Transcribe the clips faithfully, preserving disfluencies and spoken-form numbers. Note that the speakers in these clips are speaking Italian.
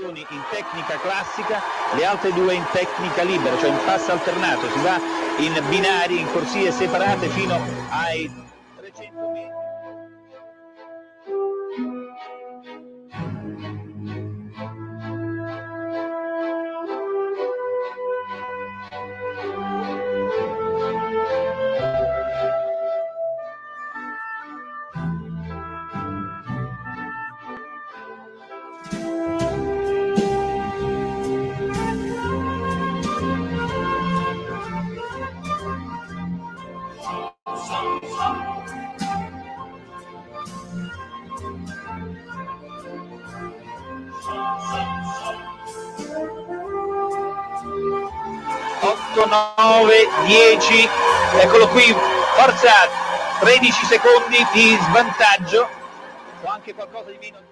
in tecnica classica, le altre due in tecnica libera, cioè in passo alternato, si va in binari, in corsie separate fino ai trecento metri. otto, nove, dieci, eccolo qui, forza, tredici secondi di svantaggio, o anche qualcosa di meno.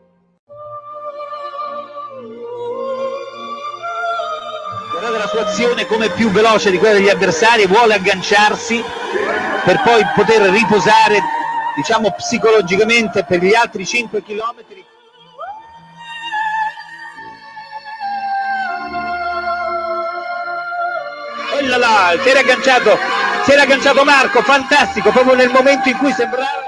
Guardate la sua azione come più veloce di quella degli avversari, vuole agganciarsi per poi poter riposare, diciamo, psicologicamente per gli altri cinque chilometri. Oh là là, si era agganciato, si era agganciato Marco, fantastico, proprio nel momento in cui sembrava.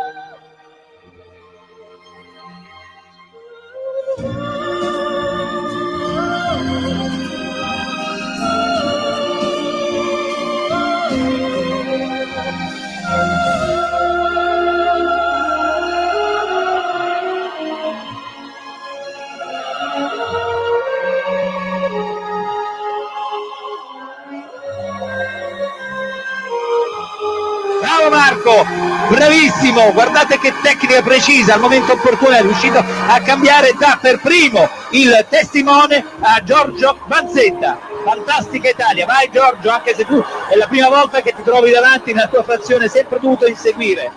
Bravo Marco, bravissimo, guardate che tecnica precisa, al momento opportuno è riuscito a cambiare, dà per primo il testimone a Giorgio Vanzetta. Fantastica Italia, vai Giorgio, anche se tu è la prima volta che ti trovi davanti nella tua frazione, sempre dovuto inseguire.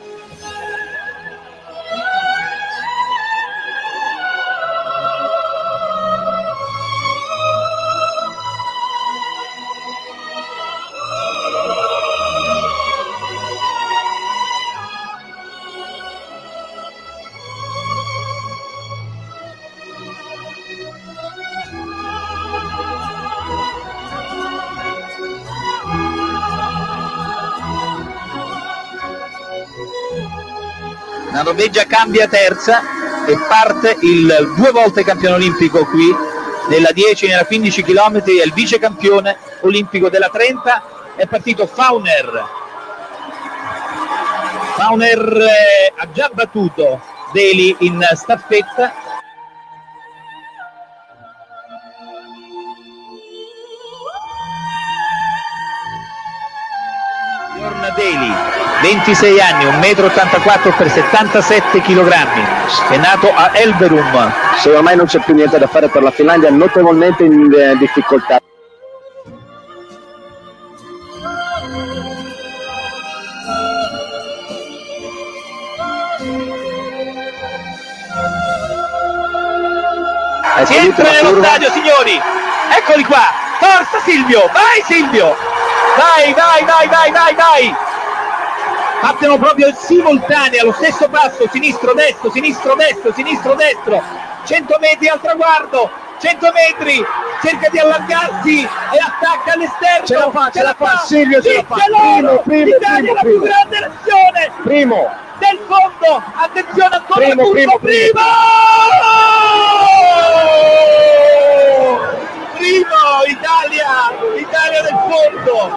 La Norvegia cambia terza e parte il due volte campione olimpico qui, nella dieci, nella quindici chilometri, è il vice campione olimpico della trenta, è partito Fauner. Fauner eh, ha già battuto Daly in staffetta. Daly, ventisei anni, un metro e ottantaquattro per settantasette chilogrammi, è nato a Elverum. Se ormai non c'è più niente da fare per la Finlandia, notevolmente in eh, difficoltà. Si entra nello stadio, signori, eccoli qua, forza Silvio, vai Silvio, vai, vai, vai, vai, vai, vai. Fatelo proprio simultanea, allo stesso passo, sinistro, destro, sinistro, destro, sinistro, destro, cento metri al traguardo, cento metri, cerca di allargarsi e attacca all'esterno. Ce la fa, ce la fa, Silvio, ce la fa. Primo, primo, l'Italia primo, è la primo. più grande nazione Primo. del fondo, attenzione ancora Primo, punto, primo, primo! Primo, Italia, Italia del fondo.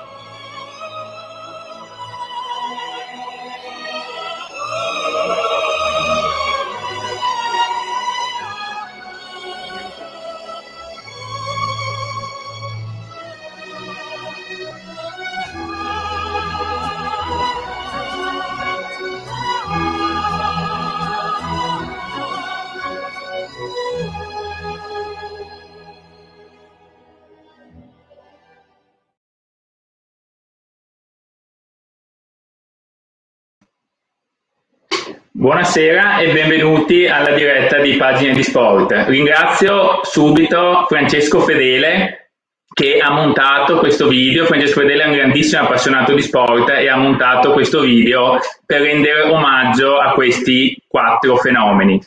Buonasera e benvenuti alla diretta di Pagine di Sport. Ringrazio subito Francesco Fedele che ha montato questo video. Francesco Fedele è un grandissimo appassionato di sport e ha montato questo video per rendere omaggio a questi quattro fenomeni.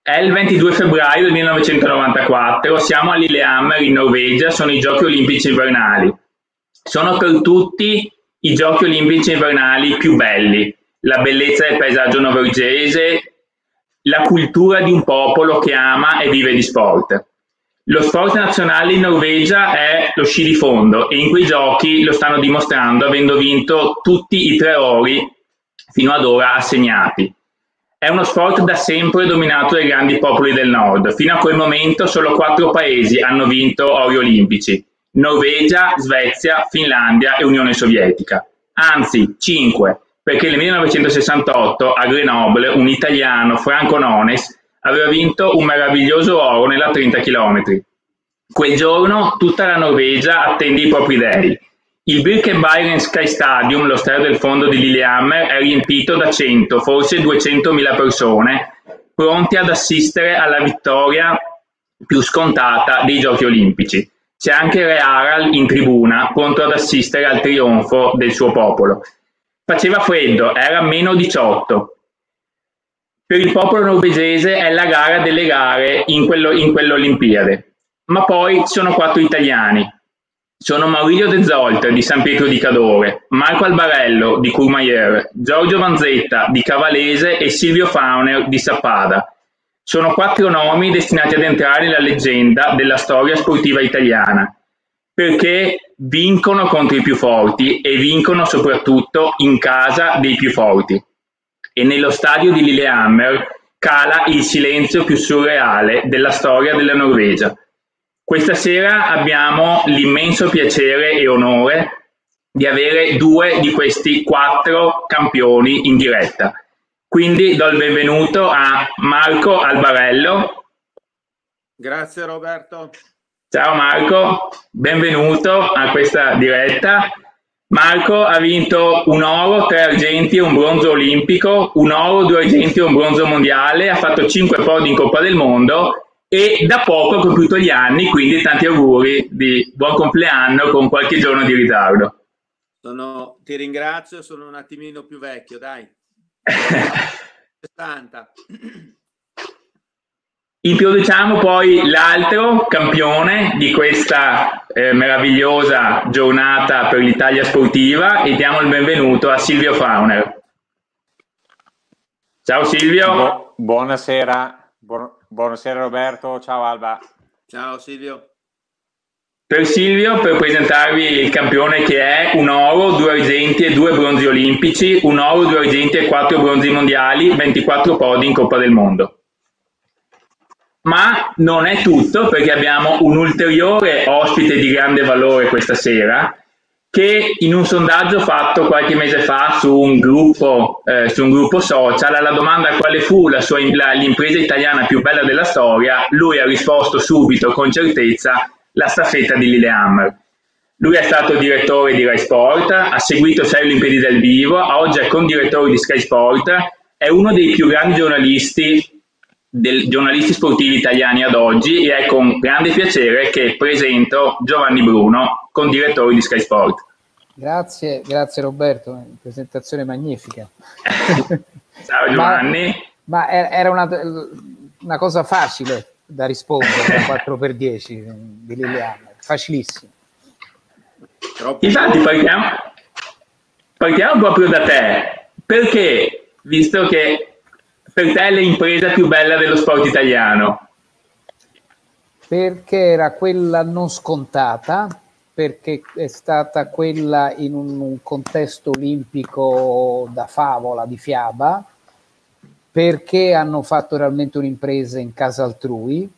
È il ventidue febbraio del millenovecentonovantaquattro, siamo a Lillehammer in Norvegia, sono i Giochi Olimpici Invernali. Sono per tutti i Giochi Olimpici Invernali più belli, la bellezza del paesaggio norvegese, la cultura di un popolo che ama e vive di sport. Lo sport nazionale in Norvegia è lo sci di fondo e in quei giochi lo stanno dimostrando avendo vinto tutti i tre ori fino ad ora assegnati. È uno sport da sempre dominato dai grandi popoli del nord. Fino a quel momento solo quattro paesi hanno vinto ori olimpici: Norvegia, Svezia, Finlandia e Unione Sovietica. Anzi, cinque, perché nel millenovecentosessantotto a Grenoble un italiano, Franco Nones, aveva vinto un meraviglioso oro nella trenta chilometri. Quel giorno tutta la Norvegia attende i propri dei. Il Birkebeiner Sky Stadium, lo stadio del fondo di Lillehammer, è riempito da cento, forse duecentomila persone, pronti ad assistere alla vittoria più scontata dei Giochi Olimpici. C'è anche Re Harald in tribuna, pronto ad assistere al trionfo del suo popolo. Faceva freddo, era meno diciotto. Per il popolo norvegese è la gara delle gare in, quello, in quell'Olimpiade. Ma poi ci sono quattro italiani. Sono Maurizio De Zolt di San Pietro di Cadore, Marco Albarello di Courmayeur, Giorgio Vanzetta di Cavalese e Silvio Fauner di Sappada. Sono quattro nomi destinati ad entrare nella leggenda della storia sportiva italiana, perché vincono contro i più forti e vincono soprattutto in casa dei più forti. E nello stadio di Lillehammer cala il silenzio più surreale della storia della Norvegia. Questa sera abbiamo l'immenso piacere e onore di avere due di questi quattro campioni in diretta. Quindi do il benvenuto a Marco Albarello. Grazie Roberto. Ciao Marco, benvenuto a questa diretta. Marco ha vinto un oro, tre argenti e un bronzo olimpico, un oro, due argenti e un bronzo mondiale, ha fatto cinque podi in Coppa del Mondo e da poco ha compiuto gli anni, quindi tanti auguri di buon compleanno con qualche giorno di ritardo. Sono, ti ringrazio, sono un attimino più vecchio, dai. sessanta. Introduciamo poi l'altro campione di questa eh, meravigliosa giornata per l'Italia sportiva e diamo il benvenuto a Silvio Fauner. Ciao Silvio. Bu buonasera, Bu buonasera Roberto, ciao Alba. Ciao Silvio. Per Silvio, per presentarvi il campione che è: un oro, due argenti e due bronzi olimpici, un oro, due argenti e quattro bronzi mondiali, ventiquattro podi in Coppa del Mondo. Ma non è tutto, perché abbiamo un ulteriore ospite di grande valore questa sera, che in un sondaggio fatto qualche mese fa su un gruppo, eh, su un gruppo social, alla domanda quale fu la sua l'impresa italiana più bella della storia, lui ha risposto subito con certezza: la staffetta di Lillehammer. Lui è stato direttore di Rai Sport, ha seguito sei Olimpiadi dal vivo, oggi è condirettore di Sky Sport, è uno dei più grandi giornalisti Del, giornalisti sportivi italiani ad oggi, e è con grande piacere che presento Giovanni Bruno, condirettore di Sky Sport. Grazie, grazie Roberto, presentazione magnifica. Ciao Giovanni. Ma, ma era una, una cosa facile da rispondere, quattro per dieci di Lillehammer, facilissimo. Infatti partiamo, partiamo proprio da te, perché, visto che per te è l'impresa più bella dello sport italiano? Perché era quella non scontata, perché è stata quella in un, un contesto olimpico da favola, di fiaba, perché hanno fatto realmente un'impresa in casa altrui,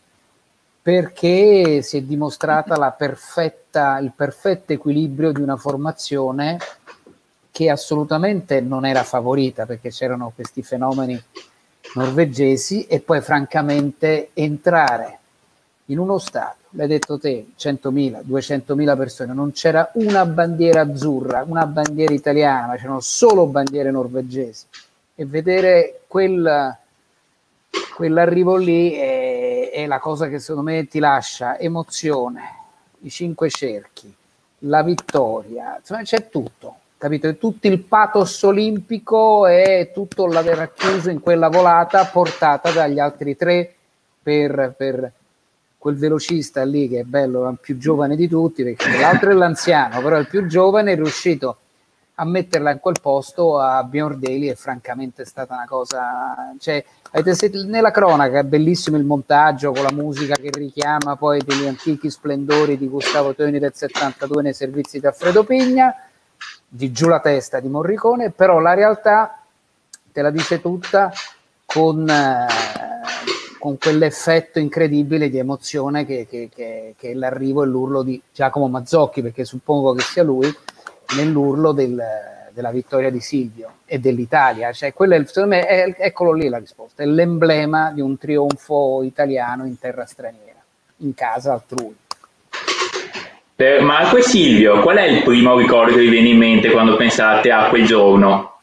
perché si è dimostrata la perfetta, il perfetto equilibrio di una formazione che assolutamente non era favorita, perché c'erano questi fenomeni norvegesi, e poi francamente entrare in uno stadio, l'hai detto te, centomila, duecentomila persone, non c'era una bandiera azzurra, una bandiera italiana, c'erano solo bandiere norvegesi, e vedere quel quell'arrivo lì è, è la cosa che secondo me ti lascia emozione, i cinque cerchi, la vittoria, insomma c'è tutto. Capito? Tutto il pathos olimpico e tutto l'aver racchiuso in quella volata portata dagli altri tre per, per quel velocista lì che è bello, è il più giovane di tutti, perché l'altro è l'anziano, però il più giovane è riuscito a metterla in quel posto a Björn Daly, e francamente è stata una cosa, cioè, avete sentito nella cronaca, è bellissimo il montaggio con la musica che richiama poi degli antichi splendori di Gustavo Toini del settantadue nei servizi di Alfredo Pigna, di Giù la testa di Morricone, però la realtà te la dice tutta con, eh, con quell'effetto incredibile di emozione che, che, che, che è l'arrivo e l'urlo di Giacomo Mazzocchi, perché suppongo che sia lui, nell'urlo del, della vittoria di Silvio e dell'Italia, cioè quello è, secondo me è, eccolo lì la risposta, è l'emblema di un trionfo italiano in terra straniera, in casa altrui. Per Marco e Silvio, qual è il primo ricordo che vi viene in mente quando pensate a quel giorno?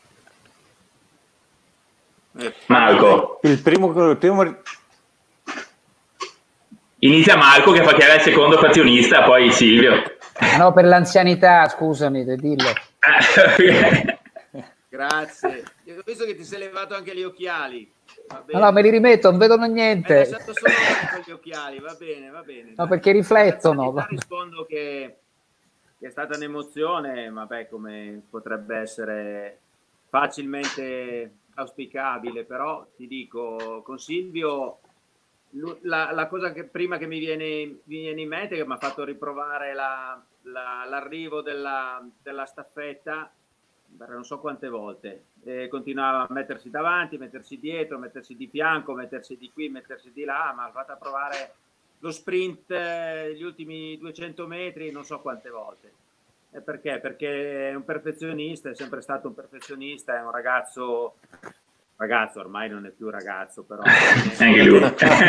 Marco, il primo, il primo... inizia Marco che fa chiaro il secondo fazionista, poi Silvio. No, per l'anzianità, scusami, dillo. Grazie. Io ho visto che ti sei levato anche gli occhiali. Va bene. No, no, me li rimetto, non vedono niente. Hai lasciato solo con gli occhiali, va bene, va bene. No, perché riflettono. Rispondo che, che è stata un'emozione, ma beh, come potrebbe essere facilmente auspicabile, però ti dico, con Silvio... La, la cosa che prima che mi viene, mi viene in mente, che mi ha fatto riprovare la, la, l'arrivo della, della staffetta, non so quante volte, e continuava a mettersi davanti, mettersi dietro, mettersi di fianco, mettersi di qui, mettersi di là, ma ha fatto a provare lo sprint, gli ultimi duecento metri, non so quante volte. E perché? Perché è un perfezionista, è sempre stato un perfezionista, è un ragazzo... ragazzo, ormai non è più ragazzo, però anche lui.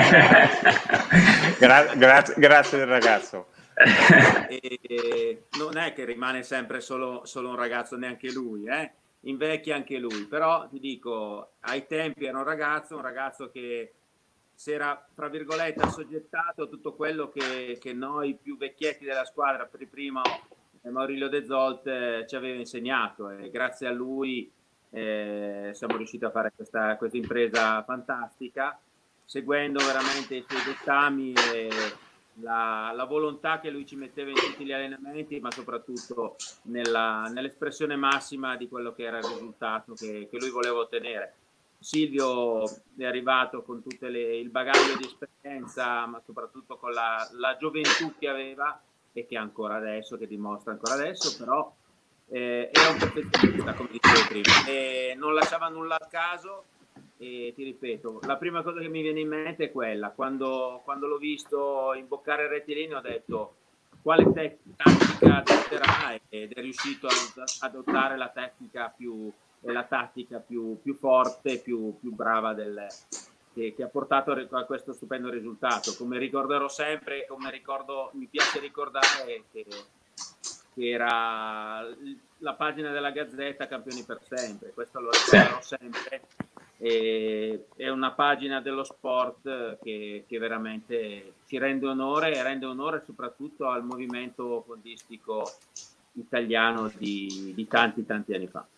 Gra- grazie, grazie del ragazzo. E, e non è che rimane sempre solo, solo un ragazzo, neanche lui, eh? Invecchia anche lui, però ti dico, ai tempi era un ragazzo, un ragazzo che si era, tra virgolette, assoggettato a tutto quello che, che noi più vecchietti della squadra, per il primo Maurilio De Zolt, eh, ci aveva insegnato, e grazie a lui Eh, siamo riusciti a fare questa, questa impresa fantastica, seguendo veramente i suoi dettami e la, la volontà che lui ci metteva in tutti gli allenamenti, ma soprattutto nella, nell'espressione massima di quello che era il risultato che, che lui voleva ottenere. Silvio è arrivato con tutto il bagaglio di esperienza, ma soprattutto con la, la gioventù che aveva e che ha ancora adesso, che dimostra ancora adesso, però Eh, era un perfezionista, come dicevo prima, e non lasciava nulla al caso. E ti ripeto, la prima cosa che mi viene in mente è quella, quando, quando l'ho visto imboccare il rettilineo ho detto quale te- tattica adotterà, ed è riuscito ad adottare la tecnica più e la tattica più, più forte, più, più brava del, che, che ha portato a questo stupendo risultato. Come ricorderò sempre, come ricordo, mi piace ricordare che che era la pagina della Gazzetta Campioni per sempre, questo lo ricorderò sempre, e è una pagina dello sport che, che veramente ci rende onore, e rende onore soprattutto al movimento fondistico italiano di, di tanti tanti anni fa.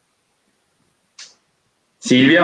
Silvio?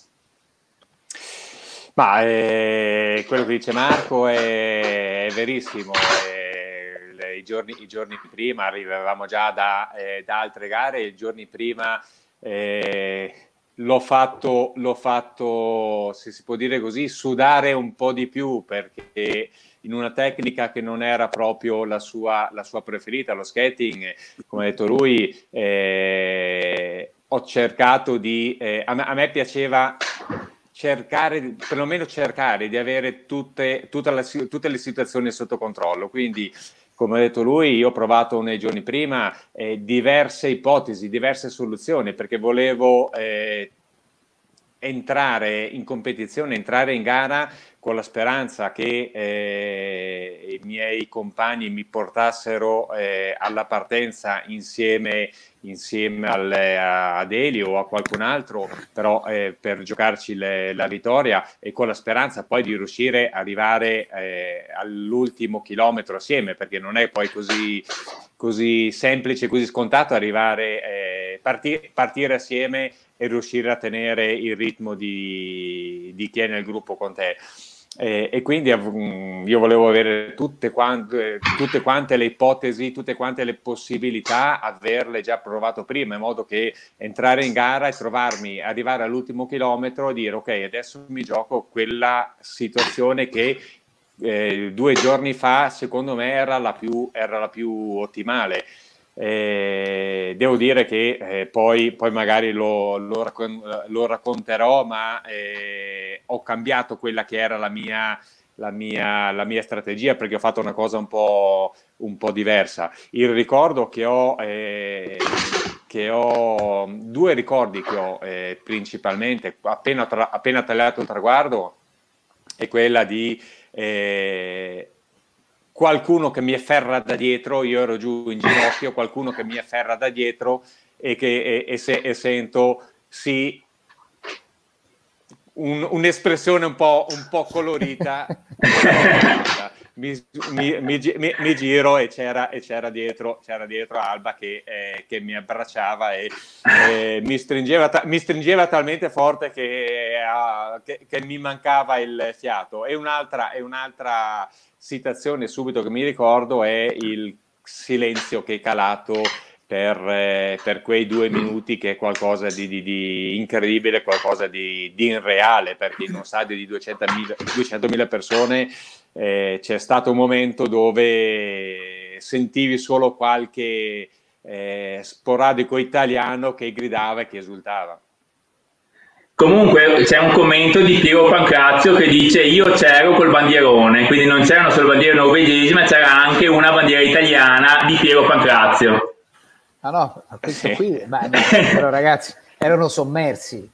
Ma eh, quello che dice Marco è, è verissimo. È... I giorni, I giorni prima arrivavamo già da, eh, da altre gare, i giorni prima eh, l'ho fatto, l'ho fatto, se si può dire così, sudare un po' di più, perché in una tecnica che non era proprio la sua, la sua preferita, lo skating, come ha detto lui, eh, ho cercato di... Eh, a, me, a me piaceva... cercare, perlomeno cercare di avere tutte, tutta la, tutte le situazioni sotto controllo, quindi come ha detto lui, io ho provato nei giorni prima eh, diverse ipotesi, diverse soluzioni, perché volevo eh, entrare in competizione, entrare in gara con la speranza che eh, i miei compagni mi portassero eh, alla partenza insieme, insieme al, a Deli o a qualcun altro, però eh, per giocarci le, la vittoria, e con la speranza poi di riuscire ad arrivare eh, all'ultimo chilometro assieme, perché non è poi così, così semplice, così scontato arrivare, eh, partir, partire assieme e riuscire a tenere il ritmo di, di chi è nel gruppo con te. Eh, e quindi mh, io volevo avere tutte quante, tutte quante le ipotesi, tutte quante le possibilità, averle già provato prima, in modo che entrare in gara e trovarmi, arrivare all'ultimo chilometro e dire ok, adesso mi gioco quella situazione che eh, due giorni fa secondo me era la più, era la più ottimale. Eh, devo dire che eh, poi, poi magari lo, lo, raccon- lo racconterò, ma eh, ho cambiato quella che era la mia, la, mia, la mia strategia, perché ho fatto una cosa un po', un po' diversa. Il ricordo che ho, eh, che ho due ricordi che ho eh, principalmente, appena, tra, appena tagliato il traguardo, è quella di eh, qualcuno che mi afferra da dietro, io ero giù in ginocchio, qualcuno che mi afferra da dietro e, che, e, e, se, e sento sì, un, un'espressione un po', un po' colorita, mi, mi, mi, mi, mi giro e c'era, e c'era, dietro, c'era dietro Alba che, eh, che mi abbracciava e eh, mi, stringeva ta- mi stringeva talmente forte che, uh, che, che mi mancava il fiato. E un'altra, e un'altra citazione subito che mi ricordo è il silenzio che è calato per, eh, per quei due minuti, che è qualcosa di, di, di incredibile, qualcosa di, di irreale, perché in uno stadio di duecentomila persone eh, c'è stato un momento dove sentivi solo qualche eh, sporadico italiano che gridava e che esultava. Comunque c'è un commento di Piero Pancrazio che dice io c'ero col bandierone, quindi non c'erano solo bandiere norvegesi, ma c'era anche una bandiera italiana di Piero Pancrazio. Ah no, questo qui, ma, però ragazzi, erano sommersi.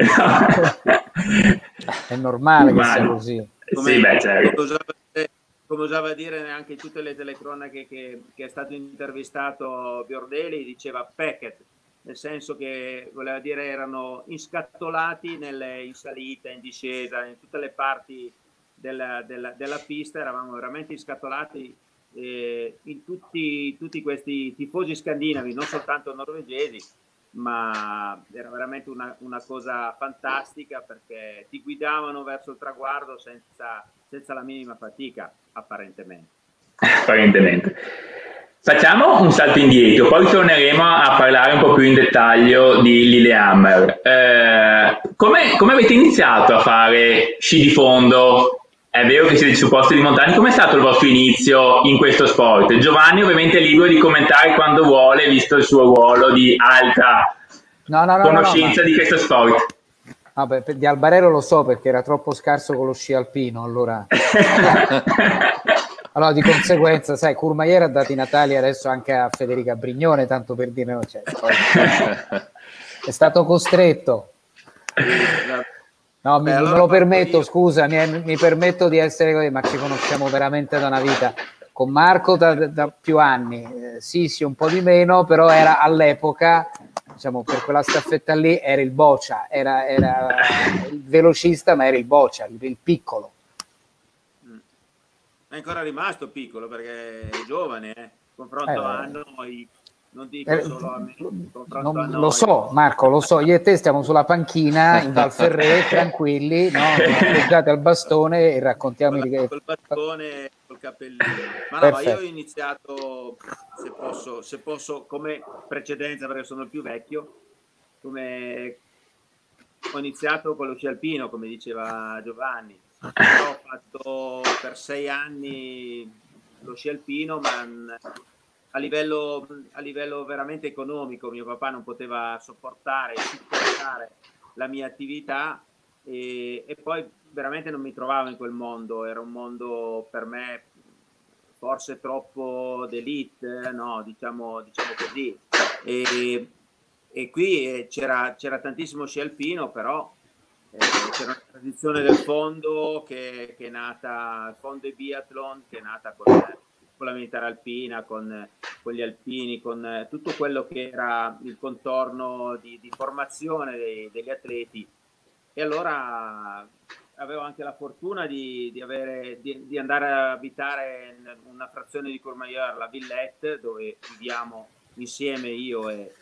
È normale che sia così. Come, sì, beh, certo. come, usava, come usava dire anche in tutte le telecronache che, che è stato intervistato Biordelli, diceva packet, nel senso che voleva dire erano inscattolati nelle, in salita, in discesa, in tutte le parti della, della, della pista, eravamo veramente inscattolati eh, in tutti, tutti questi tifosi scandinavi, non soltanto norvegesi, ma era veramente una, una cosa fantastica, perché ti guidavano verso il traguardo senza, senza la minima fatica, apparentemente. Apparentemente. Facciamo un salto indietro, poi torneremo a parlare un po' più in dettaglio di Lillehammer. Eh, come, come avete iniziato a fare sci di fondo? È vero che siete su posti di montagna, com'è stato il vostro inizio in questo sport? Giovanni ovviamente è libero di commentare quando vuole, visto il suo ruolo di alta no, no, no, conoscenza no, no, di questo sport. No, beh, di Albarero lo so, perché era troppo scarso con lo sci alpino, allora... Allora, di conseguenza, sai, Courmayeur ha dato i natali adesso anche a Federica Brignone, tanto per dire, no, cioè, è stato costretto. No, mi, Beh, allora me lo permetto, io. scusa, mi, mi permetto di essere così, ma ci conosciamo veramente da una vita. Con Marco da, da più anni, eh, sì, sì, un po' di meno, però era all'epoca, diciamo, per quella staffetta lì era il Boccia, era, era il velocista, ma era il Boccia, il, il piccolo. È ancora rimasto piccolo perché è giovane, eh. Confronto eh, a noi, non dico eh, solo a me, non, a noi. Lo so, Marco, lo so, io e te stiamo sulla panchina in Val Ferré, tranquilli, no? Appoggiati al bastone e raccontiamo di che... Col bastone, col cappellino. Ma no, ma io ho iniziato, se posso, se posso, come precedenza, perché sono il più vecchio, come ho iniziato con lo sci alpino, come diceva Giovanni. Ho fatto per sei anni lo sci alpino, ma a livello, a livello veramente economico mio papà non poteva sopportare, supportare la mia attività e, e poi veramente non mi trovavo in quel mondo, era un mondo per me forse troppo d'élite, no, diciamo, diciamo così. E, e qui c'era, c'era tantissimo sci alpino, però Eh, c'era una tradizione del fondo che, che è nata, il fondo e biathlon, che è nata con, con la militare alpina, con, con gli alpini, con tutto quello che era il contorno di, di formazione dei, degli atleti. E allora avevo anche la fortuna di, di, avere, di, di andare a abitare in una frazione di Courmayeur, la Villette, dove viviamo insieme io e,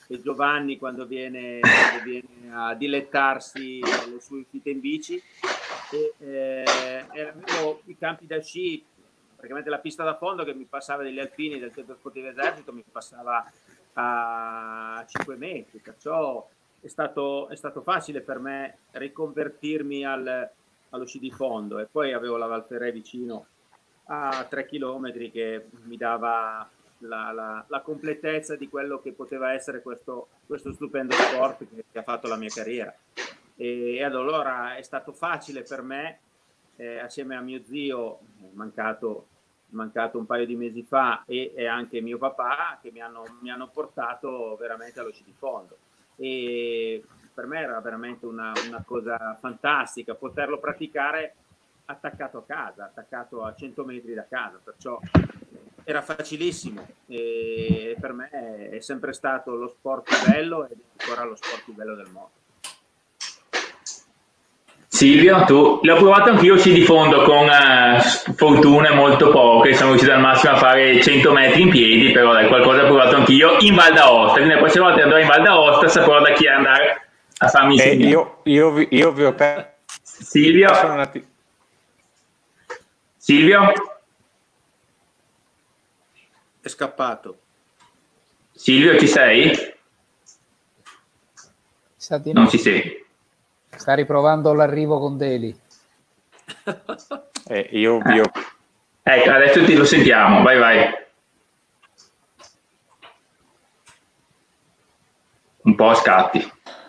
e Giovanni quando viene, quando viene a dilettarsi alle sue uscite in bici. E, eh, avevo i campi da sci, praticamente la pista da fondo che mi passava degli alpini del Centro Sportivo Esercito, mi passava a cinque metri, perciò è stato, è stato facile per me riconvertirmi al, allo sci di fondo. E poi avevo la Valferré vicino a tre chilometri che mi dava la, la, la completezza di quello che poteva essere questo, questo stupendo sport che, che ha fatto la mia carriera. E, e allora è stato facile per me, eh, assieme a mio zio, mancato, mancato un paio di mesi fa, e, e anche mio papà, che mi hanno, mi hanno portato veramente allo sci di fondo. E per me era veramente una, una cosa fantastica poterlo praticare attaccato a casa, attaccato a cento metri da casa, perciò era facilissimo. E per me è sempre stato lo sport più bello ed è ancora lo sport più bello del mondo. Silvio, tu? L'ho provato anch'io sci di fondo con uh, fortune molto poche, sono riuscito al massimo a fare cento metri in piedi, però dai, qualcosa ho provato anch'io in Val d'Aosta, quindi la prossima volta che andrò in Val d'Aosta saprò da chi andare a farmi insegnare. Eh, io, io, io vi ho perso. Silvio? Silvio? È scappato. Silvio, ci sei? Sa di Non no. ci sei. Sta riprovando l'arrivo con Deli. Eh, io, io... Ecco, adesso ti lo sentiamo, vai vai. Un po' a scatti.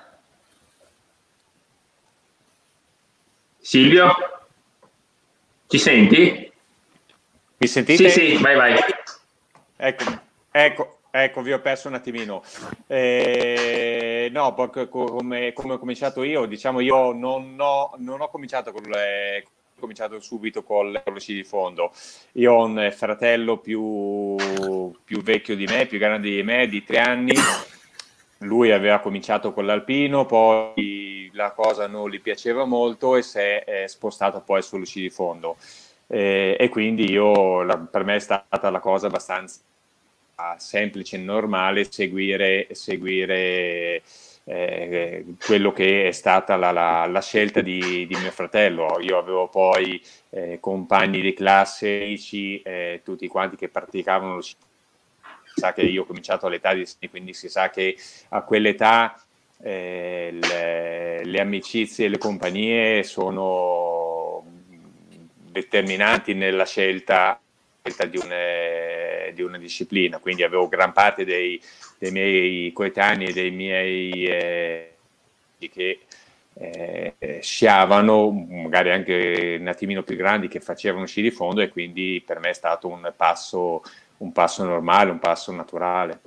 Silvio? Ci senti? Mi sentite? Sì, sì, vai vai. Ecco, ecco. Ecco, vi ho perso un attimino. Eh, no, come, come ho cominciato io, diciamo, io non ho, non ho cominciato con le, ho cominciato subito con, con lo sci di fondo. Io ho un fratello più, più vecchio di me, più grande di me, di tre anni. Lui aveva cominciato con l'alpino, poi la cosa non gli piaceva molto e si è, è spostato poi sullo sci di fondo. Eh, e quindi io, la, per me è stata la cosa abbastanza semplice e normale seguire, seguire eh, quello che è stata la, la, la scelta di, di mio fratello. Io avevo poi eh, compagni di classe, amici, eh, tutti quanti che praticavano lo sci. Si sa che io ho cominciato all'età di sei, quindi si sa che a quell'età eh, le, le amicizie e le compagnie sono determinanti nella scelta di una, di una disciplina, quindi avevo gran parte dei, dei miei coetanei e dei miei eh, che eh, sciavano, magari anche un attimino più grandi, che facevano sci di fondo, e quindi per me è stato un passo, un passo normale, un passo naturale.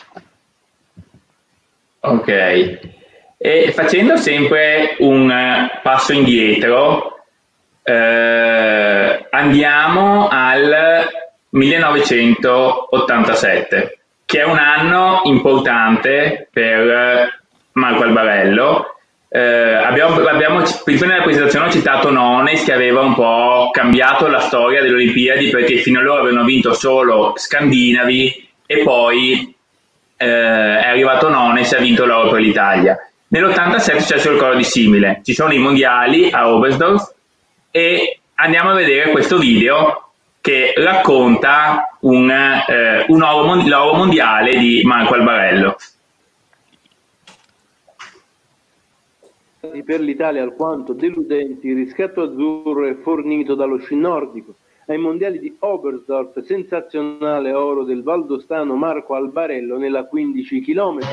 Ok, e facendo sempre un passo indietro, Eh, andiamo al millenovecentottantasette, che è un anno importante per Marco Albarello. Eh, abbiamo, abbiamo, prima nella presentazione ho citato Nones, che aveva un po' cambiato la storia delle Olimpiadi, perché fino a loro avevano vinto solo scandinavi e poi eh, è arrivato Nones e ha vinto l'oro per l'Italia. Nell'ottantasette c'è solo qualcosa di simile, ci sono i mondiali a Oberstdorf e andiamo a vedere questo video che racconta un, eh, un oro, l'oro mondiale di Marco Albarello. Per l'Italia alquanto deludenti, il riscatto azzurro è fornito dallo sci nordico. Ai mondiali di Oberstdorf, sensazionale oro del valdostano Marco Albarello nella quindici chilometri.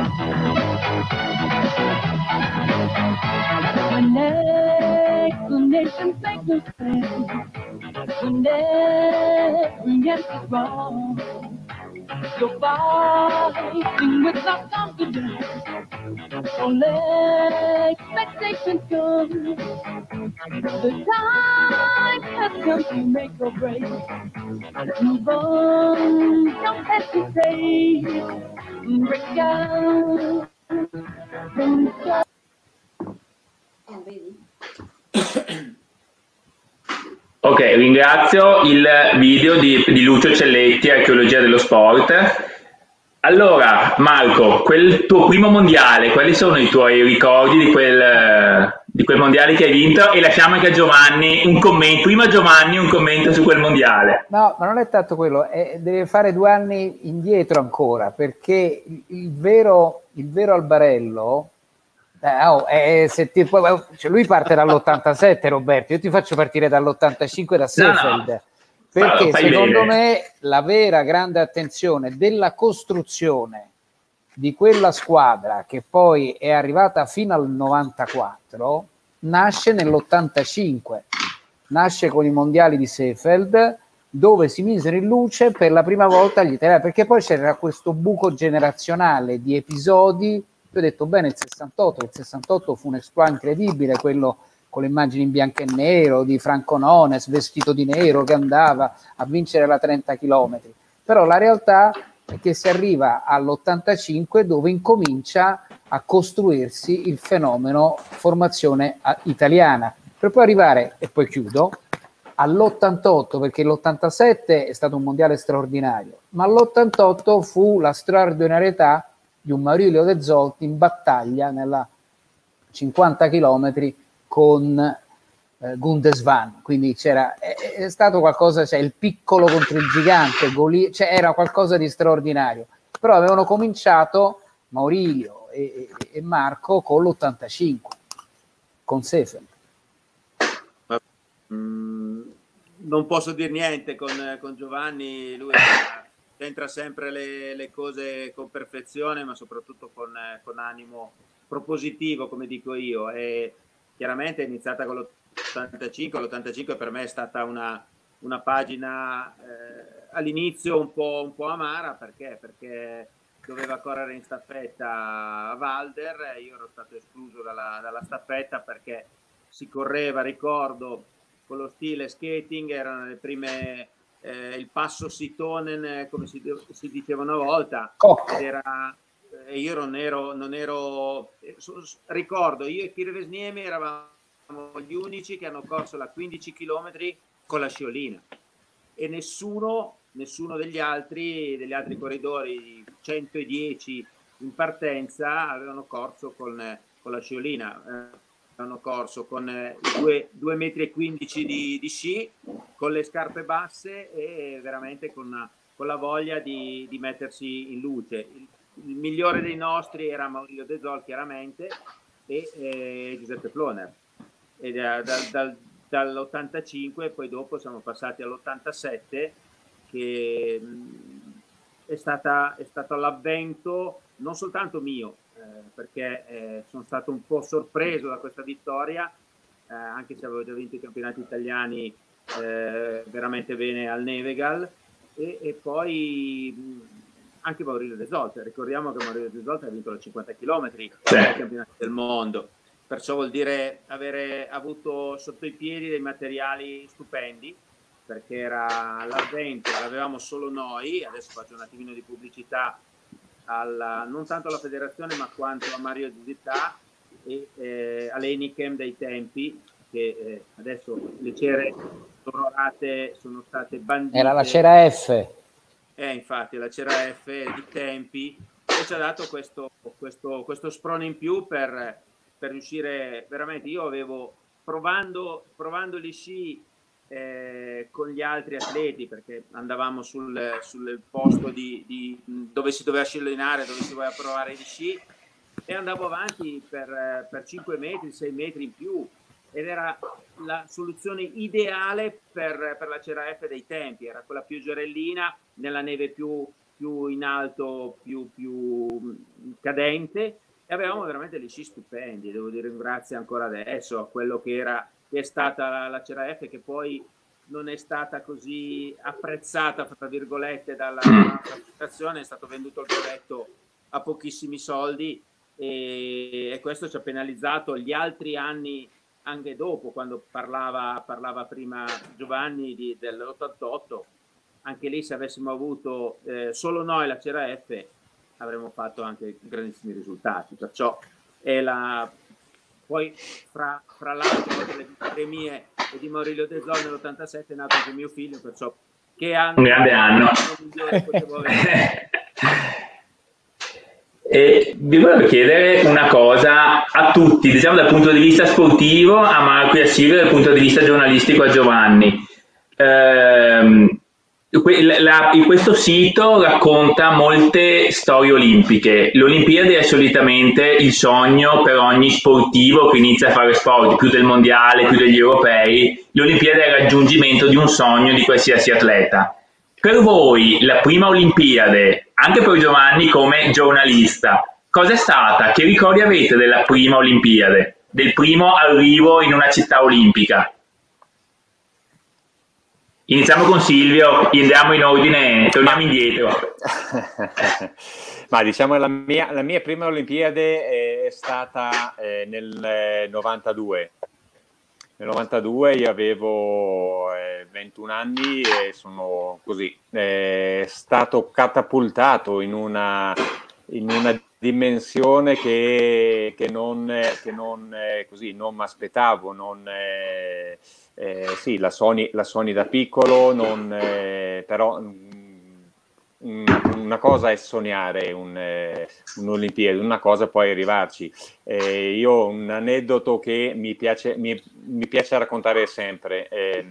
Nations make no sense when every yes is wrong. You're fighting without confidence. Don't let expectations come. The time has come to make or break. Move on, don't hesitate. Break out. Oh, vedi? Ok, ringrazio il video di, di Lucio Celletti, Archeologia dello Sport. Allora, Marco, quel tuo primo mondiale, quali sono i tuoi ricordi di quel, di quel mondiale che hai vinto? E lasciamo anche a Giovanni un commento, prima Giovanni un commento su quel mondiale. No, ma non è tanto quello, è, deve fare due anni indietro ancora, perché il, il, vero, il vero Albarello, eh, oh, eh, se ti, cioè lui parte dall'ottantasette, Roberto, io ti faccio partire dall'ottantacinque da Seefeld. No, no. Perché Fai secondo bene. me la vera grande attenzione della costruzione di quella squadra, che poi è arrivata fino al novantaquattro, nasce nell'ottantacinque, nasce con i mondiali di Seefeld, dove si misero in luce per la prima volta gli italiani, perché poi c'era questo buco generazionale di episodi. Io ho detto bene il sessantotto, il sessantotto fu un exploit incredibile, quello con le immagini in bianco e nero di Franco Nones vestito di nero che andava a vincere la trenta chilometri, però la realtà è che si arriva all'ottantacinque dove incomincia a costruirsi il fenomeno formazione italiana, per poi arrivare, e poi chiudo, all'ottantotto, perché l'ottantasette è stato un mondiale straordinario, ma l'ottantotto fu la straordinarietà di un Maurizio De Zolti in battaglia nella cinquanta chilometri con eh, Gundesvan, quindi c'era è, è stato qualcosa, cioè il piccolo contro il gigante, Goli, cioè era qualcosa di straordinario, però avevano cominciato Maurizio e, e, e Marco con l'ottantacinque, con Seefeld. Mm, non posso dire niente con, con Giovanni, lui entra sempre le, le cose con perfezione, ma soprattutto con, con animo propositivo, come dico io, e chiaramente è iniziata con l'ottantacinque, l'ottantacinque per me è stata una, una pagina eh, all'inizio un po', un po' amara, perché? Perché doveva correre in staffetta a Valder, io ero stato escluso dalla, dalla staffetta perché si correva, ricordo, con lo stile skating, erano le prime, eh, il passo Sitonen, come si, si diceva una volta, ed era... e io non ero, non ero ricordo, io e Kirvesniemi eravamo gli unici che hanno corso la quindici chilometri con la sciolina e nessuno, nessuno degli altri, degli altri corridori centodieci in partenza avevano corso con, con la sciolina, eh, hanno corso con eh, due metri e quindici di, di sci, con le scarpe basse e veramente con, con la voglia di, di mettersi in luce. Il, il migliore dei nostri era Maurizio De Zol, chiaramente, e eh, Giuseppe Ploner. E da, da, da, dall'ottantacinque poi dopo siamo passati all'ottantasette, che mh, è, stata, è stato l'avvento non soltanto mio, eh, perché eh, sono stato un po' sorpreso da questa vittoria, eh, anche se avevo già vinto i campionati italiani eh, veramente bene al Nevegal, e, e poi mh, anche Maurizio De Zolti. Ricordiamo che Maurizio De Zolti ha vinto la cinquanta chilometri sì. ai campionati del mondo, perciò vuol dire avere avuto sotto i piedi dei materiali stupendi, perché era l'avvento, l'avevamo solo noi. Adesso faccio un attimino di pubblicità alla, non tanto alla federazione ma quanto a Mario Zità e eh, all'Enichem dei tempi, che eh, adesso le cere dorate sono state bandite. Era la cera F. Eh, infatti, la cera F di tempi, e ci ha dato questo, questo, questo sprone in più per, per riuscire veramente. Io avevo, provando, provando gli sci eh, con gli altri atleti, perché andavamo sul, sul posto di, di, dove si doveva sciollinare, dove si doveva provare gli sci, e andavo avanti per, per cinque metri, sei metri in più, ed era la soluzione ideale per, per la cera F dei tempi, era quella più giorellina, nella neve più, più in alto, più, più cadente, e avevamo veramente degli sci stupendi. Devo dire un grazie ancora adesso a quello che, era, che è stata la, la cera F, che poi non è stata così apprezzata, fra virgolette, dalla federazione, è stato venduto il brevetto a pochissimi soldi, e, e questo ci ha penalizzato gli altri anni anche dopo, quando parlava, parlava prima Giovanni di, dell'ottantotto. Anche lì, se avessimo avuto eh, solo noi la cera F, avremmo fatto anche grandissimi risultati. Perciò è la... Poi fra, fra l'altro delle vittorie mie e di Maurizio De Zol nell'ottantasette è nato anche mio figlio, perciò che anno, un grande anno. E vi volevo chiedere una cosa a tutti, diciamo dal punto di vista sportivo, a Marco e a Silvio, dal punto di vista giornalistico a Giovanni. Ehm, que- la- questo sito racconta molte storie olimpiche. L'Olimpiade è solitamente il sogno per ogni sportivo che inizia a fare sport, più del mondiale, più degli europei. L'Olimpiade è il raggiungimento di un sogno di qualsiasi atleta. Per voi la prima Olimpiade, anche per Giovanni come giornalista, cosa è stata? Che ricordi avete della prima Olimpiade, del primo arrivo in una città olimpica? Iniziamo con Silvio, andiamo in ordine, torniamo indietro. Ma diciamo la mia, la mia prima Olimpiade è stata eh, nel eh, novantadue. Nel novantadue io avevo eh, ventuno anni e sono così, eh, stato catapultato in una, in una dimensione che, che non, che non eh, così, non mi aspettavo, non, eh, eh, sì, la Sony, la Sony da piccolo, non, eh, però una, una cosa è sognare un, eh, un'Olimpiade, una cosa poi arrivarci. Eh, io ho un aneddoto che mi piace, mi, mi piace raccontare sempre. Eh,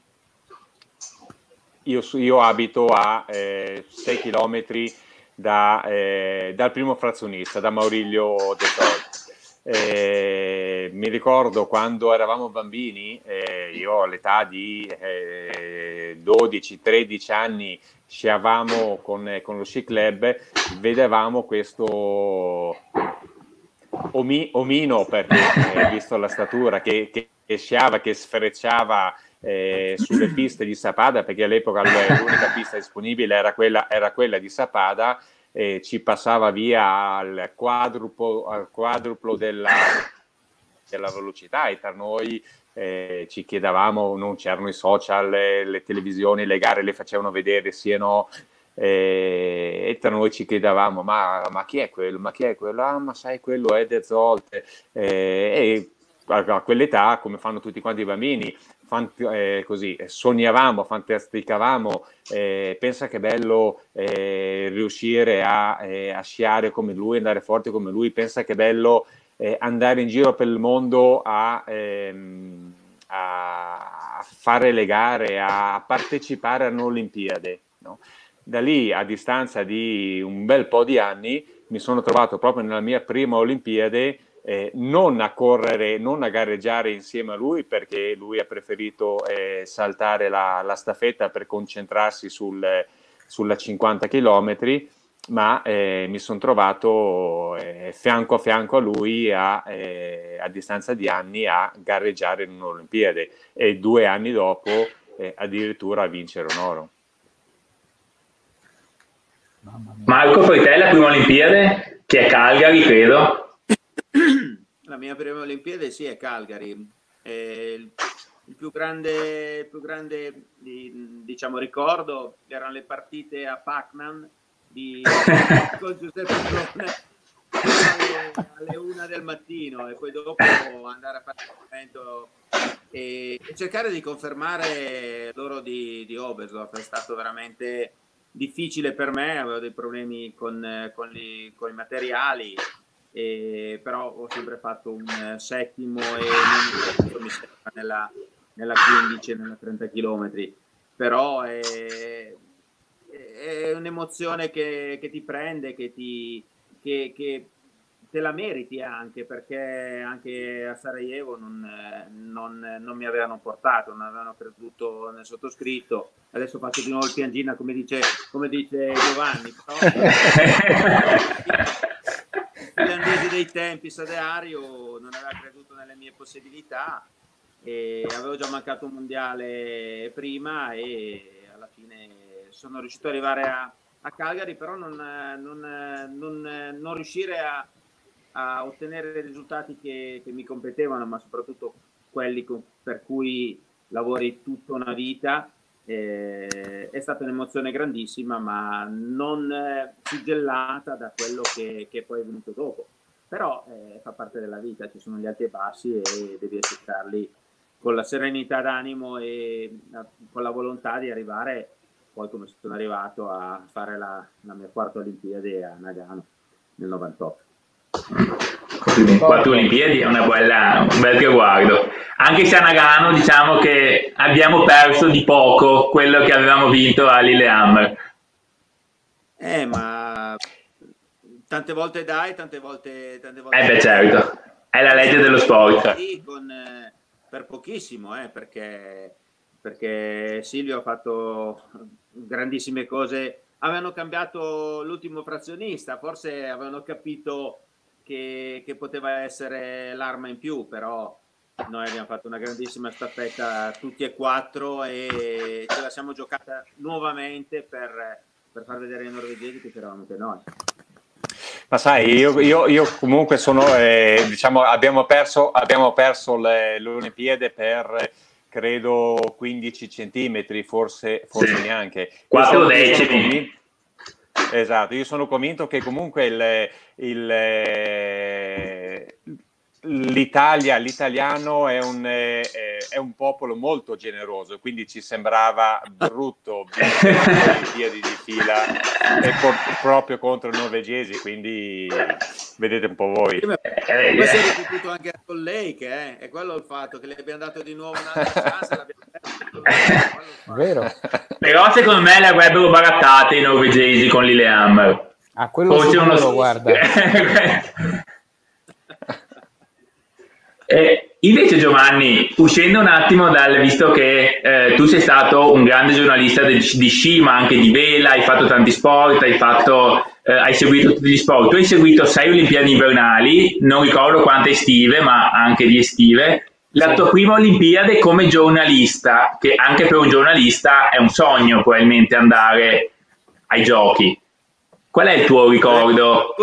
io, io abito a eh, sei chilometri da, eh, dal primo frazionista, da Mauriglio De Sol. Eh, mi ricordo quando eravamo bambini, eh, io all'età di eh, dodici tredici anni sciavamo con, con lo sci club, vedevamo questo omi, omino, perché eh, visto la statura, che, che, che sciava, che sfrecciava eh, sulle piste di Sappada, perché all'epoca l'unica pista disponibile era quella, era quella di Sappada. E ci passava via al quadruplo, al quadruplo della, della velocità, e tra noi eh, ci chiedevamo, non c'erano i social, le, le televisioni, le gare le facevano vedere sì e no, eh, e tra noi ci chiedevamo ma, ma chi è quello, ma chi è quello, ah ma sai quello è De Zolte, eh, e a, a quell'età, come fanno tutti quanti i bambini, Eh, così sognavamo, fantasticavamo, eh, pensa che bello eh, riuscire a, eh, a sciare come lui, andare forte come lui, pensa che bello eh, andare in giro per il mondo a, ehm, a fare le gare, a partecipare a un'Olimpiade, no? Da lì, a distanza di un bel po' di anni, mi sono trovato proprio nella mia prima Olimpiade, Eh, non a correre, non a gareggiare insieme a lui, perché lui ha preferito eh, saltare la, la staffetta per concentrarsi sul, sulla cinquanta chilometri, ma eh, mi sono trovato eh, fianco a fianco a lui a, eh, a distanza di anni a gareggiare in un'Olimpiade, e due anni dopo eh, addirittura a vincere un oro. Marco, per te la prima Olimpiade, che è Calgary, credo? La mia prima Olimpiade sì, è Calgary. È il, il più grande, il più grande diciamo, ricordo erano le partite a Pac-Man di, con Giuseppe Crone alle, alle una del mattino, e poi dopo andare a fare il momento e, e cercare di confermare l'oro di, di Oberstdorf. È stato veramente difficile per me, avevo dei problemi con, con, gli, con i materiali. E però ho sempre fatto un settimo e non mi sembra nella, nella quindici e nella trenta chilometri, però è, è un'emozione che, che ti prende, che, ti, che, che te la meriti anche, perché anche a Sarajevo non, non, non mi avevano portato, non avevano creduto nel sottoscritto. Adesso faccio di nuovo il piangina come dice, come dice Giovanni, però gli dei tempi, Sadeario non aveva creduto nelle mie possibilità e avevo già mancato un mondiale prima, e alla fine sono riuscito ad arrivare a, a Calgary, però non, non, non, non riuscire a, a ottenere i risultati che, che mi competevano, ma soprattutto quelli con, per cui lavori tutta una vita. Eh, è stata un'emozione grandissima, ma non eh, suggellata da quello che, che poi è venuto dopo, però eh, fa parte della vita, ci sono gli alti e bassi e devi accettarli con la serenità d'animo e a, con la volontà di arrivare poi come sono arrivato a fare la, la mia quarta Olimpiade a Nagano. nel novantotto. Quattro Olimpiadi è una bella, un bel traguardo, anche se a Nagano diciamo che abbiamo perso di poco quello che avevamo vinto a Lillehammer. Eh, ma tante volte dai, tante volte, tante volte eh beh certo, è la legge dello sport. Sì, con, eh, per pochissimo, eh, perché, perché Silvio ha fatto grandissime cose. Avevano cambiato l'ultimo frazionista, forse avevano capito che, che poteva essere l'arma in più, però noi abbiamo fatto una grandissima staffetta tutti e quattro e ce la siamo giocata nuovamente per, per far vedere ai norvegesi che c'eravamo anche noi. Ma sai, io, io, io comunque sono, eh, diciamo, abbiamo perso, abbiamo perso le, le Olimpiadi per credo quindici centimetri, forse, forse sì. neanche. quattro decimi. Esatto, io sono convinto che comunque il, il, l'Italia, l'italiano è un, è, è un popolo molto generoso, quindi ci sembrava brutto vincere le Olimpiadi di fila e por, proprio contro i norvegesi, quindi vedete un po' voi. Questo è ripetuto anche con lei, che è, è quello il fatto che le abbiamo dato di nuovo un'altra chance, l'abbiamo perso. Vero. Però secondo me le avrebbero barattate i norvegesi con Lillehammer. Ah, quello sicuro, uno... guarda. Eh, invece Giovanni, uscendo un attimo dal, visto che eh, tu sei stato un grande giornalista di, di sci, ma anche di vela, hai fatto tanti sport, hai, fatto, eh, hai seguito tutti gli sport, tu hai seguito sei Olimpiadi invernali, non ricordo quante estive, ma anche di estive. La tua prima Olimpiade come giornalista, che anche per un giornalista è un sogno probabilmente andare ai giochi. Qual è il tuo ricordo?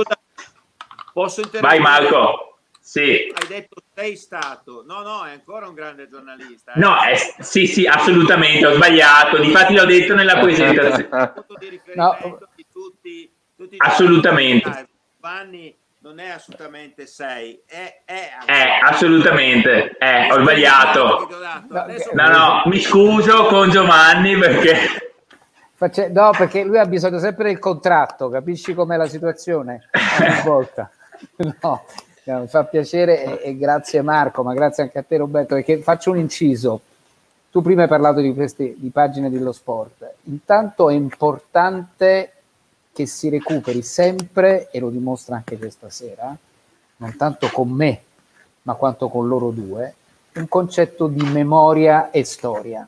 Posso intervenire? Vai Marco. Sì. Hai detto sei stato, no no, è ancora un grande giornalista. Eh? No, è, sì sì, assolutamente, ho sbagliato, difatti l'ho detto nella presentazione. Di riferimento di tutti, tutti assolutamente. Giovanni non è assolutamente sei, è, è eh, assolutamente, eh, ho sbagliato. No, no, mi scuso con Giovanni perché... Face... No, perché lui ha bisogno sempre del contratto, capisci com'è la situazione? Ogni volta. No, no, mi fa piacere e, e grazie Marco, ma grazie anche a te Roberto, perché faccio un inciso. Tu prima hai parlato di queste di pagine dello sport. Intanto è importante che si recuperi sempre, e lo dimostra anche questa sera, non tanto con me, ma quanto con loro due, un concetto di memoria e storia.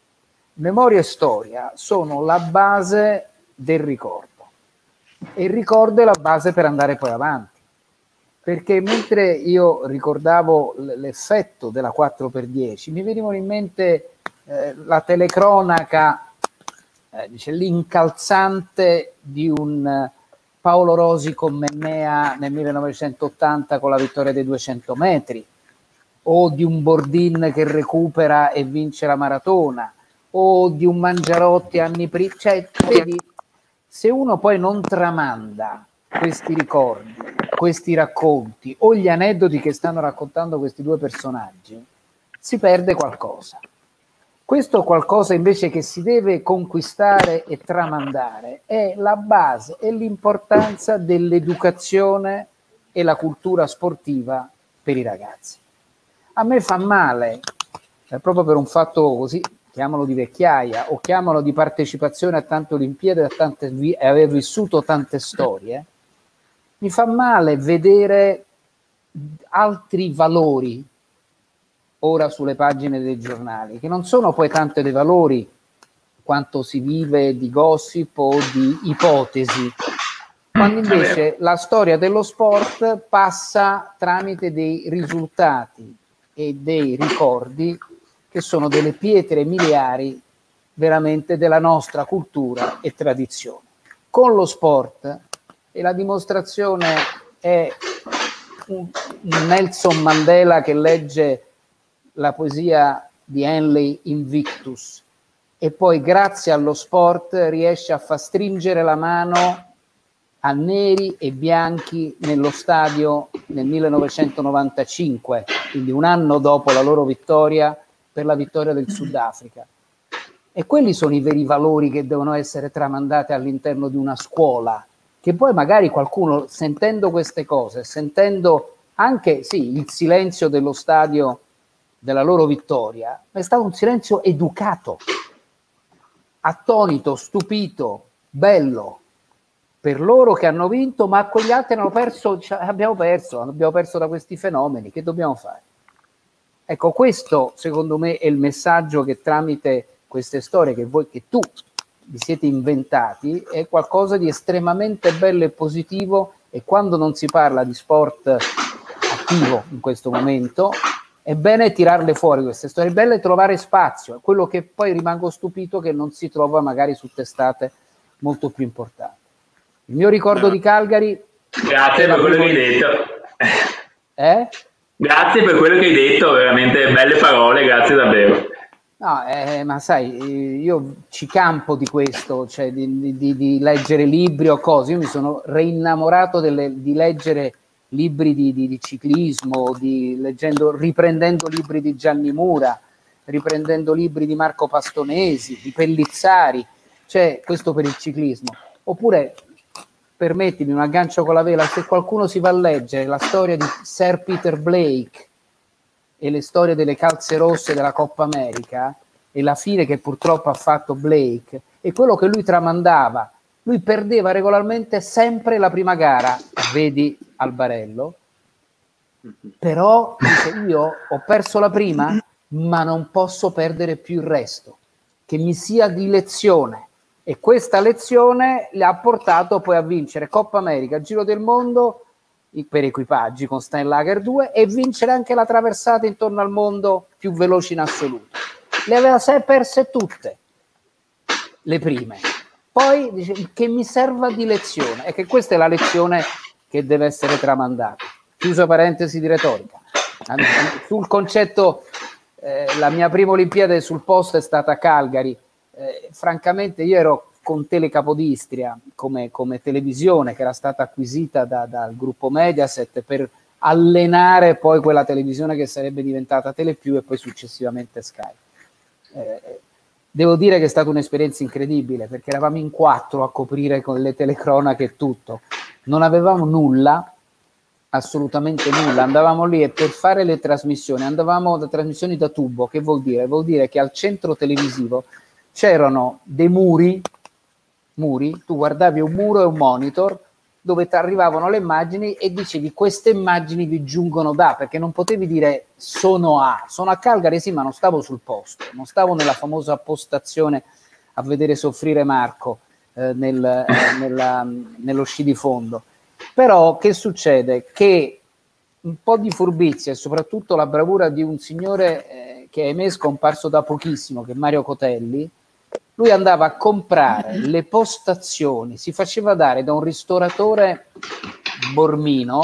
Memoria e storia sono la base del ricordo, e il ricordo è la base per andare poi avanti, perché mentre io ricordavo l'effetto della quattro per dieci, mi venivano in mente eh, la telecronaca, Eh, dice l'incalzante di un Paolo Rosi con Mennea nel millenovecentottanta con la vittoria dei duecento metri, o di un Bordin che recupera e vince la maratona, o di un Mangiarotti anni prima. Cioè, vedi, se uno poi non tramanda questi ricordi, questi racconti o gli aneddoti che stanno raccontando questi due personaggi, si perde qualcosa. Questo qualcosa invece che si deve conquistare e tramandare è la base e l'importanza dell'educazione e la cultura sportiva per i ragazzi. A me fa male, eh, proprio per un fatto così, chiamalo di vecchiaia o chiamalo di partecipazione a tante Olimpiadi a tante vi- e aver vissuto tante storie, mi fa male vedere altri valori ora sulle pagine dei giornali, che non sono poi tanto dei valori quanto si vive di gossip o di ipotesi, quando invece la storia dello sport passa tramite dei risultati e dei ricordi che sono delle pietre miliari veramente della nostra cultura e tradizione. Con lo sport, e la dimostrazione è un, un Nelson Mandela che legge la poesia di Henley Invictus e poi grazie allo sport riesce a far stringere la mano a neri e bianchi nello stadio nel millenovecentonovantacinque, quindi un anno dopo la loro vittoria per la vittoria del Sudafrica. E quelli sono i veri valori che devono essere tramandati all'interno di una scuola, che poi magari qualcuno, sentendo queste cose, sentendo anche sì, il silenzio dello stadio della loro vittoria, è stato un silenzio educato, attonito, stupito, bello, per loro che hanno vinto, ma quegli altri hanno perso, cioè, abbiamo perso, abbiamo perso da questi fenomeni, che dobbiamo fare? Ecco, questo secondo me è il messaggio che tramite queste storie che voi, che tu vi siete inventati, è qualcosa di estremamente bello e positivo, e quando non si parla di sport attivo in questo momento, è bene tirarle fuori queste storie, è bello trovare spazio, è quello che poi rimango stupito che non si trova magari su testate molto più importanti. Il mio ricordo no. di Calgary... Grazie per quello che hai detto. Eh? Grazie per quello che hai detto, veramente belle parole, grazie davvero. No, eh, ma sai, io ci campo di questo, cioè di, di, di leggere libri o cose. Io mi sono reinnamorato delle, di leggere libri di, di, di ciclismo, di, leggendo, riprendendo libri di Gianni Mura, riprendendo libri di Marco Pastonesi, di Pellizzari, cioè questo per il ciclismo. Oppure, permettimi un aggancio con la vela, se qualcuno si va a leggere la storia di Sir Peter Blake e le storie delle calze rosse della Coppa America e la fine che purtroppo ha fatto Blake e quello che lui tramandava, lui perdeva regolarmente sempre la prima gara, vedi Albarello, però dice, io ho perso la prima ma non posso perdere più il resto, che mi sia di lezione, e questa lezione le ha portato poi a vincere Coppa America, Giro del Mondo per equipaggi con Steinlager due e vincere anche la traversata intorno al mondo più veloce in assoluto. Le aveva perse tutte le prime, poi dice che mi serva di lezione, e che questa è la lezione che deve essere tramandata. Chiusa parentesi di retorica. Sul concetto, eh, la mia prima Olimpiade sul posto è stata a Calgary. Eh, francamente io ero con Telecapodistria come, come televisione che era stata acquisita da, dal gruppo Mediaset per allenare poi quella televisione che sarebbe diventata Telepiù e poi successivamente Sky. Eh, devo dire che è stata un'esperienza incredibile, perché eravamo in quattro a coprire con le telecronache e tutto, non avevamo nulla, assolutamente nulla, andavamo lì e per fare le trasmissioni andavamo da trasmissioni da tubo. Che vuol dire? Vuol dire che al centro televisivo c'erano dei muri, muri, tu guardavi un muro e un monitor dove ti arrivavano le immagini e dicevi queste immagini vi giungono da, perché non potevi dire sono a, sono a Calgary, sì, ma non stavo sul posto, non stavo nella famosa postazione a vedere soffrire Marco eh, nel, eh, nella, nello sci di fondo. Però che succede? Che un po' di furbizia e soprattutto la bravura di un signore eh, che ahimè è scomparso da pochissimo, che è Mario Cotelli. Lui andava a comprare le postazioni, si faceva dare da un ristoratore bormino,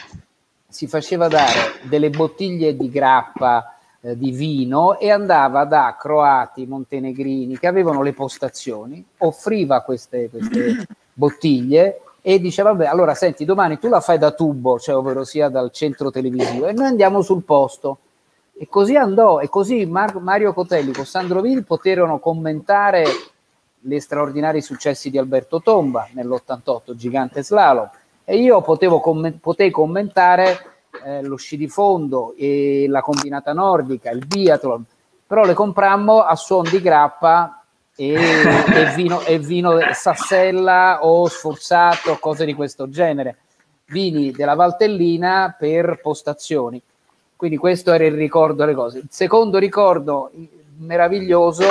si faceva dare delle bottiglie di grappa eh, di vino e andava da croati, montenegrini che avevano le postazioni, offriva queste, queste bottiglie e diceva vabbè, allora senti, domani tu la fai da tubo, cioè ovvero sia dal centro televisivo, e noi andiamo sul posto. E così andò, e così Mar- Mario Cotelli con Sandro Vil poterono commentare gli straordinari successi di Alberto Tomba nell'ottantotto, gigante slalom, e io potevo com- potei commentare eh, lo sci di fondo e la combinata nordica, il biathlon, però le comprammo a suon di grappa e, e vino, e vino Sassella o Sforzato, cose di questo genere, vini della Valtellina per postazioni. Quindi questo era il ricordo delle cose. Il secondo ricordo meraviglioso,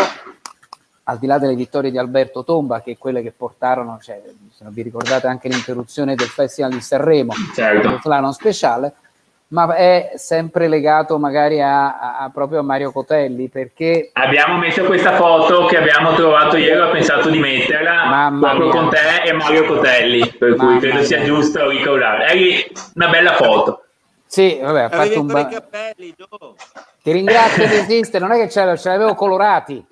al di là delle vittorie di Alberto Tomba, che quelle che portarono, cioè, se non vi ricordate anche l'interruzione del Festival di Sanremo, certo, lo slalom speciale, ma è sempre legato magari a, a, a proprio a Mario Cotelli, perché abbiamo messo questa foto che abbiamo trovato ieri, ho pensato di metterla Mamma proprio mia. con te e Mario Cotelli, per Mamma cui credo mia. sia giusto ricordare. È una bella foto. Sì, vabbè, ha fatto un ba- capelli, ti ringrazio di esistere, non è che ce, ce l'avevo colorati.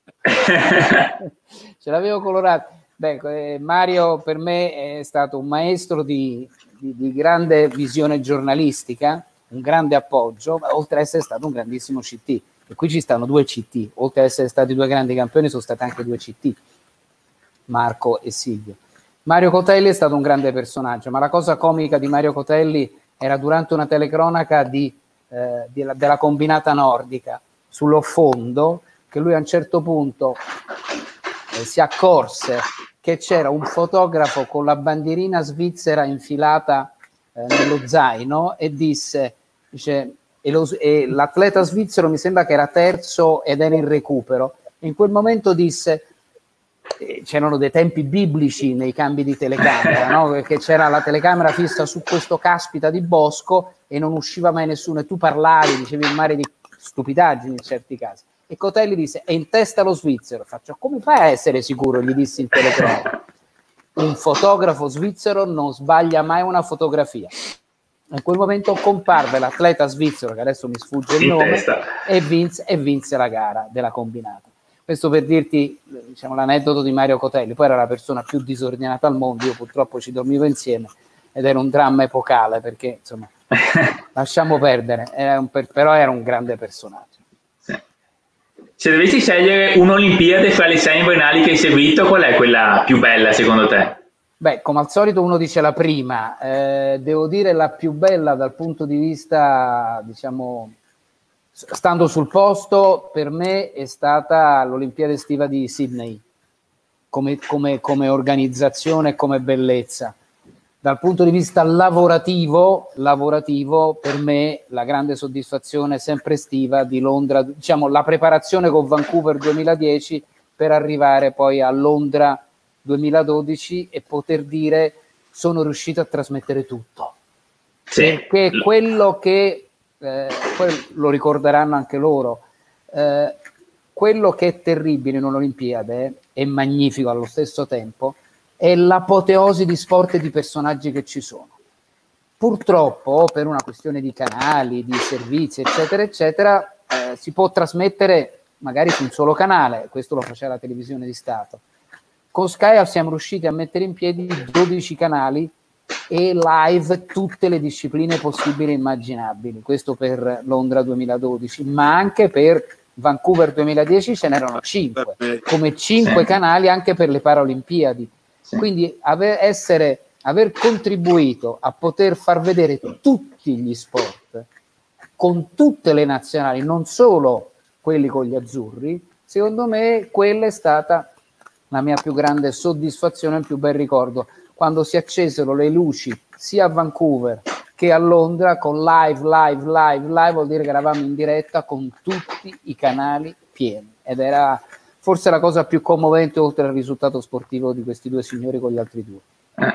Ce l'avevo colorati. Beh, eh, Mario per me è stato un maestro di, di, di grande visione giornalistica, un grande appoggio, ma oltre ad essere stato un grandissimo C T. E qui ci stanno due C T, oltre ad essere stati due grandi campioni, sono stati anche due C T, Marco e Silvio. Mario Cotelli è stato un grande personaggio, ma la cosa comica di Mario Cotelli era durante una telecronaca di, eh, di, della combinata nordica sullo fondo, che lui a un certo punto eh, si accorse che c'era un fotografo con la bandierina svizzera infilata eh, nello zaino e disse, dice, e, lo, e l'atleta svizzero mi sembra che era terzo ed era in recupero. In quel momento disse, eh, c'erano dei tempi biblici nei cambi di telecamera, no? Perché c'era la telecamera fissa su questo caspita di bosco e non usciva mai nessuno, e tu parlavi, dicevi un mare di stupidaggini in certi casi. E Cotelli disse, è in testa lo svizzero. Faccio, come fai a essere sicuro? Gli dissi in telecronaca. Un fotografo svizzero non sbaglia mai una fotografia. In quel momento comparve l'atleta svizzero, che adesso mi sfugge il in nome, testa. e vinse, e vinse la gara della combinata. Questo per dirti, diciamo, l'aneddoto di Mario Cotelli. Poi era la persona più disordinata al mondo, io purtroppo ci dormivo insieme ed era un dramma epocale, perché insomma lasciamo perdere, era un per, però era un grande personaggio. Se dovessi scegliere un'Olimpiade fra le sei invernali che hai seguito, qual è quella più bella secondo te? Beh, come al solito uno dice la prima, eh, devo dire la più bella dal punto di vista, diciamo, stando sul posto, per me è stata l'Olimpiade estiva di Sydney, come, come, come organizzazione e come bellezza. Dal punto di vista lavorativo, lavorativo, per me la grande soddisfazione sempre estiva di Londra, diciamo la preparazione con Vancouver duemiladieci per arrivare poi a Londra duemiladodici e poter dire sono riuscito a trasmettere tutto. Sì. Perché quello che, eh, poi lo ricorderanno anche loro, eh, quello che è terribile in un'Olimpiade e magnifico allo stesso tempo è l'apoteosi di sport e di personaggi che ci sono. Purtroppo, per una questione di canali, di servizi, eccetera, eccetera, eh, si può trasmettere magari su un solo canale, questo lo faceva la televisione di Stato. Con Sky siamo riusciti a mettere in piedi dodici canali e live tutte le discipline possibili e immaginabili, questo per Londra duemiladodici, ma anche per Vancouver duemiladieci ce n'erano cinque, come cinque canali anche per le Paralimpiadi. Quindi aver, essere, aver contribuito a poter far vedere tutti gli sport con tutte le nazionali, non solo quelli con gli azzurri, secondo me quella è stata la mia più grande soddisfazione, il più bel ricordo, quando si accesero le luci sia a Vancouver che a Londra con live, live, live, live, vuol dire che eravamo in diretta con tutti i canali pieni ed era forse la cosa più commovente oltre al risultato sportivo di questi due signori con gli altri due.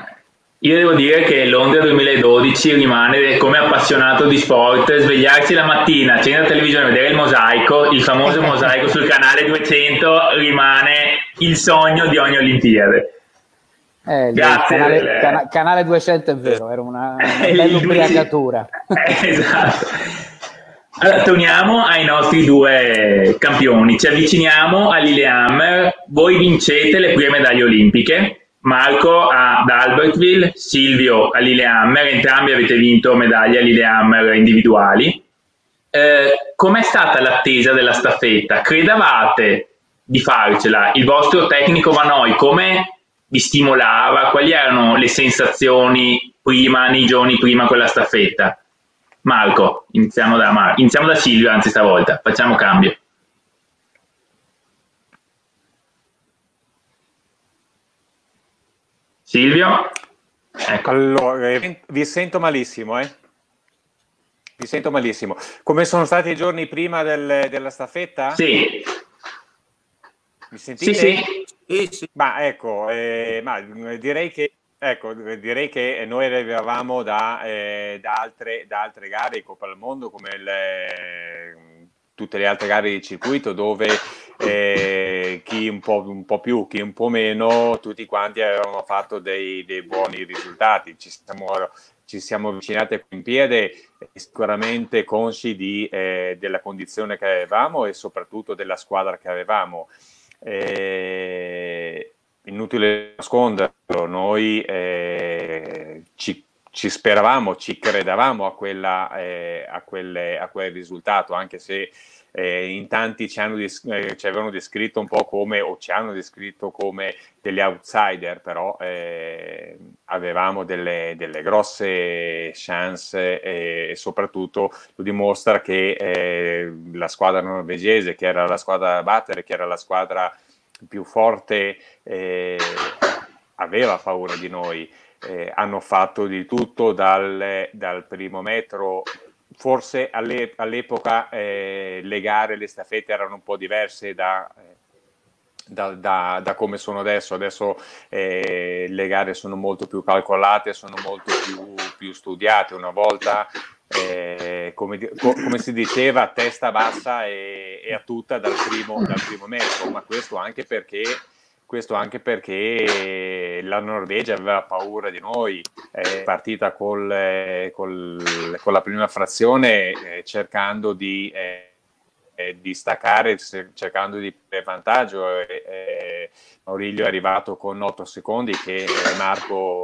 Io devo dire che Londra duemiladodici rimane, come appassionato di sport, svegliarsi la mattina, accendere la televisione, vedere il mosaico, il famoso mosaico sul canale duecento, rimane il sogno di ogni Olimpiade. Eh, Grazie. Il canale, del... cana, canale duecento è vero, era una, una bella ubriacatura. Eh, esatto. Allora, torniamo ai nostri due campioni, ci avviciniamo a Lillehammer, voi vincete le prime medaglie olimpiche, Marco ad Albertville, Silvio a Lillehammer, entrambi avete vinto medaglie a Lillehammer individuali. Eh, com'è stata l'attesa della staffetta? Credevate di farcela? Il vostro tecnico Vanoi come vi stimolava? Quali erano le sensazioni prima, nei giorni prima con la staffetta? Marco, iniziamo da, Mar- iniziamo da Silvio, anzi stavolta, facciamo cambio. Silvio? Ecco. Allora, vi sento malissimo, eh? Vi sento malissimo. Come sono stati i giorni prima del, della staffetta? Sì. Mi sentite? Sì, sì. sì. Ma ecco, eh, ma direi che Ecco, direi che noi arrivavamo da, eh, da, altre, da altre gare, Coppa del Mondo, come le, tutte le altre gare di circuito, dove eh, chi un po', un po' più, chi un po' meno, tutti quanti avevano fatto dei, dei buoni risultati. Ci siamo, ci siamo avvicinati a Olimpiadi sicuramente consci di, eh, della condizione che avevamo e soprattutto della squadra che avevamo. Eh, Inutile nasconderlo, noi eh, ci, ci speravamo, ci credevamo a, quella, eh, a, quelle, a quel risultato, anche se eh, in tanti ci, hanno des- eh, ci avevano descritto un po' come, o ci hanno descritto come degli outsider, però eh, avevamo delle, delle grosse chance eh, e soprattutto lo dimostra che eh, la squadra norvegese, che era la squadra da battere, che era la squadra più forte, eh, aveva paura di noi. Eh, hanno fatto di tutto dal, dal primo metro. Forse alle, all'epoca eh, le gare, le staffette erano un po' diverse da, da, da, da come sono adesso. Adesso eh, le gare sono molto più calcolate, sono molto più, più studiate. Una volta, eh, come, co, come si diceva, testa bassa e, e a tutta dal primo, dal primo metro, ma questo anche perché Questo anche perché la Norvegia aveva paura di noi, è partita col, eh, col, con la prima frazione eh, cercando di, eh, eh, di staccare, cercando di prendere vantaggio. Eh, eh, Mauriglio è arrivato con otto secondi che eh, Marco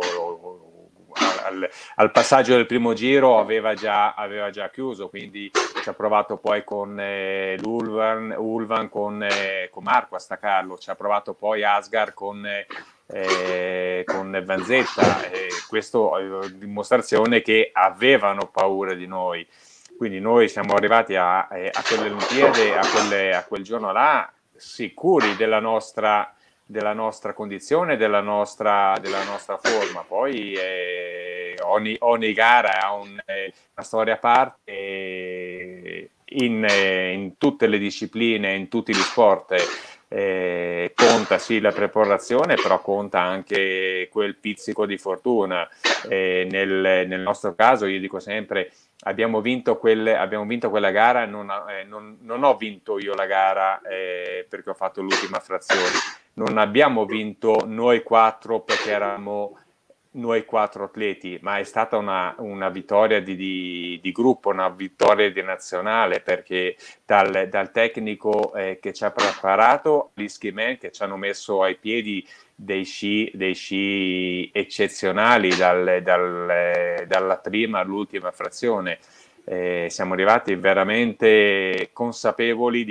al, al passaggio del primo giro aveva già, aveva già chiuso, quindi ci ha provato poi con eh, l'Ulvan, Ulvan con, eh, con Marco a staccarlo, ci ha provato poi Asgar con, eh, con Vanzetta, e questo è dimostrazione che avevano paura di noi. Quindi noi siamo arrivati a, a quelle Olimpiadi, a, quelle, a quel giorno là, sicuri della nostra, della nostra condizione, della nostra, della nostra forma. Poi eh, ogni, ogni gara ha un, eh, una storia a parte. Eh, in, eh, in tutte le discipline, in tutti gli sport eh, conta sì la preparazione, però conta anche quel pizzico di fortuna. Eh, nel, nel nostro caso, io dico sempre, abbiamo vinto, quelle, abbiamo vinto quella gara, non, eh, non, non ho vinto io la gara eh, perché ho fatto l'ultima frazione, non abbiamo vinto noi quattro perché eravamo noi quattro atleti, ma è stata una, una vittoria di, di, di gruppo, una vittoria di nazionale, perché dal, dal tecnico eh, che ci ha preparato, gli ski man che ci hanno messo ai piedi dei sci, dei sci eccezionali dal, dal, dalla prima all'ultima frazione. Eh, siamo arrivati veramente consapevoli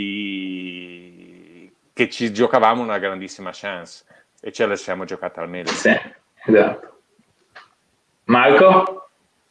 di che ci giocavamo una grandissima chance e ce la siamo giocata al meglio. Sì, esatto. Marco?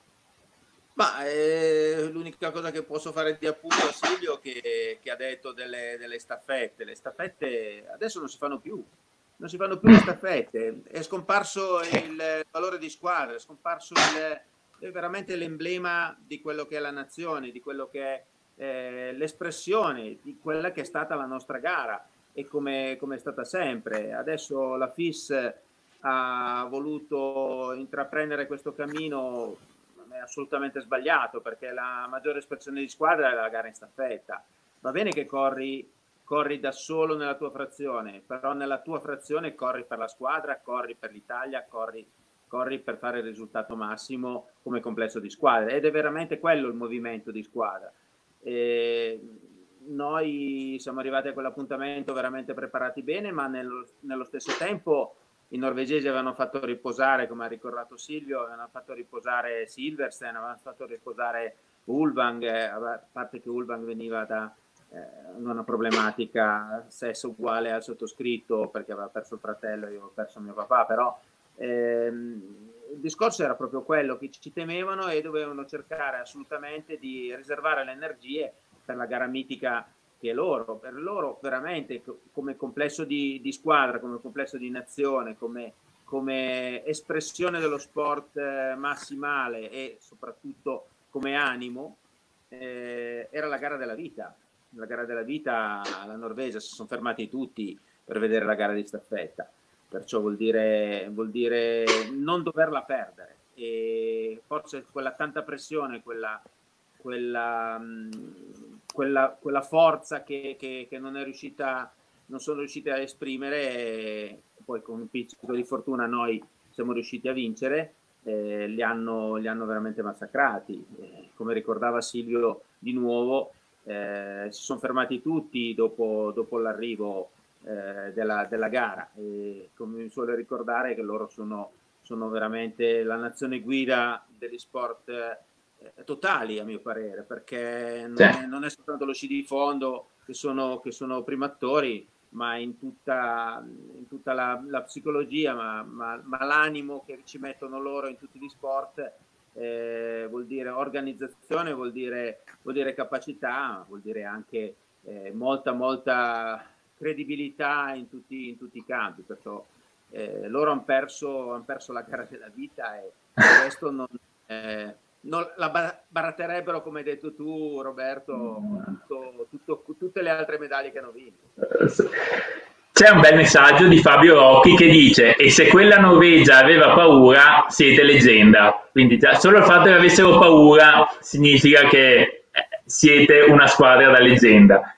Ma eh, l'unica cosa che posso fare di appunto a Silvio che, che ha detto delle, delle staffette. Le staffette adesso non si fanno più, non si fanno più le staffette, è scomparso il valore di squadra, è scomparso il, è veramente l'emblema di quello che è la nazione, di quello che è eh, l'espressione di quella che è stata la nostra gara e come, come è stata sempre. Adesso la F I S ha voluto intraprendere questo cammino, è assolutamente sbagliato, perché la maggiore espressione di squadra è la gara in staffetta. Va bene che corri, corri da solo nella tua frazione, però nella tua frazione corri per la squadra, corri per l'Italia, corri, corri per fare il risultato massimo come complesso di squadra, ed è veramente quello il movimento di squadra. E noi siamo arrivati a quell'appuntamento veramente preparati bene, ma nello, nello stesso tempo i norvegesi avevano fatto riposare, come ha ricordato Silvio, avevano fatto riposare Silversen, avevano fatto riposare Ulvang, eh, a parte che Ulvang veniva da eh, una problematica sesso uguale al sottoscritto, perché aveva perso il fratello, io avevo perso mio papà, però ehm, il discorso era proprio quello, che ci temevano e dovevano cercare assolutamente di riservare le energie per la gara mitica che è loro, per loro veramente come complesso di, di squadra, come complesso di nazione, come, come espressione dello sport eh, massimale e soprattutto come animo, eh, era la gara della vita. La gara della vita alla Norvegia, si sono fermati tutti per vedere la gara di staffetta, perciò vuol dire, vuol dire non doverla perdere, e forse quella tanta pressione, quella Quella, quella, quella forza che, che, che non è riuscita, non sono riusciti a esprimere, e poi con un pizzico di fortuna noi siamo riusciti a vincere, eh, li, hanno, li hanno veramente massacrati. Eh, come ricordava Silvio di nuovo, eh, si sono fermati tutti dopo, dopo l'arrivo eh, della, della gara, e come mi suole ricordare che loro sono sono veramente la nazione guida degli sport eh, totali, a mio parere, perché non, sì. è, non è soltanto lo sci di fondo che sono, che sono primatori, ma in tutta, in tutta la, la psicologia, ma, ma, ma l'animo che ci mettono loro in tutti gli sport, eh, vuol dire organizzazione, vuol dire, vuol dire capacità, vuol dire anche eh, molta, molta credibilità in tutti, in tutti i campi, perciò eh, loro hanno perso, han perso la gara della vita e questo non... Eh, non la baratterebbero, come hai detto tu, Roberto, tutto, tutto, tutte le altre medaglie che hanno vinto. C'è un bel messaggio di Fabio Rocchi che dice: e se quella Norvegia aveva paura, siete leggenda. Quindi già solo il fatto che avessero paura significa che siete una squadra da leggenda.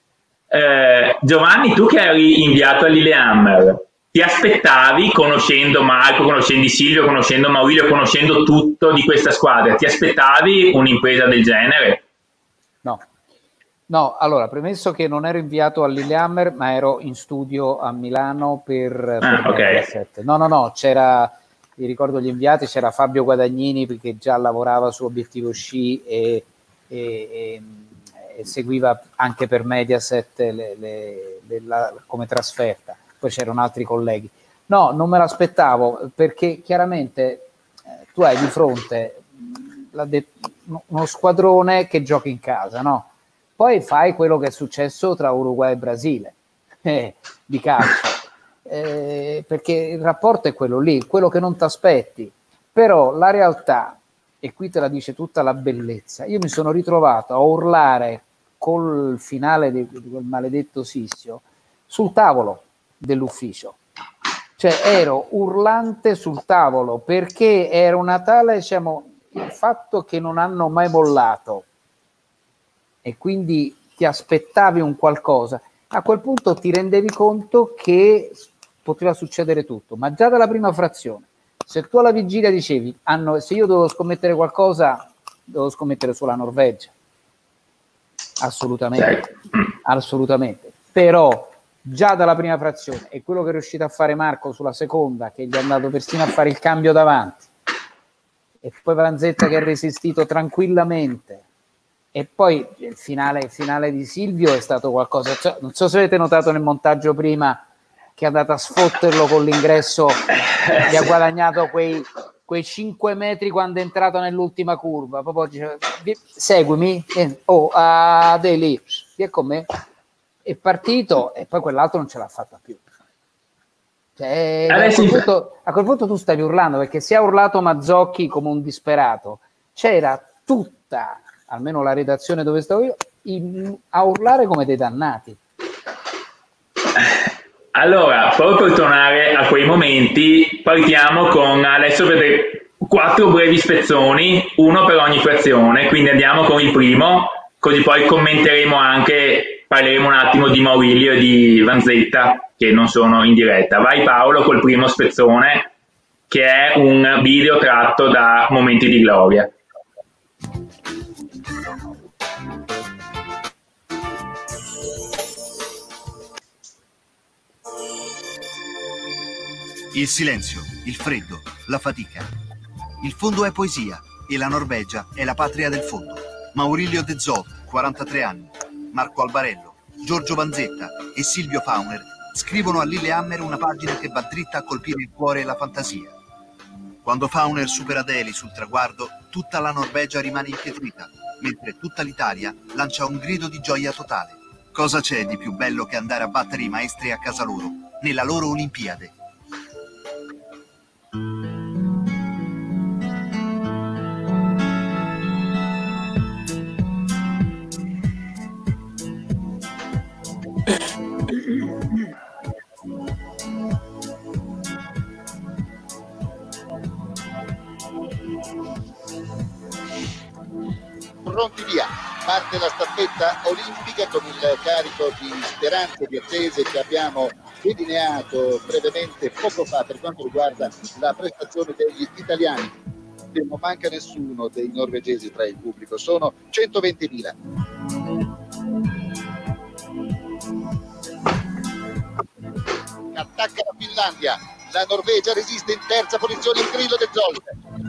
eh, Giovanni, tu che eri inviato a Lillehammer, ti aspettavi, conoscendo Marco, conoscendo Silvio, conoscendo Maurizio, conoscendo tutto di questa squadra, ti aspettavi un'impresa del genere? No, no, allora, premesso che non ero inviato a Lillehammer, ma ero in studio a Milano per, per ah, okay. No, no, no, c'era, vi ricordo gli inviati, c'era Fabio Guadagnini, che già lavorava su Obiettivo Sci e, e, e, e seguiva anche per Mediaset le, le, le, la, come trasferta. Poi c'erano altri colleghi. No, non me l'aspettavo, perché chiaramente eh, tu hai di fronte la de- uno squadrone che gioca in casa, no? Poi fai quello che è successo tra Uruguay e Brasile, eh, di calcio, eh, perché il rapporto è quello lì, quello che non ti aspetti. Però la realtà, e qui te la dice tutta la bellezza, io mi sono ritrovato a urlare col finale di, di quel maledetto Sissio sul tavolo dell'ufficio, cioè ero urlante sul tavolo, perché era una tale, diciamo, il fatto che non hanno mai mollato e quindi ti aspettavi un qualcosa, a quel punto ti rendevi conto che poteva succedere tutto, ma già dalla prima frazione, se tu alla vigilia dicevi hanno, se io dovevo scommettere qualcosa, dovevo scommettere sulla Norvegia, assolutamente, assolutamente, però già dalla prima frazione, e quello che è riuscito a fare Marco sulla seconda, che gli è andato persino a fare il cambio davanti, e poi Vanzetta che ha resistito tranquillamente, e poi il finale, il finale di Silvio è stato qualcosa, cioè, non so se avete notato nel montaggio prima che è andato a sfotterlo con l'ingresso, gli ha guadagnato quei, quei cinque metri quando è entrato nell'ultima curva, proprio dice, seguimi, oh, ah, dei lì, vieni con me. È partito e poi quell'altro non ce l'ha fatta più. Cioè, a, quel punto, a quel punto tu stavi urlando, perché se ha urlato Mazzocchi come un disperato, c'era tutta, almeno la redazione dove stavo io, in, a urlare come dei dannati. Allora, proprio per tornare a quei momenti, partiamo con, adesso vedete, quattro brevi spezzoni, uno per ogni frazione, quindi andiamo con il primo, così poi commenteremo anche, parleremo un attimo di Maurizio e di Vanzetta, che non sono in diretta. Vai Paolo col primo spezzone, che è un video tratto da Momenti di Gloria. Il silenzio, il freddo, la fatica. Il fondo è poesia e la Norvegia è la patria del fondo. Maurizio De Zot, quarantatré anni, Marco Albarello, Giorgio Vanzetta e Silvio Fauner scrivono a Lillehammer una pagina che va dritta a colpire il cuore e la fantasia. Quando Fauner supera Deli sul traguardo, tutta la Norvegia rimane impietrita, mentre tutta l'Italia lancia un grido di gioia totale. Cosa c'è di più bello che andare a battere i maestri a casa loro, nella loro Olimpiade? Pronti via, parte la staffetta olimpica con il carico di speranze, di attese che abbiamo delineato brevemente poco fa per quanto riguarda la prestazione degli italiani. Non manca nessuno dei norvegesi tra il pubblico, sono centoventimila. Attacca la Finlandia, La Norvegia resiste in terza posizione, il Grillo De Zolt.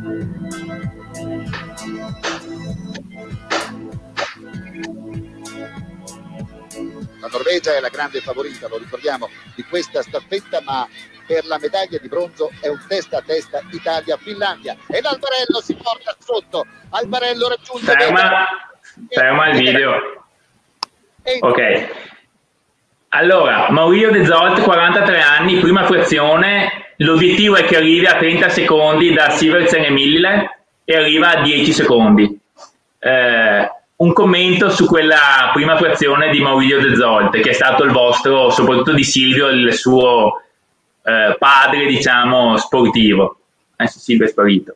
La Norvegia è la grande favorita, lo ricordiamo, di questa staffetta, ma per la medaglia di bronzo è un testa a testa Italia-Finlandia. E l'Albarello si porta sotto. Albarello raggiunge... Ferma, ferma il video. Ok. Allora, Maurizio De Zolt, quarantatré anni, prima frazione. L'obiettivo è che arrivi a trenta secondi da Sivertsen e Millile e arriva a dieci secondi. Eh, un commento su quella prima frazione di Maurizio De Zolt, che è stato il vostro, soprattutto di Silvio, il suo eh, padre, diciamo, sportivo. Adesso Silvio è sparito.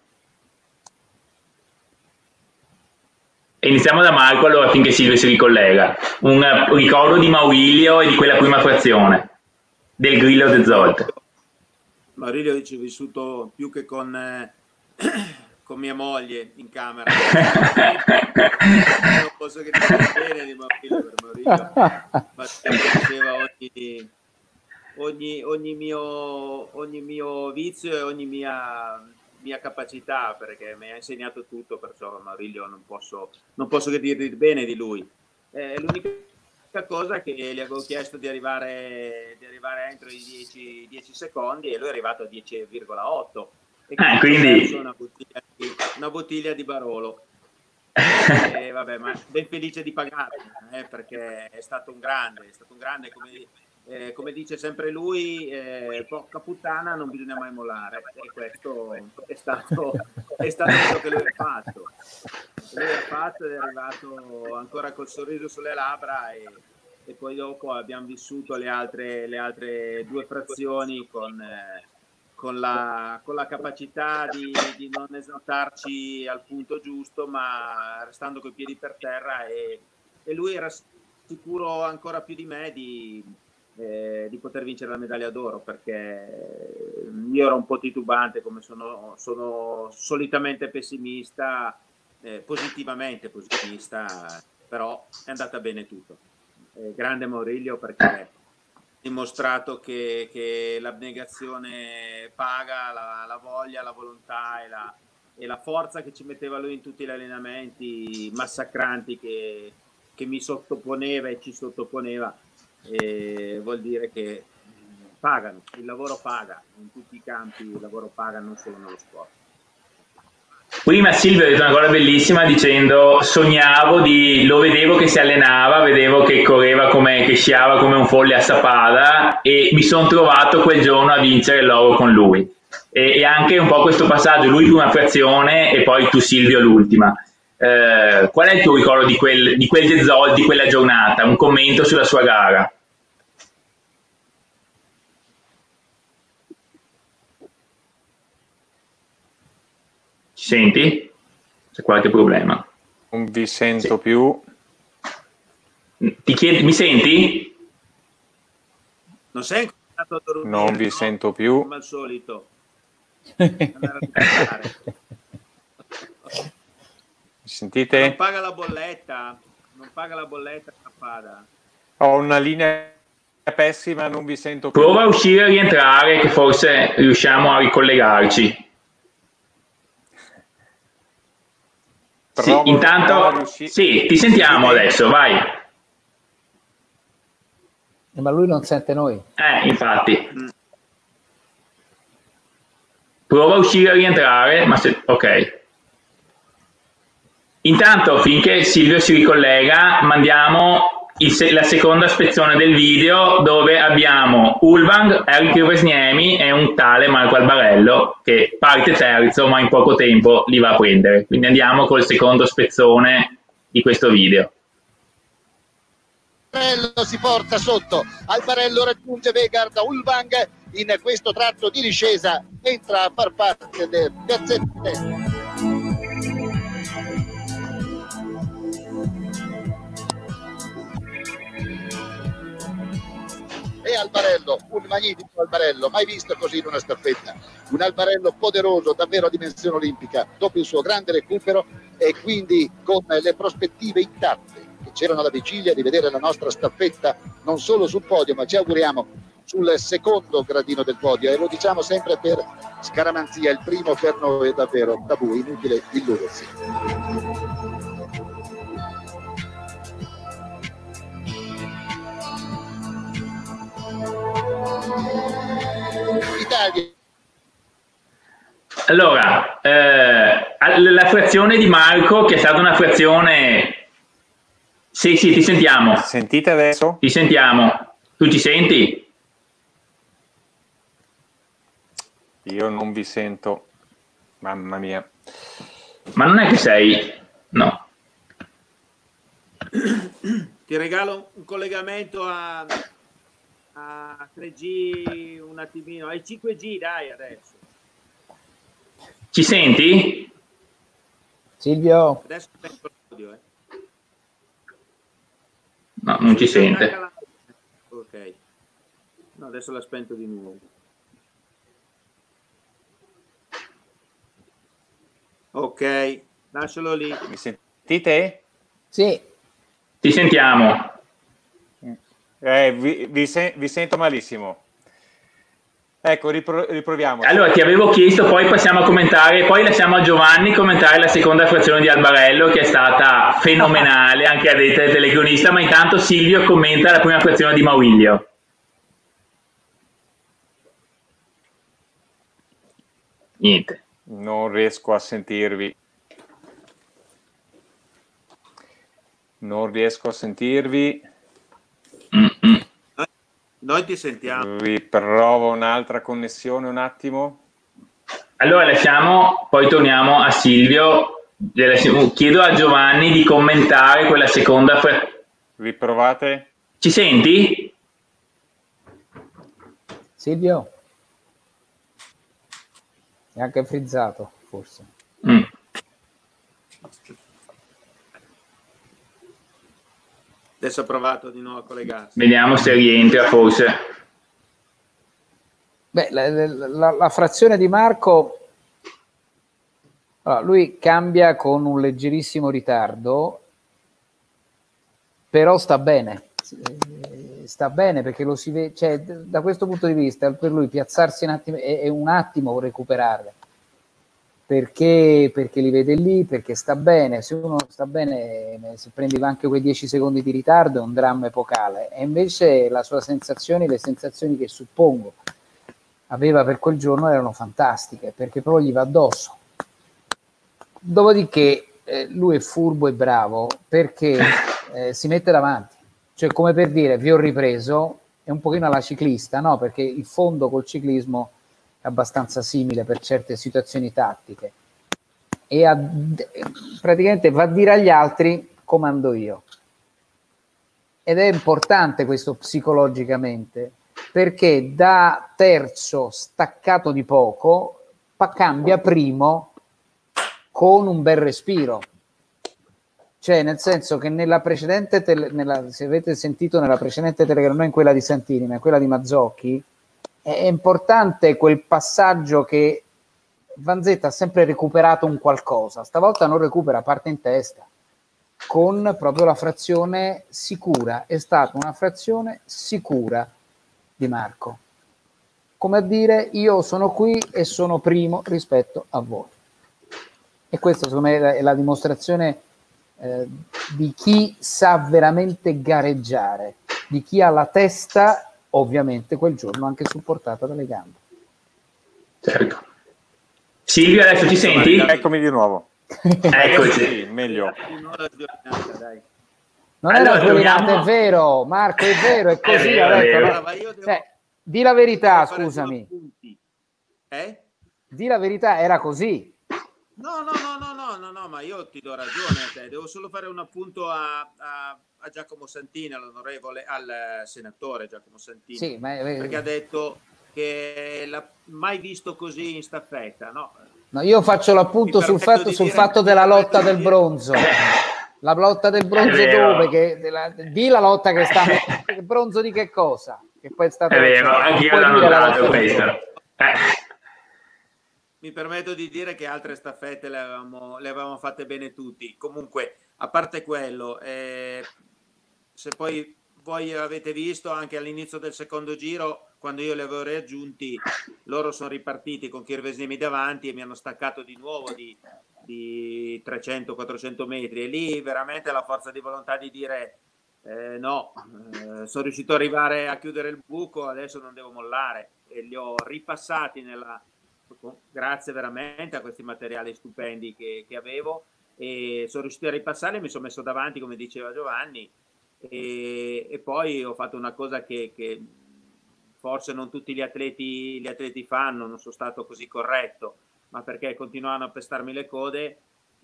E iniziamo da Marco, allora, finché Silvio si ricollega. Un uh, ricordo di Maurizio e di quella prima frazione del Grillo De Zolt. Maurizio dice vissuto più che con... Eh... con mia moglie in camera. Non posso che dire bene di Maurizio, per Maurizio, ma diceva ogni, ogni, ogni, mio, ogni mio vizio e ogni mia, mia capacità, perché mi ha insegnato tutto, perciò Maurizio non posso, non posso che dire bene di lui. Eh, l'unica cosa che gli avevo chiesto di arrivare, di arrivare entro i dieci, dieci secondi e lui è arrivato a dieci virgola otto. E eh, quindi una bottiglia, di, una bottiglia di Barolo. E, vabbè, ma ben felice di pagarlo, eh, perché è stato un grande, è stato un grande, come, eh, come dice sempre lui, eh, porca puttana, non bisogna mai mollare, e questo è stato, è stato quello che lui ha fatto. Lui ha fatto ed è arrivato ancora col sorriso sulle labbra, e, e poi dopo abbiamo vissuto le altre, le altre due frazioni con... Eh, Con la, con la capacità di, di non esaltarci al punto giusto, ma restando coi piedi per terra, e, e lui era sicuro ancora più di me di, eh, di poter vincere la medaglia d'oro, perché io ero un po' titubante, come sono, sono solitamente pessimista, eh, positivamente pessimista, però è andata bene tutto. Eh, grande Maurizio, perché dimostrato che, che l'abnegazione paga, la, la voglia, la volontà e la, e la forza che ci metteva lui in tutti gli allenamenti massacranti che, che mi sottoponeva e ci sottoponeva, e vuol dire che pagano, il lavoro paga, in tutti i campi il lavoro paga, non solo nello sport. Prima Silvio ha detto una cosa bellissima dicendo: sognavo di, lo vedevo che si allenava, vedevo che correva come, che sciava come un folle a Sappada, e mi sono trovato quel giorno a vincere l'oro con lui. E, e anche un po' questo passaggio, lui prima frazione e poi tu Silvio l'ultima. Eh, qual è il tuo ricordo di quel, di quel De Zolt, di quella giornata? Un commento sulla sua gara. Ci senti? C'è qualche problema? Non vi sento sì. più. Ti chiedi, mi senti? Non sei andato a dormire? Non vi no? sento più. Come al solito. Sentite? Non paga la bolletta. Non paga la bolletta, Sappada. Ho una linea pessima, non vi sento più. Prova a uscire e rientrare, che forse riusciamo a ricollegarci. Sì, Provo, intanto sì, ti sentiamo adesso, vai. Ma lui non sente noi. Eh, infatti. Prova a uscire e rientrare, ma se... ok. Intanto, finché Silvio si ricollega, mandiamo il se la seconda spezzone del video, dove abbiamo Ulvang, Erik Ruvesniemi e un tale Marco Albarello che parte terzo, ma in poco tempo li va a prendere. Quindi andiamo col secondo spezzone di questo video. Albarello si porta sotto, Albarello raggiunge Vegard, Ulvang in questo tratto di discesa entra a far parte del piazzetta. E Albarello, un magnifico Albarello, mai visto così in una staffetta, un Albarello poderoso, davvero a dimensione olimpica, dopo il suo grande recupero e quindi con le prospettive intatte che c'erano alla vigilia di vedere la nostra staffetta non solo sul podio, ma ci auguriamo sul secondo gradino del podio, e lo diciamo sempre per scaramanzia, il primo per noi è davvero tabù, inutile illudersi. Italia. Allora, eh, la frazione di Marco, che è stata una frazione... Sì, sì, ti sentiamo. Sentite adesso? Ti sentiamo. Tu ci senti? Io non vi sento. Mamma mia. Ma non è che sei... No. Ti regalo un collegamento a, a tre G un attimino, ai cinque G dai adesso. Ci senti? Silvio? Adesso sento l'audio, eh. No, non ci sente. Ok. No, adesso la spento di nuovo. Ok, lascialo lì. Mi sentite? Sì. Ti sentiamo. Eh, vi, vi, se, vi sento malissimo. Ecco, ripro, riproviamo. Allora, ti avevo chiesto, poi passiamo a commentare, poi lasciamo a Giovanni commentare la seconda frazione di Albarello, che è stata fenomenale, anche a detta del telecronista, ma intanto Silvio commenta la prima frazione di Maurilio. Niente. Non riesco a sentirvi. Non riesco a sentirvi. Mm-mm. Noi ti sentiamo. Riprovo un'altra connessione un attimo. Allora lasciamo, poi torniamo a Silvio. Chiedo a Giovanni di commentare quella seconda. Riprovate. Ci senti? Silvio? È anche frizzato, forse. Mm. Adesso ha provato di nuovo a collegarsi. Vediamo se rientra forse. Beh, la, la, la frazione di Marco, allora, lui cambia con un leggerissimo ritardo, però sta bene. Sta bene perché lo si vede, cioè, da questo punto di vista per lui piazzarsi un attimo è, è un attimo recuperare, perché, perché li vede lì, perché sta bene. Se uno sta bene, se prendi anche quei dieci secondi di ritardo è un dramma epocale, e invece la sua sensazioni, le sensazioni che suppongo aveva per quel giorno erano fantastiche, perché proprio gli va addosso. Dopodiché eh, lui è furbo e bravo perché eh, si mette davanti. Cioè, come per dire, vi ho ripreso, è un pochino alla ciclista, no? Perché il fondo col ciclismo è abbastanza simile per certe situazioni tattiche. E a, praticamente va a dire agli altri comando io. Ed è importante questo psicologicamente, perché da terzo staccato di poco cambia primo con un bel respiro. Cioè, nel senso che nella precedente, tele, nella, se avete sentito nella precedente telecamera, non in quella di Santini, ma in quella di Mazzocchi, è, è importante quel passaggio che Vanzetta ha sempre recuperato un qualcosa, stavolta non recupera, parte in testa, con proprio la frazione sicura. È stata una frazione sicura di Marco. Come a dire, io sono qui e sono primo rispetto a voi. E questa, secondo me, è la dimostrazione Eh, di chi sa veramente gareggiare, di chi ha la testa ovviamente quel giorno anche supportata dalle gambe. Certo. Silvio, adesso ti senti? Eccomi di nuovo. Eccoci. Meglio. Non allora, è una torniamo... è vero, Marco, è vero, è così. È vero, detto, è vero. no? Allora, io devo, eh, di la verità, devo scusami. Eh? Di la verità, era così. No, no, no, no, no, no, no, ma io ti do ragione a te. Devo solo fare un appunto a, a, a Giacomo Santini, all'onorevole, al senatore Giacomo Santini, Sì, ma, perché ha detto che l'ha mai visto così in staffetta, no? No, io faccio l'appunto sul fatto, sul dire, fatto della lotta del bronzo. La lotta del bronzo dove? Che, della, di la lotta che sta... Il bronzo di che cosa? Che poi è stato... È vero, anche io l'ho notato questo. Eh. Mi permetto di dire che altre staffette le avevamo, le avevamo fatte bene tutti. Comunque, a parte quello, eh, se poi voi avete visto anche all'inizio del secondo giro, quando io li avevo raggiunti, loro sono ripartiti con Kirvesniemi davanti e mi hanno staccato di nuovo di, di trecento quattrocento metri, e lì veramente la forza di volontà di dire eh, no, eh, sono riuscito ad arrivare a chiudere il buco, adesso non devo mollare, e li ho ripassati nella, grazie veramente a questi materiali stupendi che, che avevo, e sono riuscito a ripassarli, mi sono messo davanti come diceva Giovanni, e, e poi ho fatto una cosa che, che forse non tutti gli atleti, gli atleti fanno, non sono stato così corretto, ma perché continuavano a pestarmi le code,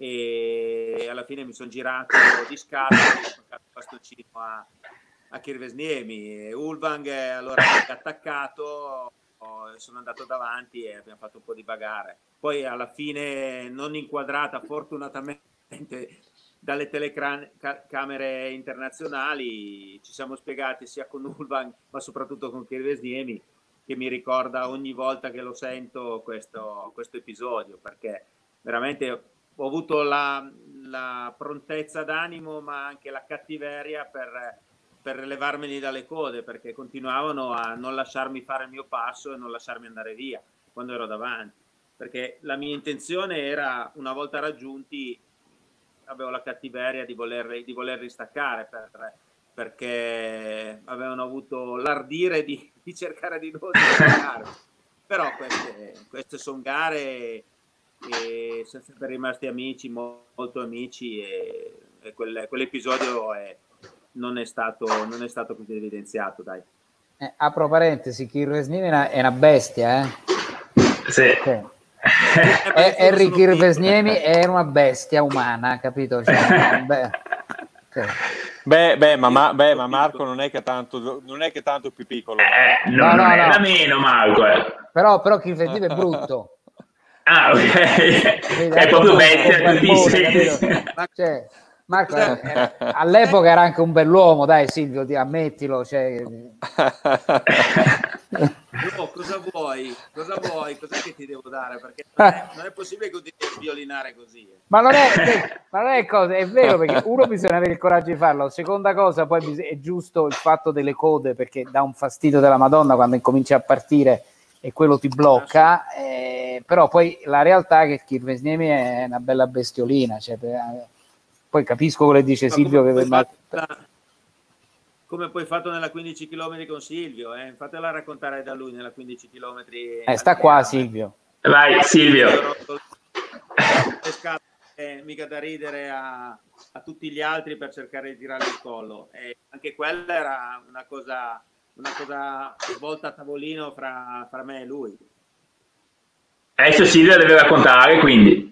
e alla fine mi sono girato di scatto e ho attaccato il bastoncino a, a Kirvesniemi, e Ulvang allora mi ha attaccato, sono andato davanti e abbiamo fatto un po' di bagarre. Poi alla fine, non inquadrata fortunatamente dalle telecamere internazionali, ci siamo spiegati sia con Ulvang ma soprattutto con Kirvesniemi, che mi ricorda ogni volta che lo sento questo, questo episodio, perché veramente ho avuto la, la prontezza d'animo ma anche la cattiveria per, per levarmeli dalle code, perché continuavano a non lasciarmi fare il mio passo e non lasciarmi andare via quando ero davanti, perché la mia intenzione era, una volta raggiunti, avevo la cattiveria di voler, di voler ristaccare, per, perché avevano avuto l'ardire di, di cercare di non ristaccare. Però queste, queste sono gare e siamo sempre rimasti amici, molto amici, e, e quel, quell'episodio è, non, è stato, non è stato così evidenziato, dai. Eh, apro parentesi, Kirvesniemi è una bestia, eh? Sì. Okay. E- Henry Kirvesniemi è una bestia umana, capito? Cioè, beh, cioè. Beh, beh, ma, ma, beh, ma Marco non è che tanto, non è che tanto più piccolo. Eh, no, non no, è no. da meno, Marco. Eh. Però, però Kirvesniemi è brutto. Ah, ok. È proprio bestia a tutti i sensi. Cioè, Marco era, all'epoca era anche un bell'uomo, dai Silvio, ti ammettilo. Cioè... No, cosa vuoi? Cosa vuoi? Cos'è che ti devo dare? Perché non è, non è possibile che continui a violinare così. Ma non è, ma non è cosa, è vero, perché uno bisogna avere il coraggio di farlo. Seconda cosa, poi bis- è giusto il fatto delle code, perché dà un fastidio della Madonna quando incominci a partire e quello ti blocca. Eh, però poi la realtà è che Kirvesniemi è una bella bestiolina. Cioè, per, poi capisco quello che dice ma Silvio. Che ma... come poi fatto nella quindici chilometri con Silvio, eh? Fatela raccontare da lui nella quindici chilometri. Eh, sta qua Silvio. Vai Silvio. Eh, mica da ridere a, a tutti gli altri per cercare di tirare il collo. E anche quella era una cosa, una cosa svolta a tavolino fra, fra me e lui. Adesso Silvio deve raccontare, quindi.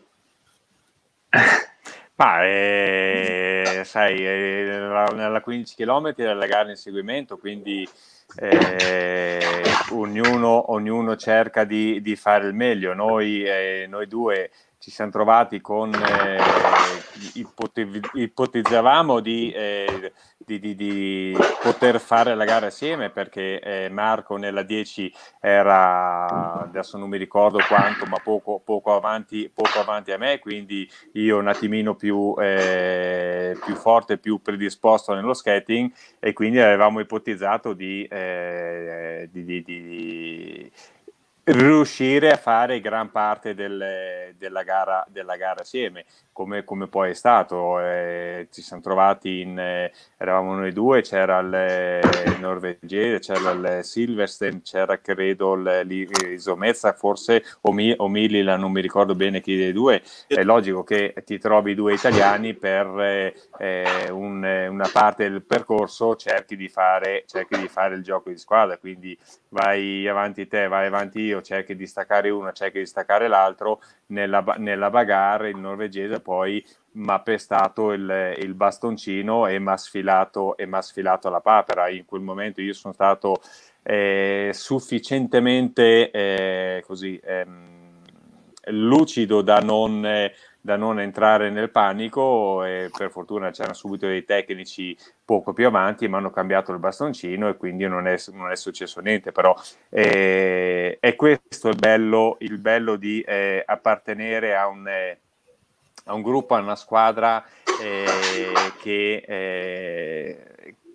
Ma eh, sai, eh, nella quindici chilometri è la gara in seguimento, quindi eh, ognuno, ognuno cerca di, di fare il meglio. Noi, eh, noi due ci siamo trovati con, eh, ipote- ipotizzavamo di, eh, di, di, di poter fare la gara assieme, perché eh, Marco nella dieci era, adesso non mi ricordo quanto, ma poco, poco, avanti, poco avanti a me, quindi io un attimino più, eh, più forte, più predisposto nello skating, e quindi avevamo ipotizzato di, eh, di, di, di riuscire a fare gran parte del, della, gara, della gara assieme, come, come poi è stato. Eh, ci siamo trovati in, eh, eravamo noi due, c'era il, il norvegese, c'era il Silversten, c'era credo l'Isomezza, forse o, Mi, o Milila, non mi ricordo bene chi dei due. È logico che ti trovi due italiani per eh, un, una parte del percorso, cerchi di fare, cerchi di fare il gioco di squadra, quindi vai avanti te, vai avanti io, cerchi di staccare uno, cerchi di staccare l'altro. Nella, nella bagarre il norvegese poi mi ha pestato il, il bastoncino e mi ha sfilato, e m'ha sfilato la papera. In quel momento io sono stato eh, sufficientemente eh, così ehm, lucido da non, eh, da non entrare nel panico, e per fortuna c'erano subito dei tecnici poco più avanti e mi hanno cambiato il bastoncino, e quindi non è, non è successo niente. Però eh, è questo il bello, il bello di eh, appartenere a un, eh, a un gruppo, a una squadra eh, che, eh,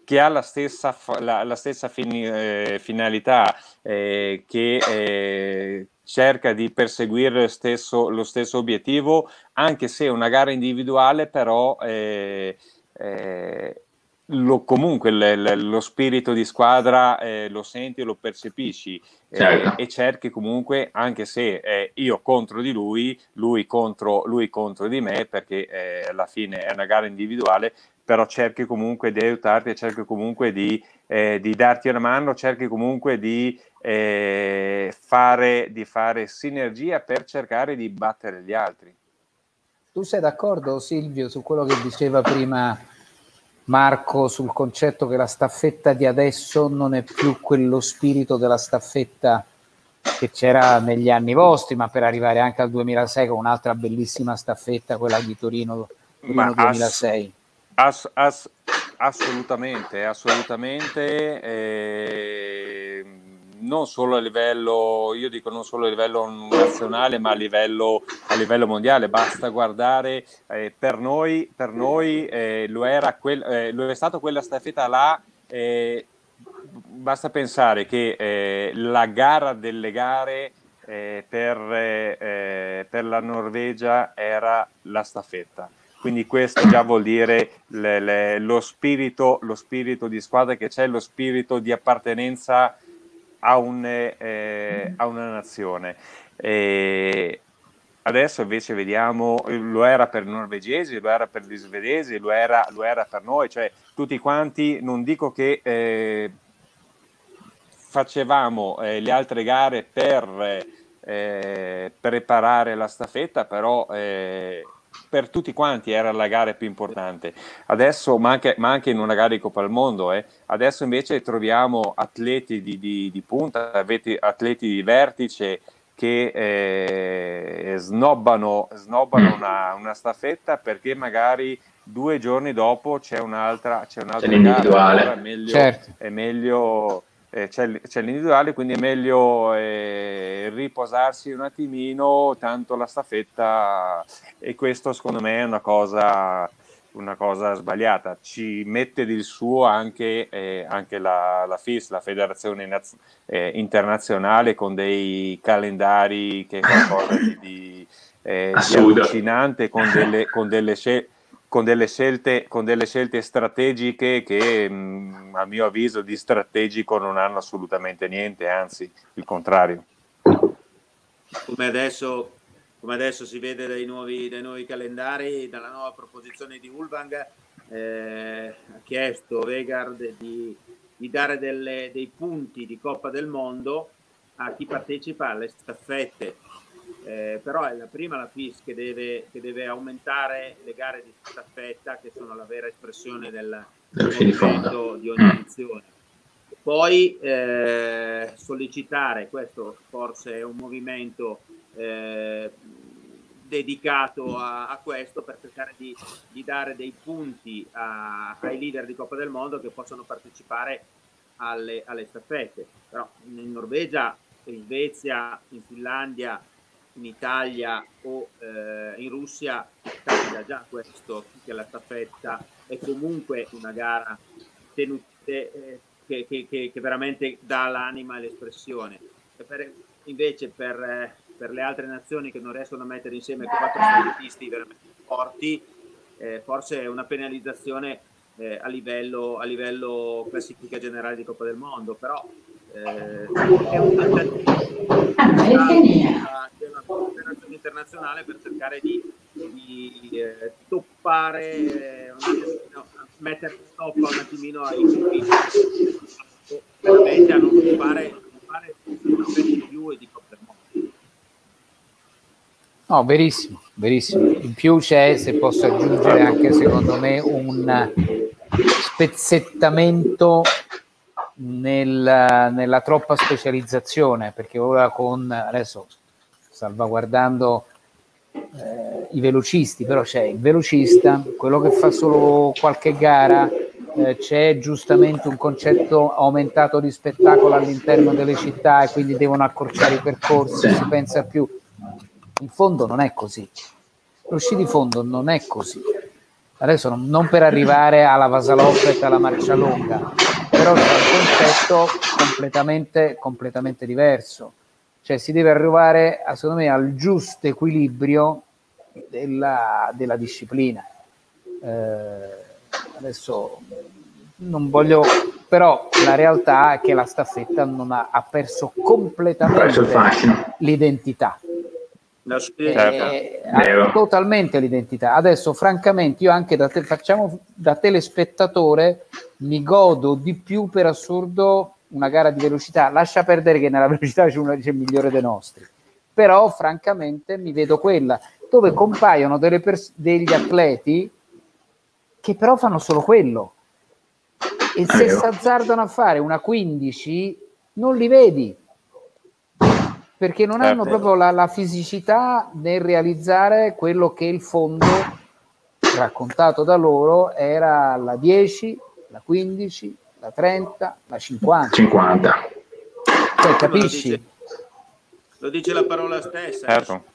che ha la stessa, la, la stessa fini, eh, finalità, eh, che eh, cerca di perseguire lo stesso, lo stesso obiettivo, anche se è una gara individuale, però eh, eh, lo, comunque le, le, lo spirito di squadra eh, lo senti, lo percepisci, eh, certo. E cerchi comunque, anche se eh, io contro di lui, lui contro, lui contro di me, perché eh, alla fine è una gara individuale, però cerchi comunque di aiutarti e cerchi comunque di, eh, di darti una mano, cerchi comunque di, eh, fare, di fare sinergia per cercare di battere gli altri. Tu sei d'accordo, Silvio, su quello che diceva prima Marco sul concetto che la staffetta di adesso non è più quello spirito della staffetta che c'era negli anni vostri, ma per arrivare anche al duemilasei con un'altra bellissima staffetta, quella di Torino, Torino duemilasei? Ass, ass, assolutamente, assolutamente, eh, non solo a livello, io dico non solo a livello nazionale, ma a livello, a livello mondiale. Basta guardare, eh, per noi, per noi eh, lo, era quel, eh, lo è stato quella staffetta là, eh, basta pensare che eh, la gara delle gare eh, per, eh, per la Norvegia era la staffetta. Quindi questo già vuol dire le, le, lo, spirito, lo spirito di squadra che c'è, lo spirito di appartenenza a, un, eh, a una nazione. E adesso invece vediamo, lo era per i norvegesi, lo era per gli svedesi, lo era, lo era per noi, cioè tutti quanti, non dico che eh, facevamo eh, le altre gare per eh, preparare la staffetta, però... Eh, per tutti quanti era la gara più importante. Adesso, ma anche, ma anche in una gara di Coppa del Mondo, eh, adesso invece troviamo atleti di, di, di punta, atleti di vertice che eh, snobbano, snobbano una, una staffetta perché magari due giorni dopo c'è un'altra, c'è un'altra gara. Allora è meglio, certo. È meglio eh, c'è, c'è l'individuale, quindi è meglio eh, riposarsi un attimino, tanto la staffetta, e questo secondo me è una cosa, una cosa sbagliata. Ci mette del suo anche, eh, anche la, la F I S, la Federazione Naz- eh, Internazionale, con dei calendari che è qualcosa di, di, eh, di allucinante, con delle, con delle scelte Con delle, scelte, con delle scelte strategiche che mh, a mio avviso di strategico non hanno assolutamente niente, anzi il contrario. Come adesso, come adesso si vede dai nuovi, dai nuovi calendari, dalla nuova proposizione di Ulvang, eh, ha chiesto Vegard di, di dare delle, dei punti di Coppa del Mondo a chi partecipa alle staffette. Eh, però è la prima la F I S che deve, che deve aumentare le gare di staffetta, che sono la vera espressione del, del movimento di ogni nazione. Poi eh, sollecitare, questo forse è un movimento eh, dedicato a, a questo, per cercare di, di dare dei punti a, ai leader di Coppa del Mondo che possono partecipare alle, alle staffette. Però in Norvegia, in Svezia, in Finlandia, in Italia o eh, in Russia capita già questo, che la staffetta è comunque una gara tenuta, eh, che, che, che, che veramente dà l'anima e l'espressione. E per, invece per, eh, per le altre nazioni che non riescono a mettere insieme quattro staffettisti veramente forti, eh, forse è una penalizzazione eh, a livello, a livello classifica generale di Coppa del Mondo, però eh, è un tentativo della Federazione Internazionale per cercare di, di eh, toppare, eh, no, mettere stop un attimino ai conflitti, a non fare, non fare di più e di Coppa del Mondo. No, verissimo, verissimo. In più c'è, se posso aggiungere anche secondo me, un spezzettamento nel, nella troppa specializzazione, perché ora con, adesso salvaguardando eh, i velocisti, però c'è il velocista, quello che fa solo qualche gara, eh, c'è giustamente un concetto aumentato di spettacolo all'interno delle città e quindi devono accorciare i percorsi, si pensa più. In fondo non è così, lo sci di fondo non è così. adesso non, non per arrivare alla Vasalopet, alla Marcialonga, però c'è un concetto completamente, completamente diverso, cioè si deve arrivare, secondo me, al giusto equilibrio della, della disciplina. Eh, adesso non voglio, però la realtà è che la staffetta non ha, ha perso completamente l'identità. Eh, ha totalmente l'identità. Adesso francamente io anche da te, facciamo da telespettatore mi godo di più per assurdo una gara di velocità, lascia perdere che nella velocità c'è uno c'è il migliore dei nostri, però francamente mi vedo quella dove compaiono delle pers- degli atleti che però fanno solo quello, e se si azzardano a fare una quindici non li vedi, perché non hanno proprio la, la fisicità nel realizzare quello che il fondo raccontato da loro era la dieci, la quindici, la trenta, la cinquanta. cinquanta. Cioè, capisci? Lo dice, lo dice la parola stessa. Certo.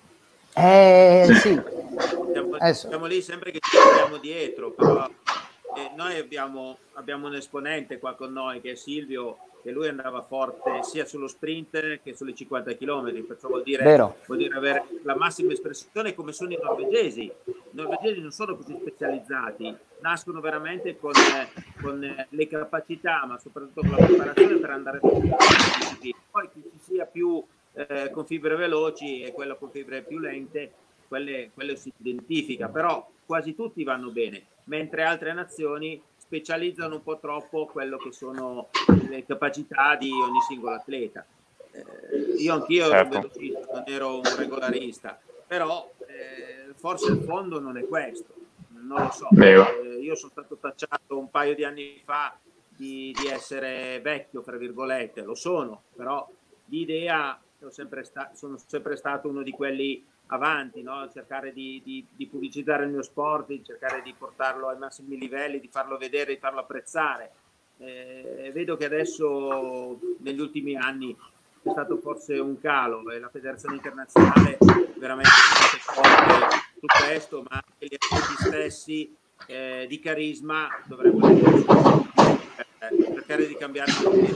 Eh sì. Siamo, siamo lì sempre che ci andiamo dietro, però eh, noi abbiamo, abbiamo un esponente qua con noi che è Silvio, che lui andava forte sia sullo sprint che sulle cinquanta chilometri, perciò vuol dire, vuol dire avere la massima espressione, come sono i norvegesi. I norvegesi non sono così specializzati, nascono veramente con, eh, con eh, le capacità, ma soprattutto con la preparazione per andare forte. Poi chi ci sia più eh, con fibre veloci e quello con fibre più lente, quelle, quello si identifica, però quasi tutti vanno bene, mentre altre nazioni specializzano un po' troppo quello che sono le capacità di ogni singolo atleta. Eh, io anch'io certo. ero un velocista, non ero un regolarista, però eh, forse il fondo non è questo, non lo so. Eh, io sono stato tacciato un paio di anni fa di, di essere vecchio, tra virgolette, lo sono, però di idea sono sempre, sta- sono sempre stato uno di quelli avanti, no? Cercare di, di, di pubblicizzare il mio sport, di cercare di portarlo ai massimi livelli, di farlo vedere, di farlo apprezzare. Eh, vedo che adesso negli ultimi anni è stato forse un calo e la federazione internazionale veramente è forte su questo, ma anche gli atleti stessi eh, di carisma dovrebbero eh, cercare di cambiare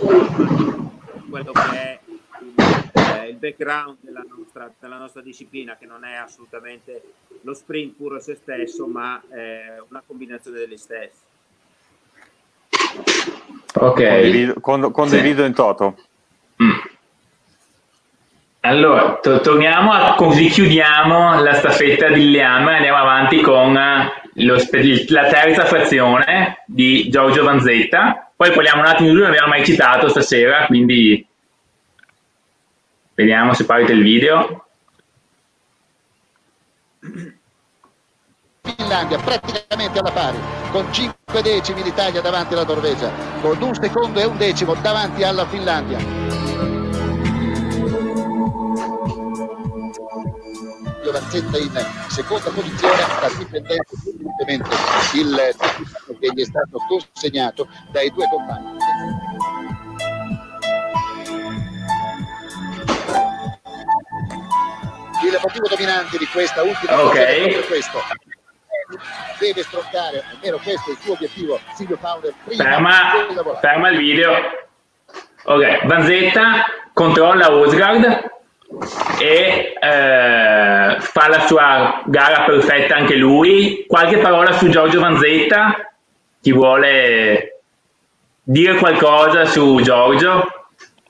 quello che è il, il background della nostra, della nostra disciplina, che non è assolutamente lo sprint puro a se stesso, ma è una combinazione degli stessi. Ok, condivido, con, condivido sì. In toto. Mm. Allora, to- torniamo a, così chiudiamo la staffetta di Lillehammer e andiamo avanti con lo, la terza frazione di Giorgio Vanzetta. Poi parliamo un attimo di lui, non abbiamo mai citato stasera, quindi vediamo se parte il video. Finlandia praticamente alla pari, con cinque decimi l'Italia davanti alla Norvegia, con un secondo e un decimo davanti alla Finlandia. Vanzetta in seconda posizione, sta difendendo evidentemente il titolo che gli è stato consegnato dai due compagni. Il motivo dominante di questa ultima okay. è proprio questo. Deve stroncare, almeno questo è il suo obiettivo, Silvio Fauner. Ferma, ferma il video. Ok, Vanzetta controlla Osgard e eh, fa la sua gara perfetta anche lui. Qualche parola su Giorgio Vanzetta? Chi vuole dire qualcosa su Giorgio?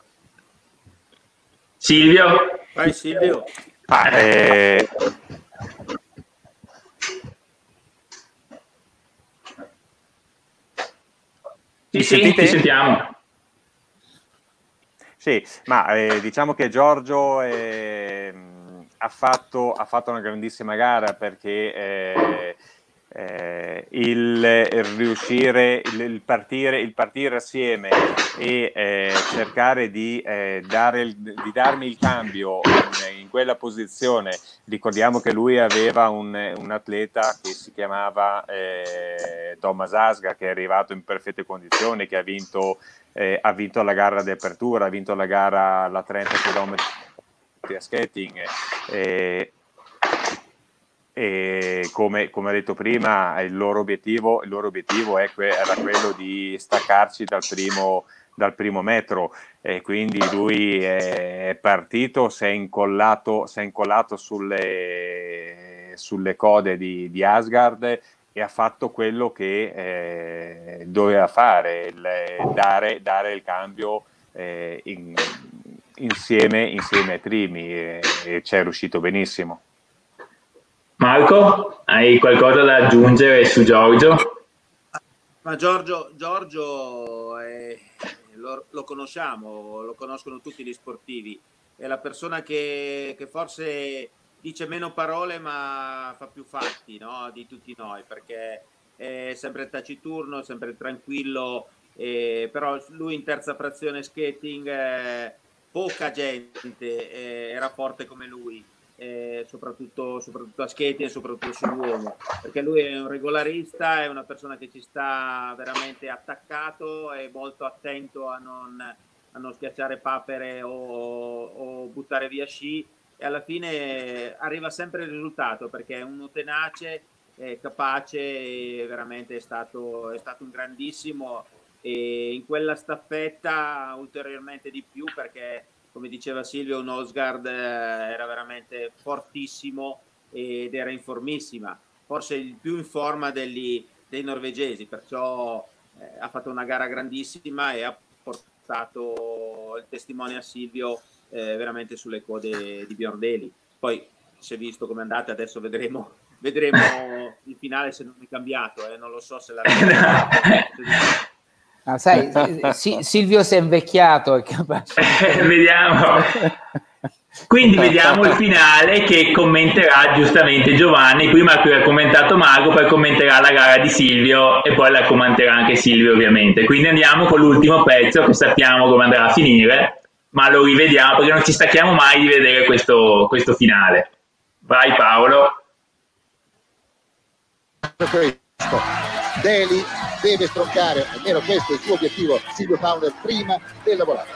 Silvio? Vai Silvio. Ah, eh... Sì, sì, ti sentiamo. Sì, ma eh, diciamo che Giorgio eh, ha, fatto, ha fatto una grandissima gara, perché eh, eh, il, il riuscire, il, il, partire, il partire assieme e eh, cercare di, eh, dare il, di darmi il cambio in, in quella posizione. Ricordiamo che lui aveva un, un atleta che si chiamava eh, Thomas Asga, che è arrivato in perfette condizioni, che ha vinto Eh, ha vinto la gara di apertura, ha vinto la gara alla trenta chilometri a skating, eh, e come, come ho detto prima, il loro obiettivo, il loro obiettivo è que- era quello di staccarci dal primo, dal primo metro, e quindi lui è partito, si è incollato, si è incollato sulle, sulle code di, di Asgard e ha fatto quello che eh, doveva fare, il, dare, dare il cambio eh, in, insieme, insieme ai primi, e, e ci è riuscito benissimo. Marco, hai qualcosa da aggiungere su Giorgio? Ma Giorgio, Giorgio è, lo, lo conosciamo, lo conoscono tutti gli sportivi, è la persona che, che forse dice meno parole ma fa più fatti, no? Di tutti noi, perché è sempre taciturno, sempre tranquillo, eh, però lui in terza frazione skating, eh, poca gente eh, era forte come lui. Eh, soprattutto, soprattutto a skating e soprattutto sull'uomo, perché lui è un regolarista, è una persona che ci sta veramente attaccato, è molto attento a non, a non schiacciare papere o, o buttare via sci, e alla fine arriva sempre il risultato perché è uno tenace, è capace, e veramente è stato, è stato un grandissimo, e in quella staffetta ulteriormente di più, perché come diceva Silvio, un Osgard era veramente fortissimo ed era in formissima, forse il più in forma degli, dei norvegesi, perciò eh, ha fatto una gara grandissima e ha portato il testimone a Silvio eh, veramente sulle code di Björn Daehlie. Poi si è visto come è andata, adesso vedremo, vedremo il finale, se non è cambiato, eh, non lo so se la... Ah, sai, sì, Silvio si è invecchiato, è capace. Vediamo. Quindi vediamo il finale che commenterà giustamente Giovanni. Prima che ha commentato Marco, poi commenterà la gara di Silvio e poi la commenterà anche Silvio, ovviamente. Quindi andiamo con l'ultimo pezzo, che sappiamo come andrà a finire, ma lo rivediamo perché non ci stacchiamo mai di vedere questo, questo finale. Vai Paolo. Daehlie deve stroncare, almeno questo è il suo obiettivo, Silvio Fauner prima della volata.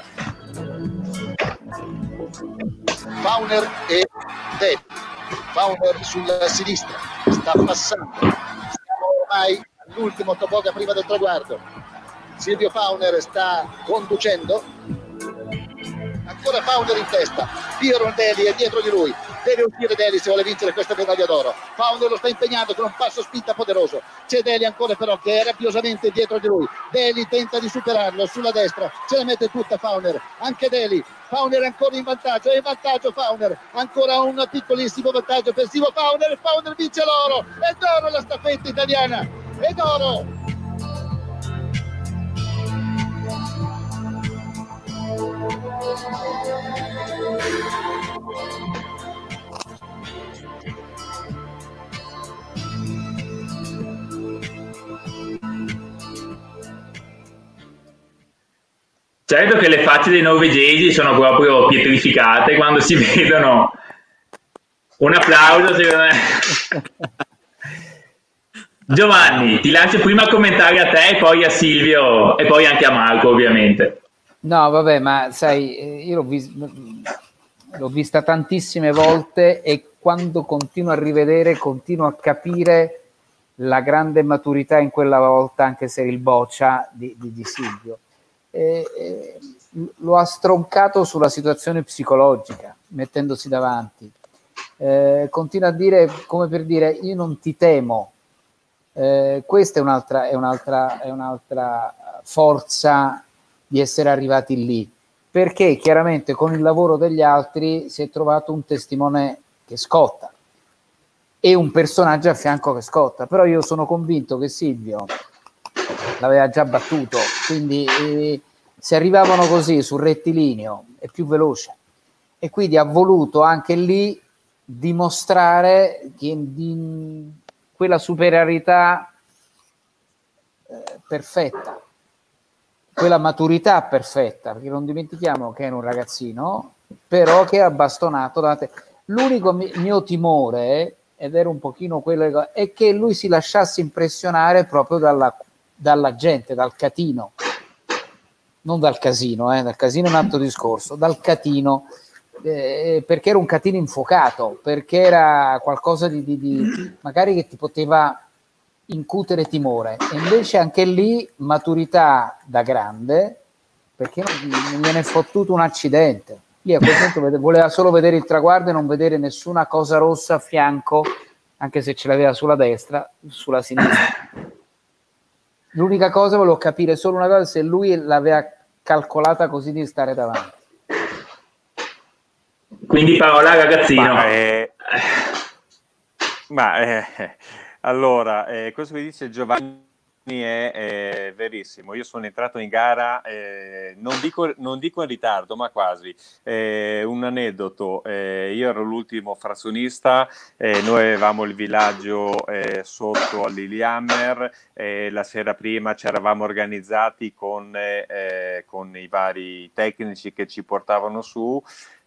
Fauner e Daehlie. Fauner sulla sinistra, sta passando. Siamo ormai all'ultimo toboga prima del traguardo. Silvio Fauner sta conducendo. Ancora Fauner in testa. Björn Daehlie è dietro di lui. Deve uscire Daehlie se vuole vincere questa medaglia d'oro. Fauner lo sta impegnando con un passo spinta poderoso. C'è Daehlie ancora però che è rabbiosamente dietro di lui. Daehlie tenta di superarlo sulla destra. Ce la mette tutta Fauner. Anche Daehlie. Fauner ancora in vantaggio. È in vantaggio Fauner. Ancora un piccolissimo vantaggio per Silvio Fauner. Fauner vince l'oro. È d'oro la staffetta italiana. È d'oro. Certo che le facce dei norvegesi sono proprio pietrificate quando si vedono. Un applauso secondo me. Giovanni, ti lascio prima commentare a te e poi a Silvio e poi anche a Marco, ovviamente. No, vabbè, ma sai, io l'ho, vis- l'ho vista tantissime volte e quando continuo a rivedere continuo a capire la grande maturità in quella volta, anche se il boccia di, di, di Silvio. E, e, lo ha stroncato sulla situazione psicologica, mettendosi davanti. Eh, continua a dire, come per dire, io non ti temo. Eh, questa è un'altra, è un'altra, è un'altra forza di essere arrivati lì, perché chiaramente con il lavoro degli altri si è trovato un testimone che scotta e un personaggio a fianco che scotta, però io sono convinto che Silvio l'aveva già battuto, quindi eh, se arrivavano così sul rettilineo è più veloce, e quindi ha voluto anche lì dimostrare che di quella superiorità eh, perfetta, quella maturità perfetta, perché non dimentichiamo che era un ragazzino, però che ha bastonato davanti. L'unico mi- mio timore, ed era un pochino quello, è che lui si lasciasse impressionare proprio dalla, dalla gente, dal catino, non dal casino, eh, dal casino è un altro discorso, dal catino, eh, perché era un catino infuocato, perché era qualcosa di, di, di magari che ti poteva incutere timore, e invece anche lì maturità da grande, perché non, non gliene è fottuto un accidente. Lì a quel punto vede- voleva solo vedere il traguardo e non vedere nessuna cosa rossa a fianco, anche se ce l'aveva sulla destra, sulla sinistra. L'unica cosa, volevo capire solo una cosa, se lui l'aveva calcolata così di stare davanti. Quindi parola al ragazzino. Ma, eh, ma eh, allora, eh, questo che dice Giovanni è, è verissimo. Io sono entrato in gara, eh, non, dico, non dico in ritardo, ma quasi. Eh, un aneddoto, eh, io ero l'ultimo frazionista, eh, noi avevamo il villaggio eh, sotto a Lillehammer, eh, la sera prima ci eravamo organizzati con, eh, con i vari tecnici che ci portavano su.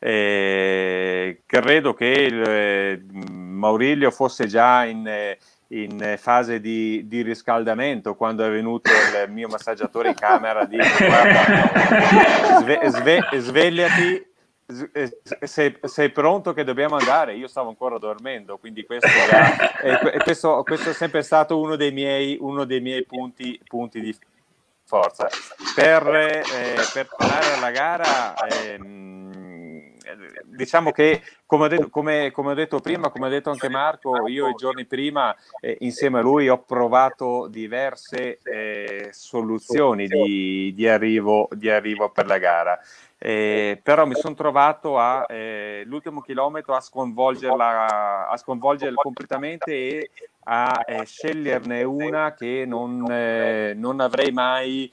Eh, credo che il, eh, Maurilio fosse già in, eh, in fase di, di riscaldamento quando è venuto il mio massaggiatore in camera a dire guarda, sve, sve, svegliati, sei, sei pronto che dobbiamo andare. Io stavo ancora dormendo, quindi questo, già, eh, questo, questo è sempre stato uno dei miei, uno dei miei punti, punti di forza. Per, eh, per tornare alla gara, ehm, diciamo che come ho, detto, come, come ho detto prima, come ha detto anche Marco, io i giorni prima eh, insieme a lui ho provato diverse eh, soluzioni di, di, arrivo, di arrivo per la gara. Eh, però mi sono trovato a eh, l'ultimo chilometro a sconvolgerla, a sconvolgerla completamente e a eh, sceglierne una che non, eh, non avrei mai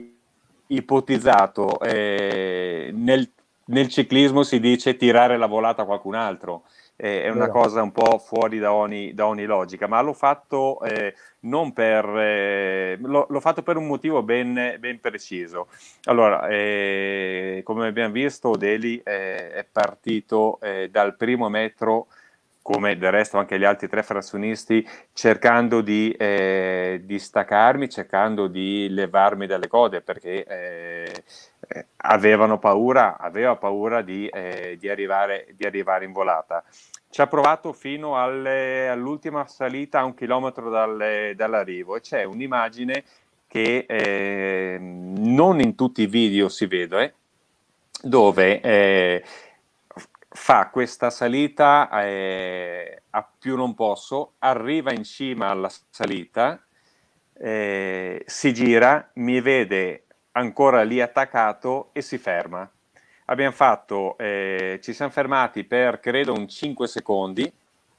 ipotizzato. Eh, nel, nel ciclismo si dice tirare la volata a qualcun altro. Eh, è una Vero. cosa un po' fuori da ogni, da ogni logica, ma l'ho fatto eh, non per eh, l'ho, l'ho fatto per un motivo ben, ben preciso. Allora, eh, come abbiamo visto, Deli eh, è partito eh, dal primo metro, come del resto anche gli altri tre frazionisti, cercando di, eh, di staccarmi, cercando di levarmi dalle code, perché eh, eh, avevano paura, aveva paura di, eh, di, arrivare, di arrivare in volata. Ci ha provato fino alle, all'ultima salita a un chilometro dal, dall'arrivo, e c'è un'immagine che eh, non in tutti i video si vede, eh, dove eh, fa questa salita eh, a più non posso, arriva in cima alla salita, eh, si gira, mi vede ancora lì attaccato e si ferma. Abbiamo fatto, eh, ci siamo fermati per credo un cinque secondi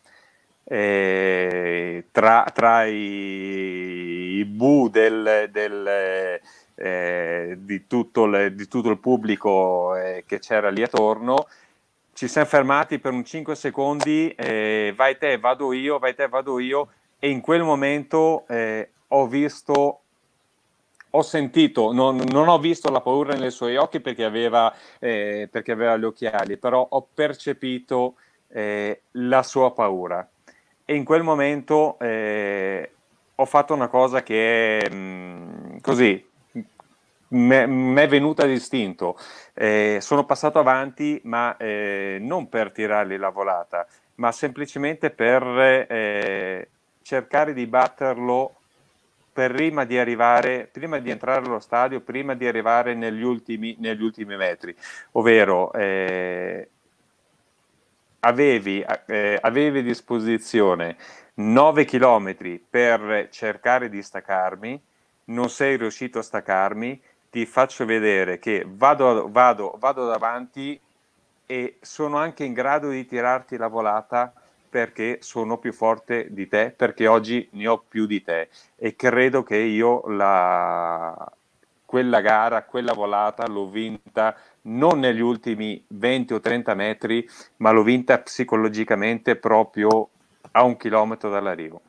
eh, tra, tra i, i bu del, del, eh, di, tutto le, di tutto il pubblico eh, che c'era lì attorno. Ci siamo fermati per un cinque secondi, eh, vai te, vado io, vai te, vado io, e in quel momento eh, ho visto, ho sentito, non, non ho visto la paura nei suoi occhi perché aveva, eh, perché aveva gli occhiali, però ho percepito eh, la sua paura. E in quel momento eh, ho fatto una cosa che è mh, così, mi è venuta d'istinto. Eh, sono passato avanti, ma eh, non per tirargli la volata, ma semplicemente per eh, cercare di batterlo prima di arrivare, prima di entrare allo stadio, prima di arrivare negli ultimi, negli ultimi metri, ovvero eh, avevi, eh, avevi a disposizione nove chilometri per cercare di staccarmi, non sei riuscito a staccarmi, ti faccio vedere che vado, vado, vado davanti e sono anche in grado di tirarti la volata perché sono più forte di te, perché oggi ne ho più di te, e credo che io la, quella gara, quella volata l'ho vinta non negli ultimi venti o trenta metri, ma l'ho vinta psicologicamente proprio a un chilometro dall'arrivo.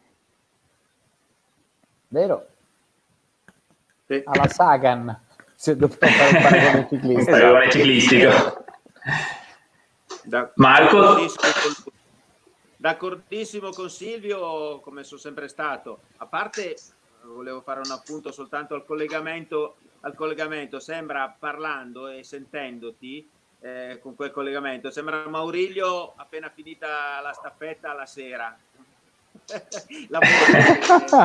Vero? Sì. Alla Sagan, se dobbiamo fare un paragone ciclistico. Paragone ciclistico. Da, Marco? D'accordissimo con, d'accordissimo con Silvio, come sono sempre stato. A parte, volevo fare un appunto soltanto al collegamento, al collegamento. Sembra, parlando e sentendoti, eh, con quel collegamento. Sembra Maurilio appena finita la staffetta la sera. La voce,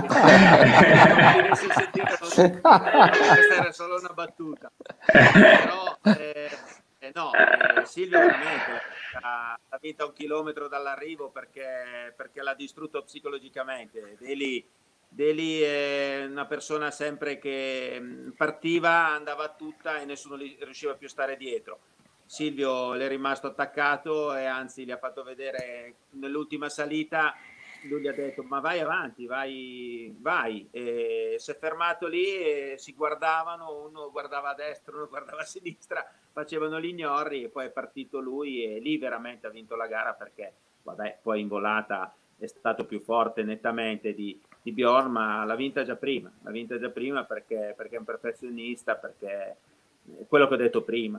questa era solo una battuta, però eh, eh, no, eh, Silvio veramente ha, ha vinto un chilometro dall'arrivo perché, perché l'ha distrutto psicologicamente. Deli, Deli è una persona sempre che partiva, andava tutta e nessuno gli riusciva più a stare dietro. Silvio le è rimasto attaccato e anzi gli ha fatto vedere nell'ultima salita. Lui gli ha detto ma vai avanti, vai, vai. E si è fermato lì e si guardavano, uno guardava a destra, uno guardava a sinistra, facevano gli ignorri e poi è partito lui e lì veramente ha vinto la gara perché vabbè, poi in volata è stato più forte nettamente di, di Bjorn, ma l'ha vinta già prima, l'ha vinta già prima perché, perché è un perfezionista, perché è quello che ho detto prima,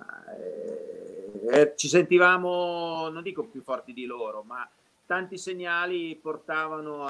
eh, eh, ci sentivamo, non dico più forti di loro, ma tanti segnali portavano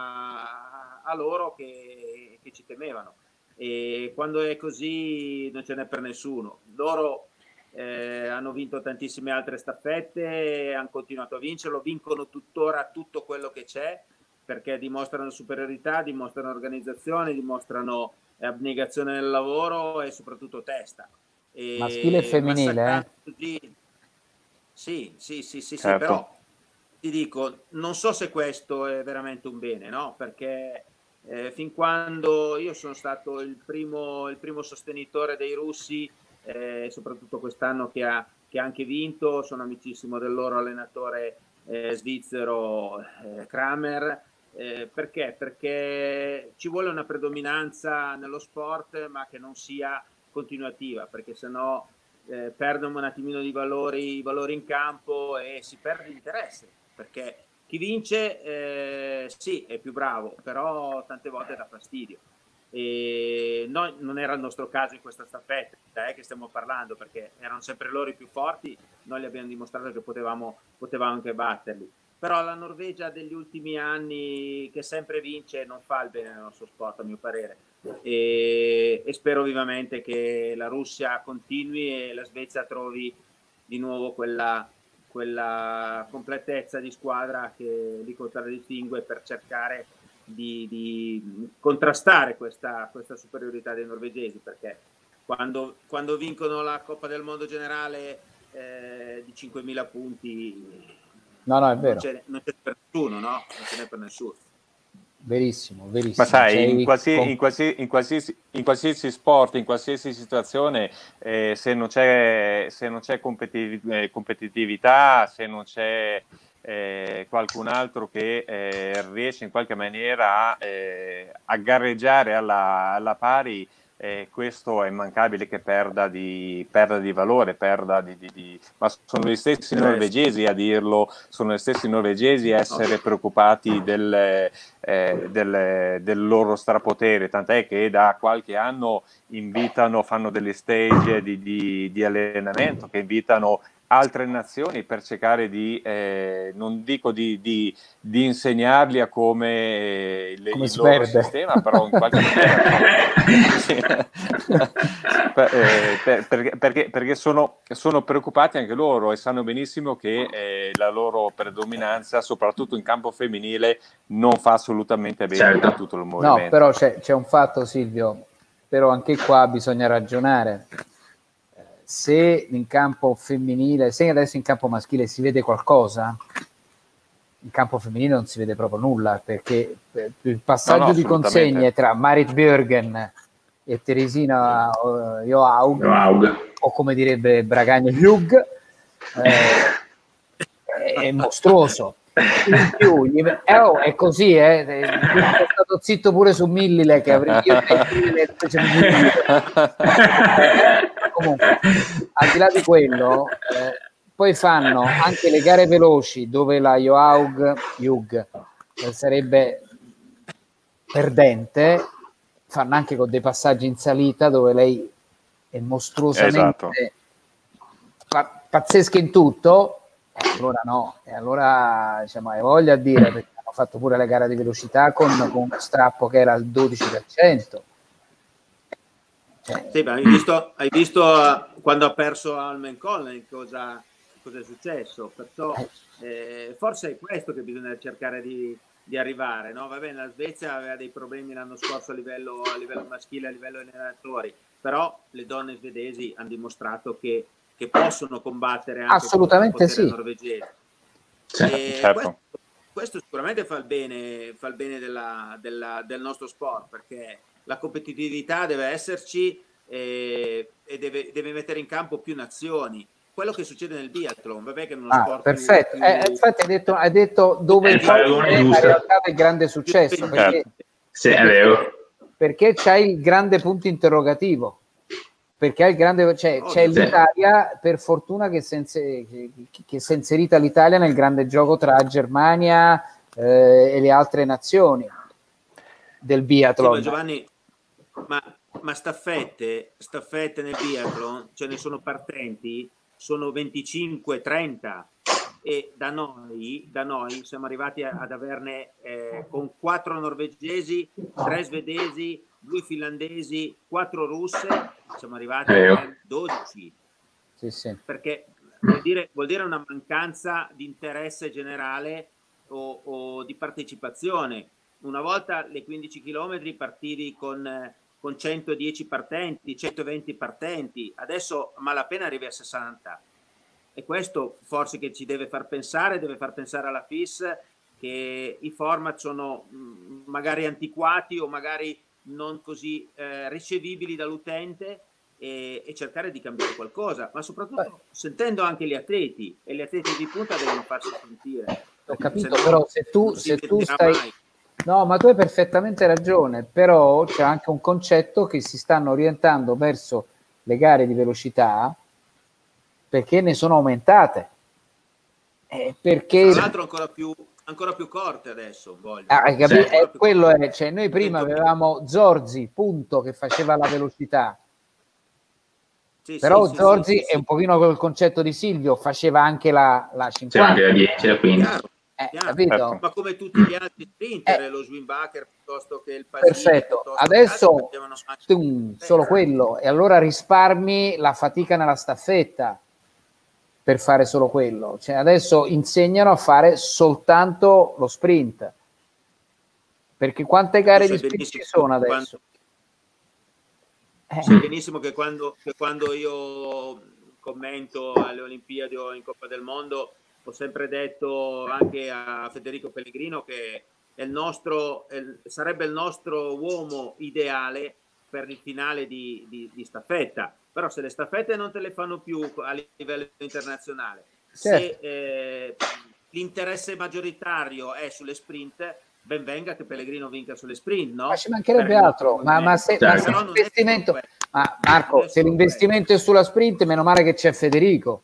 a, a loro che, che ci temevano e quando è così non ce n'è per nessuno. Loro eh, hanno vinto tantissime altre staffette, hanno continuato a vincerlo, vincono tuttora tutto quello che c'è perché dimostrano superiorità, dimostrano organizzazione, dimostrano abnegazione nel lavoro e soprattutto testa. E maschile e femminile? Eh? Sì, sì, sì, sì, certo. sì, però ti dico, non so se questo è veramente un bene, no? Perché eh, fin quando io sono stato il primo, il primo sostenitore dei russi, eh, soprattutto quest'anno che ha, che ha anche vinto, sono amicissimo del loro allenatore eh, svizzero eh, Kramer, eh, perché? Perché ci vuole una predominanza nello sport, ma che non sia continuativa, perché sennò eh, perdono un attimino di valori, i valori in campo e si perde interesse. Perché chi vince eh, sì è più bravo, però tante volte dà fastidio e noi, non era il nostro caso in questa staffetta eh, che stiamo parlando, perché erano sempre loro i più forti, noi gli abbiamo dimostrato che potevamo, potevamo anche batterli, però la Norvegia degli ultimi anni che sempre vince non fa il bene nel nostro sport a mio parere e, e spero vivamente che la Russia continui e la Svezia trovi di nuovo quella quella completezza di squadra che li contraddistingue per cercare di, di contrastare questa, questa superiorità dei norvegesi, perché quando, quando vincono la Coppa del Mondo generale eh, di cinquemila punti no, no, è vero. non c'è, non c'è per nessuno, no? Non ce n'è per nessuno. Verissimo, verissimo. Ma sai, Sei in, qualsi, con... in, qualsiasi, in, qualsiasi, in qualsiasi sport, in qualsiasi situazione, eh, se non c'è, se non c'è competitiv- eh, competitività, se non c'è eh, qualcun altro che eh, riesce in qualche maniera a, eh, a gareggiare alla, alla pari, eh, questo è immancabile che perda di, perda di valore, perda di, di, di... ma sono gli stessi norvegesi a dirlo, sono gli stessi norvegesi a essere preoccupati del, eh, del, del loro strapotere, tant'è che da qualche anno invitano, fanno delle stage di, di, di allenamento che invitano altre nazioni per cercare di, eh, non dico di, di, di insegnarli a come, le, come il loro perde. sistema, però in qualche maniera sì. per, eh, per, perché, perché, perché sono, sono preoccupati anche loro e sanno benissimo che eh, la loro predominanza, soprattutto in campo femminile, non fa assolutamente bene certo. a tutto il movimento. No, però c'è, c'è un fatto, Silvio, però anche qua bisogna ragionare. Se in campo femminile, se adesso in campo maschile si vede qualcosa, in campo femminile non si vede proprio nulla, perché il passaggio no, no, di consegne tra Marit Björgen e Teresina uh, Johaug, Johaug, o come direbbe Bragagno Hugh, eh, è mostruoso. In più, gli, eh, oh, è così, eh. È stato zitto pure su Millile che avrei io comunque, al di là di quello, eh, poi fanno anche le gare veloci dove la Johaug Hugh eh, sarebbe perdente, fanno anche con dei passaggi in salita dove lei è mostruosamente esatto. pa- pazzesca in tutto. Allora no, e allora diciamo hai voglia a dire, perché hanno fatto pure la gara di velocità con, con uno strappo che era al dodici per cento. Sì, ma hai visto, hai visto uh, quando ha perso Almen Collen cosa, cosa è successo? Perciò eh, forse è questo che bisogna cercare di, di arrivare, no? Va bene, la Svezia aveva dei problemi l'anno scorso a livello, a livello maschile, a livello allenatori, però le donne svedesi hanno dimostrato che, che possono combattere anche assolutamente contro il sì. norvegese. Sì, E certo. questo, questo sicuramente fa il bene, fa il bene della, della, del nostro sport, perché la competitività deve esserci e, e deve, deve mettere in campo più nazioni. Quello che succede nel biathlon, vabbè che è uno Ah, sport perfetto. più, Eh, più... infatti hai detto, hai detto dove Eh, il il paragone è in giusto. realtà del grande successo, perché, Certo. Sì, è vero. perché c'è il grande punto interrogativo, perché il grande, cioè, c'è Ovvio. l'Italia, per fortuna che si è inse- che- che si è inserita l'Italia nel grande gioco tra Germania eh, e le altre nazioni del Sì, biathlon. ma Giovanni, ma, ma staffette, staffette nel biathlon, ce ne sono partenti, sono venticinque trenta e da noi, da noi siamo arrivati a- ad averne eh, con quattro norvegesi, tre svedesi, due finlandesi, quattro russe, siamo arrivati È a vero. ben dodici, Sì, sì. perché vuol dire, vuol dire una mancanza di interesse generale o, o di partecipazione. Una volta le quindici chilometri partivi con, eh, con centodieci partenti, centoventi partenti, adesso a malapena arrivi a sessanta. E questo forse che ci deve far pensare, deve far pensare alla F I S che i format sono mh, magari antiquati o magari non così eh, ricevibili dall'utente e, e cercare di cambiare qualcosa, ma soprattutto sentendo anche gli atleti, e gli atleti di punta devono farsi sentire. Ho perché capito, se no però se tu, non si se tu venderà stai... mai. No, ma tu hai perfettamente ragione, però c'è anche un concetto che si stanno orientando verso le gare di velocità perché ne sono aumentate. Eh, perché... Tra l'altro ancora più, ancora più corte adesso, voglio. Ah, hai capito? Ancora Eh, più quello corte. è, cioè, noi prima avevamo Zorzi, punto, che faceva la velocità. Sì, Però sì, sì, Zorzi sì, sì, è un pochino col concetto di Silvio, faceva anche la, la C'è cinquanta. anche la dieci, la quindici. chiaro, Eh, chiaro. capito? Ma come tutti gli altri sprinter, Eh. lo Schwimbacher piuttosto che il Pasini, Perfetto, piuttosto che altri, adesso facevano anche- tum, solo quello, e allora risparmi la fatica nella staffetta per fare solo quello. Cioè, adesso insegnano a fare soltanto lo sprint, perché quante gare Tu di sai sprint benissimo ci sono quando- adesso? Eh. Sai benissimo che quando, che quando io commento alle Olimpiadi o in Coppa del Mondo ho sempre detto anche a Federico Pellegrino che è il nostro, è il- sarebbe il nostro uomo ideale per il finale di, di, di staffetta, però se le staffette non te le fanno più a livello internazionale, Certo. se eh, l'interesse maggioritario è sulle sprint, ben venga che Pellegrino vinca sulle sprint, no? Ma ci mancherebbe Per- altro, ma, ma se, ma se Però non è l'investimento, solo questo. ma Marco, se l'investimento è sulla sprint, meno male che c'è Federico.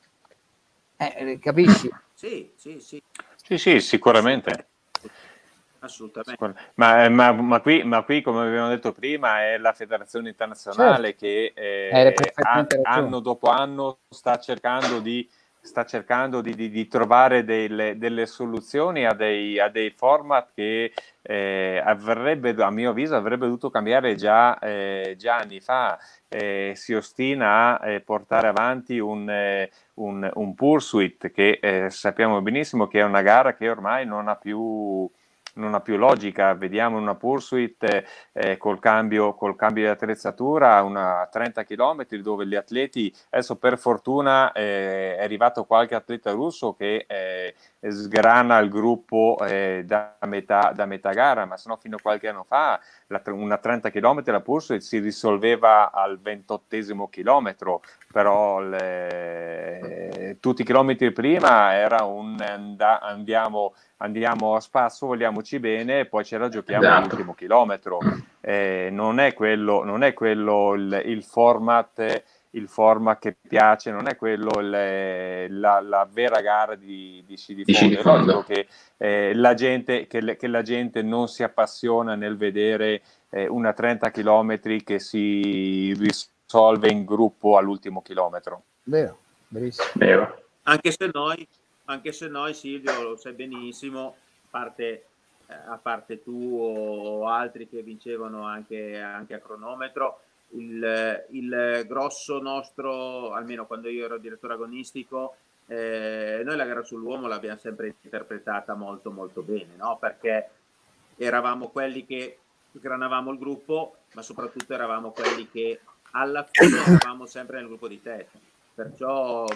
Eh, capisci? Sì, sì, sì, Sì, sì, sicuramente. assolutamente. Ma, ma- ma qui, ma qui, come abbiamo detto prima, è la federazione internazionale Certo. che eh, Hai perfettamente an- ragione. anno dopo anno sta cercando di, sta cercando di, di- di trovare delle, delle soluzioni a dei, a dei format che eh, avrebbe, a mio avviso, avrebbe dovuto cambiare già, eh, già anni fa. Eh, si ostina a eh, portare avanti un, eh, un, un Pursuit che eh, sappiamo benissimo che è una gara che ormai non ha più non ha più logica. Vediamo una Pursuit eh, col, cambio, col cambio di attrezzatura una trenta chilometri dove gli atleti, adesso per fortuna eh, è arrivato qualche atleta russo che eh, sgrana il gruppo eh, da, metà, da metà gara, ma sennò fino a qualche anno fa la, una trenta chilometri la Pursuit si risolveva al ventottesimo chilometro, però le, tutti i chilometri prima era un and- andiamo andiamo a spasso, vogliamoci bene e poi ce la giochiamo Esatto. all'ultimo chilometro. Eh, non è quello, non è quello il, il format il format che piace, non è quello il, la, la vera gara di, di sci di Di sci fondo. di È fondo. logico che, eh, la gente, che, le- che la gente non si appassiona nel vedere eh, una trenta chilometri che si risolve in gruppo all'ultimo chilometro. Vero, verissimo. Vero. Anche se noi, anche se noi Silvio lo sai benissimo, a parte, eh, a parte tu o altri che vincevano anche, anche a cronometro, il, il grosso nostro, almeno quando io ero direttore agonistico, eh, noi la gara sull'uomo l'abbiamo sempre interpretata molto molto bene, no? Perché eravamo quelli che sgranavamo il gruppo, ma soprattutto eravamo quelli che alla fine eravamo sempre nel gruppo di testa. Perciò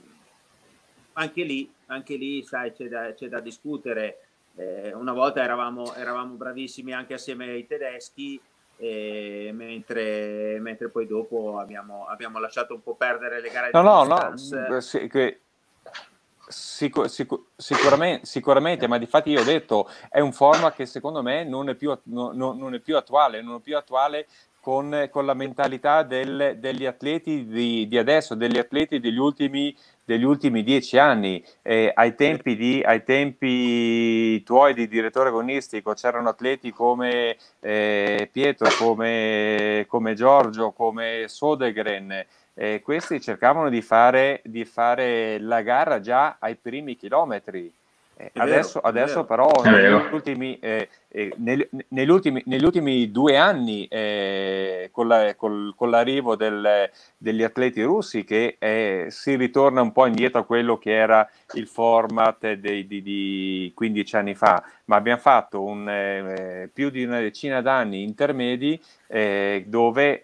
anche lì, anche lì sai, c'è da, c'è da discutere. Eh, una volta eravamo, eravamo bravissimi anche assieme ai tedeschi, eh, mentre, mentre poi dopo abbiamo, abbiamo lasciato un po' perdere le gare No, di no, distance. no, sì, che- Sicu- sicu- sicuramente, sicuramente, ma difatti io ho detto è un format che secondo me non è più, at- no- no- non è più attuale, non è più attuale con, con la mentalità del- degli atleti di, di adesso, degli atleti degli ultimi, degli ultimi dieci anni. Eh, ai tempi di, ai tempi tuoi di direttore agonistico c'erano atleti come eh, Pietro, come, come Giorgio, come Sodegren. Eh, questi cercavano di fare, di fare la gara già ai primi chilometri. Eh, È vero, adesso, è adesso vero. però È negli vero. ultimi, eh, eh, negli, negli ultimi, negli ultimi due anni eh, con, la- col- con l'arrivo del- degli atleti russi che eh, si ritorna un po' indietro a quello che era il format dei- di, di quindici anni fa, ma abbiamo fatto un, eh, più di una decina d'anni intermedi eh, dove,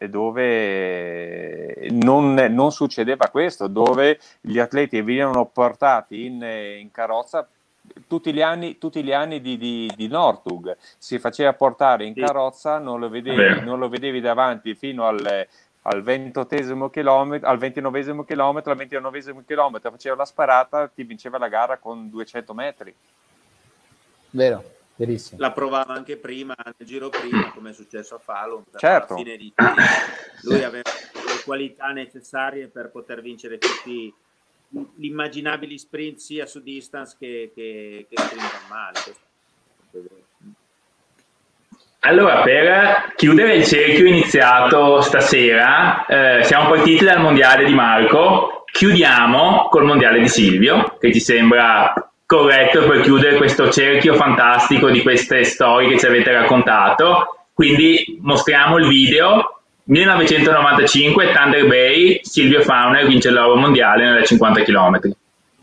dove non, non succedeva questo, dove gli atleti venivano portati in, in carrozza tutti gli anni, tutti gli anni di, di, di Northug, si faceva portare in Sì. carrozza, non lo vedevi, Vero. non lo vedevi davanti fino al, al ventottesimo chilometro, al ventinovesimo chilometro, al ventinovesimo chilometro faceva la sparata, ti vinceva la gara con duecento metri. Vero, verissimo. La provava anche prima, nel giro prima, come è successo a Fallon. Però Certo. alla fine di lui aveva le qualità necessarie per poter vincere tutti gli immaginabili sprint sia su distance che, che, che sprint normali. Allora, per chiudere il cerchio iniziato stasera, eh, siamo partiti dal mondiale di Marco, chiudiamo col mondiale di Silvio, che ci sembra corretto per chiudere questo cerchio fantastico di queste storie che ci avete raccontato. Quindi mostriamo il video. millenovecentonovantacinque, Thunder Bay, Silvio Fauner vince l'oro mondiale nella cinquanta chilometri.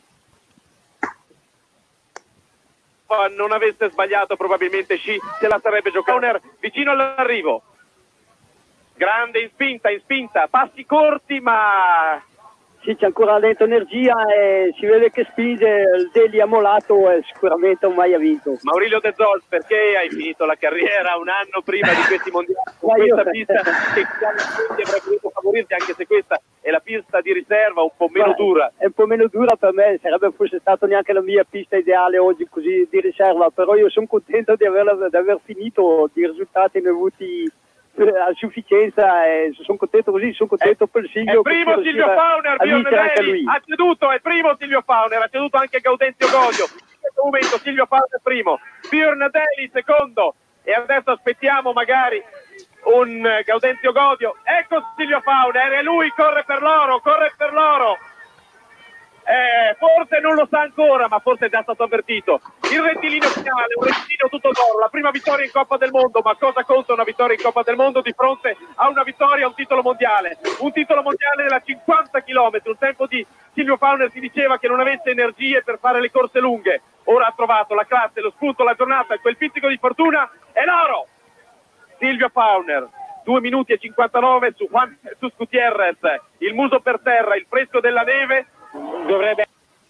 Non avesse sbagliato probabilmente sci se la sarebbe giocata vicino all'arrivo, grande in spinta, in spinta, passi corti, ma sì, c'è ancora dentro energia e si vede che spinge. Il Deli ammolato e sicuramente non mai ha vinto. Maurilio De Zolf, perché hai finito la carriera un anno prima di questi mondiali con questa pista che avrebbe voluto favorirti, anche se questa è la pista di riserva un po' meno dura? È un po' meno dura per me, sarebbe forse stato neanche la mia pista ideale oggi così di riserva, però io sono contento di aver, di aver finito, di risultati ne ho avuti a sufficienza e sono contento così, sono contento per Silvio. È primo Silvio Fauner, Biondelli ha ceduto, è primo Silvio Fauner, ha ceduto anche Gaudenzio Godio. In questo momento Silvio Fauner primo, Biondelli secondo, e adesso aspettiamo magari un Gaudenzio Godio. Ecco Silvio Fauner, e lui corre per l'oro, corre per l'oro. Eh, forse non lo sa ancora, ma forse è già stato avvertito. Il rettilineo finale, un rettilineo tutto d'oro, la prima vittoria in Coppa del Mondo, ma cosa conta una vittoria in Coppa del Mondo di fronte a una vittoria, a un titolo mondiale? Un titolo mondiale nella cinquanta chilometri, un tempo di Silvio Fauner si diceva che non avesse energie per fare le corse lunghe, ora ha trovato la classe, lo spunto, la giornata, quel pizzico di fortuna e l'oro! Silvio Fauner, due minuti e cinquantanove su Juan Jesus Gutierrez, il muso per terra, il fresco della neve. Dovrebbe...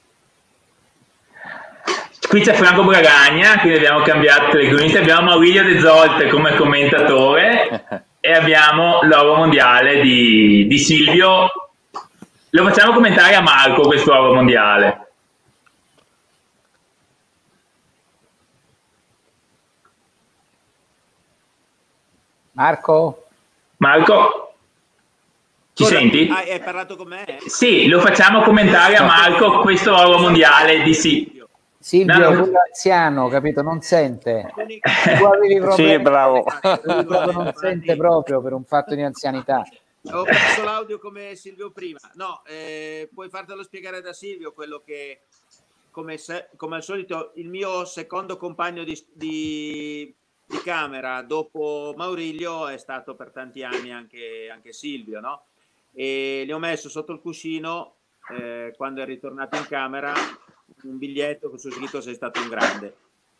Qui c'è Franco Bragagna, quindi abbiamo cambiato le croniste, abbiamo Maurilio De Zolte come commentatore e abbiamo l'oro mondiale di, di Silvio. Lo facciamo commentare a Marco questo oro mondiale. Marco? Marco? Ci Cosa? senti? Ah, hai parlato con me? Sì, lo facciamo commentare a Marco questo oro mondiale di Silvio. Silvio No, è no. un anziano, capito? Non sente. Tu avevi problemi, Sì, bravo. lui proprio non sente proprio per un fatto di anzianità. Ho perso l'audio come Silvio prima. No, eh, puoi fartelo spiegare da Silvio quello che, come, se, come al solito, il mio secondo compagno di, di, di camera dopo Maurilio è stato per tanti anni anche, anche Silvio, no? E gli ho messo sotto il cuscino, eh, quando è ritornato in camera, un biglietto con su scritto "sei stato un grande".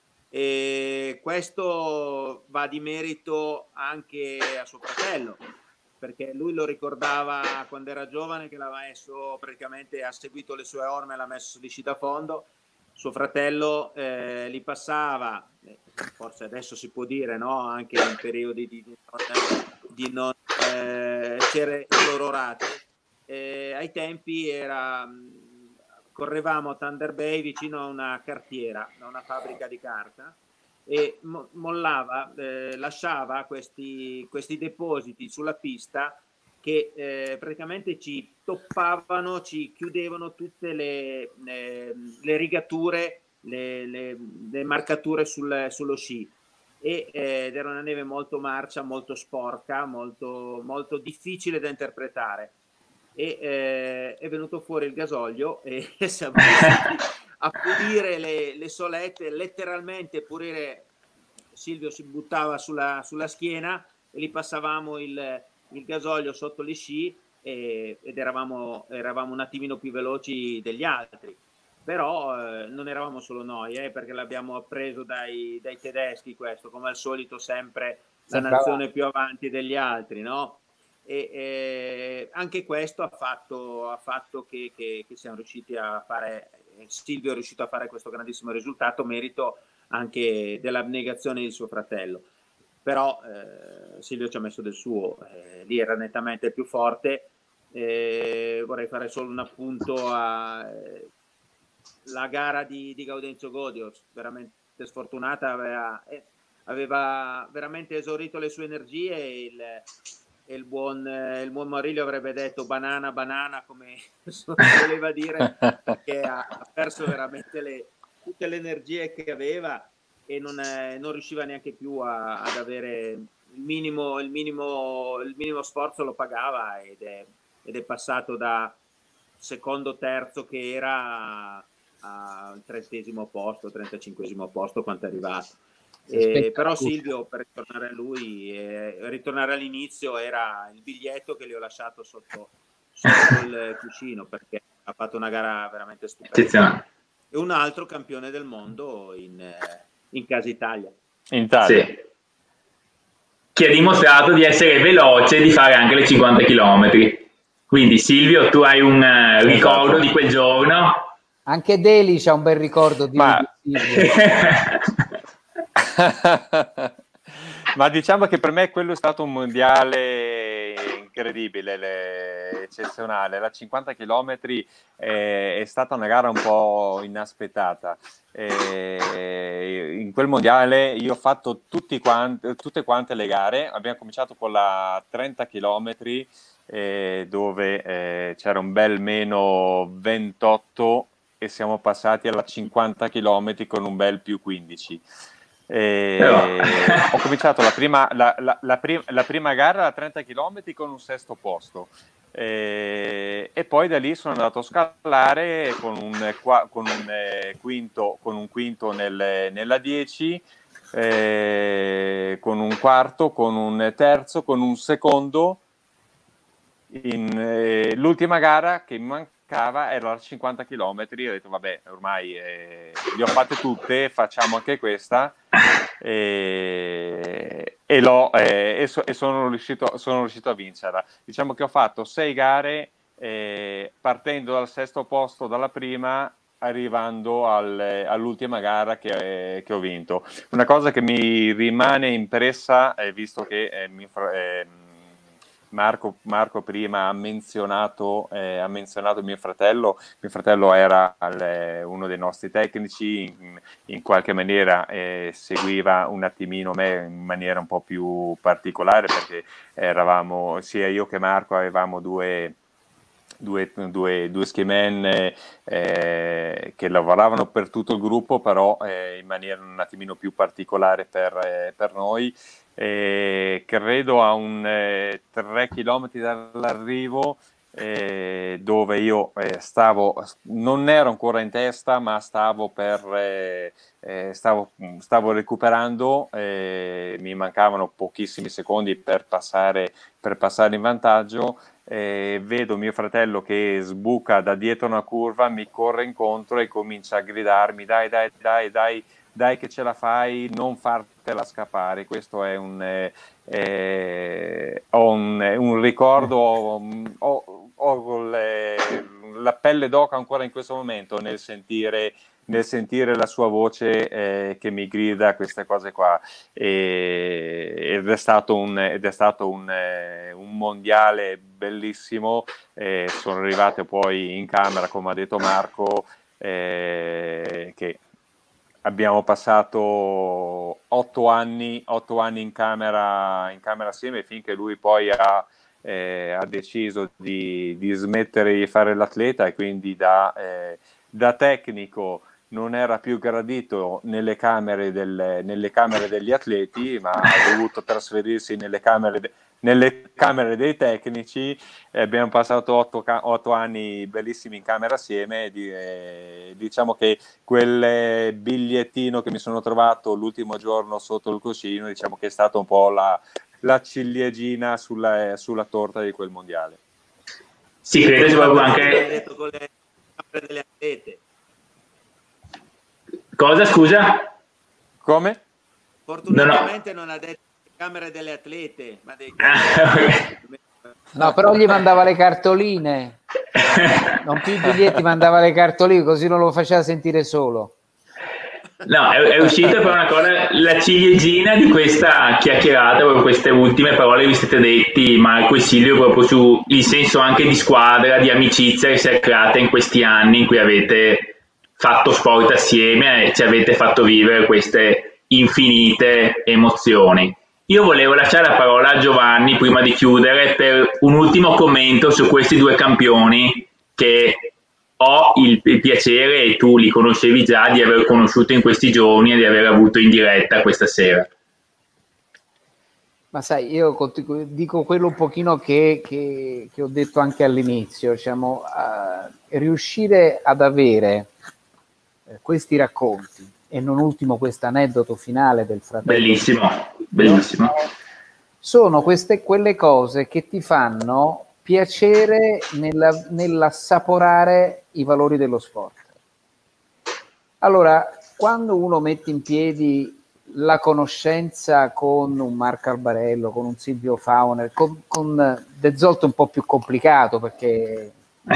E questo va di merito anche a suo fratello, perché lui lo ricordava quando era giovane, che l'ha messo praticamente, ha seguito le sue orme, l'ha messo di sci da fondo. Suo fratello eh, li passava, eh, forse adesso si può dire, no? Anche in periodi di, di non, di non eh, essere colorati. Eh, ai tempi era, correvamo a Thunder Bay vicino a una cartiera, a una fabbrica di carta, e mo- mollava, eh, lasciava questi, questi depositi sulla pista che eh, praticamente ci toppavano, ci chiudevano tutte le, le, le rigature, le, le, le marcature sul, sullo sci, e, eh, ed era una neve molto marcia, molto sporca, molto, molto difficile da interpretare. E eh, è venuto fuori il gasolio e siamo riusciti a pulire le, le solette, letteralmente pulire. Silvio si buttava sulla, sulla schiena e li passavamo il, il gasolio sotto gli sci, e, ed eravamo, eravamo un attimino più veloci degli altri. Però eh, non eravamo solo noi, eh, perché l'abbiamo appreso dai, dai tedeschi questo, come al solito sempre la Sempre nazione avanti. più avanti degli altri, no? E eh, anche questo ha fatto, ha fatto che, che, che siamo riusciti a fare, Silvio è riuscito a fare questo grandissimo risultato, merito anche dell'abnegazione di suo fratello. Però eh, Silvio ci ha messo del suo, eh, lì era nettamente più forte. Eh, vorrei fare solo un appunto a eh, la gara di, di Gaudenzio Godio, veramente sfortunata, aveva, eh, aveva veramente esaurito le sue energie, e il, e il buon, eh, il buon Maurilio avrebbe detto banana, banana, come voleva dire, perché ha, ha perso veramente le, tutte le energie che aveva, e non, eh, non riusciva neanche più a, ad avere il minimo, il minimo, il minimo sforzo lo pagava, ed è, ed è passato da secondo, terzo che era al trentesimo posto, trentacinquesimo posto, quanto è arrivato. Eh, però Silvio, per ritornare a lui, eh, ritornare all'inizio, era il biglietto che gli ho lasciato sotto, sotto il cuscino, perché ha fatto una gara veramente stupenda. E un altro campione del mondo in, in casa Italia. In Italia. Sì. Che ha dimostrato di essere veloce e di fare anche le cinquanta chilometri. Quindi Silvio, tu hai un uh, ricordo di quel giorno? Anche Deli c'ha un bel ricordo di, Ma... di Silvio. Ma diciamo che per me quello è stato un mondiale incredibile, le... eccezionale. La cinquanta chilometri è... è stata una gara un po' inaspettata. E... in quel mondiale io ho fatto tutti quanti, tutte quante le gare. Abbiamo cominciato con la trenta chilometri, eh, dove eh, c'era un bel meno ventotto, e siamo passati alla cinquanta chilometri con un bel più quindici. E ho cominciato la prima, la, la, la, prim, la prima gara a trenta chilometri con un sesto posto, e, e poi da lì sono andato a scalare con un, con un quinto, con un quinto nel, nella dieci, eh, con un quarto, con un terzo, con un secondo. In, eh, l'ultima gara che mi mancava era la cinquanta chilometri. Ho detto vabbè, ormai eh, le ho fatte tutte, facciamo anche questa, e, e, l'ho, eh, e, so, e sono, riuscito, sono riuscito a vincerla. Diciamo che ho fatto sei gare, eh, partendo dal sesto posto dalla prima, arrivando al, all'ultima gara che, eh, che ho vinto. Una cosa che mi rimane impressa, eh, visto che eh, mi, eh, Marco, Marco prima ha menzionato, eh, ha menzionato mio fratello. Mio fratello era al, uno dei nostri tecnici, in, in qualche maniera eh, seguiva un attimino me in maniera un po' più particolare, perché eravamo, sia io che Marco avevamo due due, due, due skiman eh, che lavoravano per tutto il gruppo, però eh, in maniera un attimino più particolare per, eh, per noi. Eh, credo a un eh, tre chilometri dall'arrivo eh, dove io eh, stavo, non ero ancora in testa, ma stavo per eh, eh, stavo, stavo recuperando, eh, mi mancavano pochissimi secondi per passare, per passare in vantaggio. Eh, vedo mio fratello che sbuca da dietro una curva, mi corre incontro e comincia a gridarmi: dai dai dai dai dai che ce la fai, non fartela scappare. Questo è un eh, eh, ho un, un ricordo, ho, ho, ho le, la pelle d'oca ancora in questo momento nel sentire nel sentire la sua voce eh, che mi grida queste cose qua, e, ed è stato un, ed è stato un, eh, un mondiale bellissimo. Eh, sono arrivate poi in camera, come ha detto Marco, eh, che abbiamo passato otto anni, otto anni in camera, in camera assieme, finché lui poi ha, eh, ha deciso di, di smettere di fare l'atleta, e quindi da, eh, da tecnico non era più gradito nelle camere, del, nelle camere degli atleti, ma ha dovuto trasferirsi nelle camere, de, nelle camere dei tecnici, e abbiamo passato otto, otto anni bellissimi in camera assieme. Di, eh, diciamo che quel bigliettino che mi sono trovato l'ultimo giorno sotto il cuscino, diciamo che è stato un po' la, la ciliegina sulla, sulla torta di quel mondiale. Sì, credo ci voglia anche con le camere delle atlete. Cosa, scusa? Come? Fortunatamente no, no. Non ha detto camere delle atlete, ma dei no, però gli mandava le cartoline, non più i biglietti, mandava le cartoline, così non lo faceva sentire solo. No, è, è uscita per una cosa, la ciliegina di questa chiacchierata, proprio queste ultime parole vi siete detti, Marco e Silvio, proprio sul senso anche di squadra, di amicizia che si è creata in questi anni in cui avete fatto sport assieme e ci avete fatto vivere queste infinite emozioni. Io volevo lasciare la parola a Giovanni prima di chiudere per un ultimo commento su questi due campioni che ho il, il piacere, e tu li conoscevi già, di aver conosciuto in questi giorni e di aver avuto in diretta questa sera. Ma sai, io dico quello un pochino che, che, che ho detto anche all'inizio, diciamo, uh, riuscire ad avere questi racconti, e non ultimo questo aneddoto finale del fratello, bellissimo, bellissimo, sono queste quelle cose che ti fanno piacere nella, nell'assaporare i valori dello sport. Allora, quando uno mette in piedi la conoscenza con un Marco Albarello, con un Silvio Fauner, con, con De Zolto un po' più complicato, perché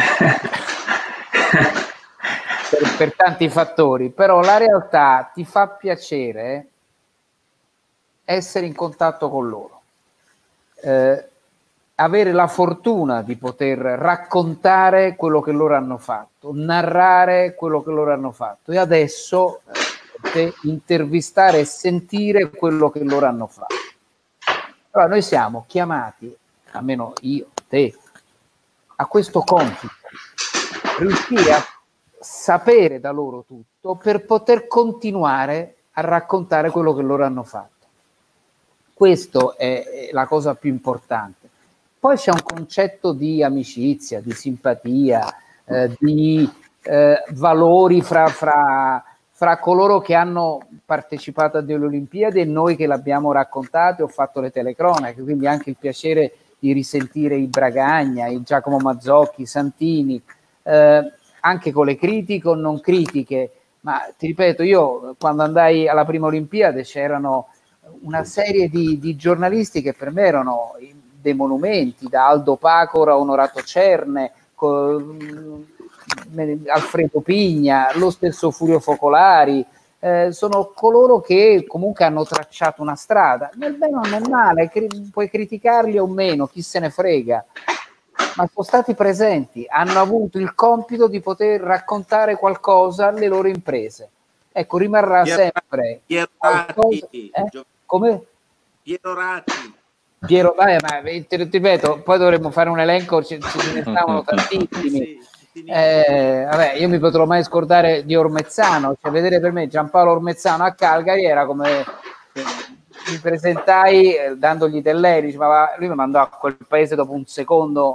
Per, per tanti fattori, però la realtà ti fa piacere essere in contatto con loro, eh, avere la fortuna di poter raccontare quello che loro hanno fatto, narrare quello che loro hanno fatto, e adesso eh, intervistare e sentire quello che loro hanno fatto. Allora noi siamo chiamati, almeno io, te, a questo compito, riuscire a sapere da loro tutto per poter continuare a raccontare quello che loro hanno fatto. Questo è la cosa più importante. Poi c'è un concetto di amicizia, di simpatia, eh, di eh, valori fra, fra, fra coloro che hanno partecipato alle Olimpiadi e noi che l'abbiamo raccontato e ho fatto le telecronache, quindi anche il piacere di risentire i Bragagna, i Giacomo Mazzocchi, i Santini, eh, anche con le critiche o non critiche, ma ti ripeto, io quando andai alla prima Olimpiade c'erano una serie di, di giornalisti che per me erano dei monumenti, da Aldo Pacora a Onorato Cerne, con, Alfredo Pigna, lo stesso Furio Focolari, eh, sono coloro che comunque hanno tracciato una strada, nel bene o nel male, cri- puoi criticarli o meno, chi se ne frega, ma sono stati presenti, hanno avuto il compito di poter raccontare qualcosa alle loro imprese. Ecco, rimarrà Piero, sempre Piero qualcosa, Ratti, eh? Come? Piero Ratti. Piero, eh, ma ti, ti ripeto, poi dovremmo fare un elenco, ce ne stavano tantissimi. Eh, vabbè, io mi potrò mai scordare di Ormezzano, cioè vedere per me Giampaolo Ormezzano a Calgary era come eh, mi presentai eh, dandogli dell'Eri, ma lui mi mandò a quel paese dopo un secondo, eh,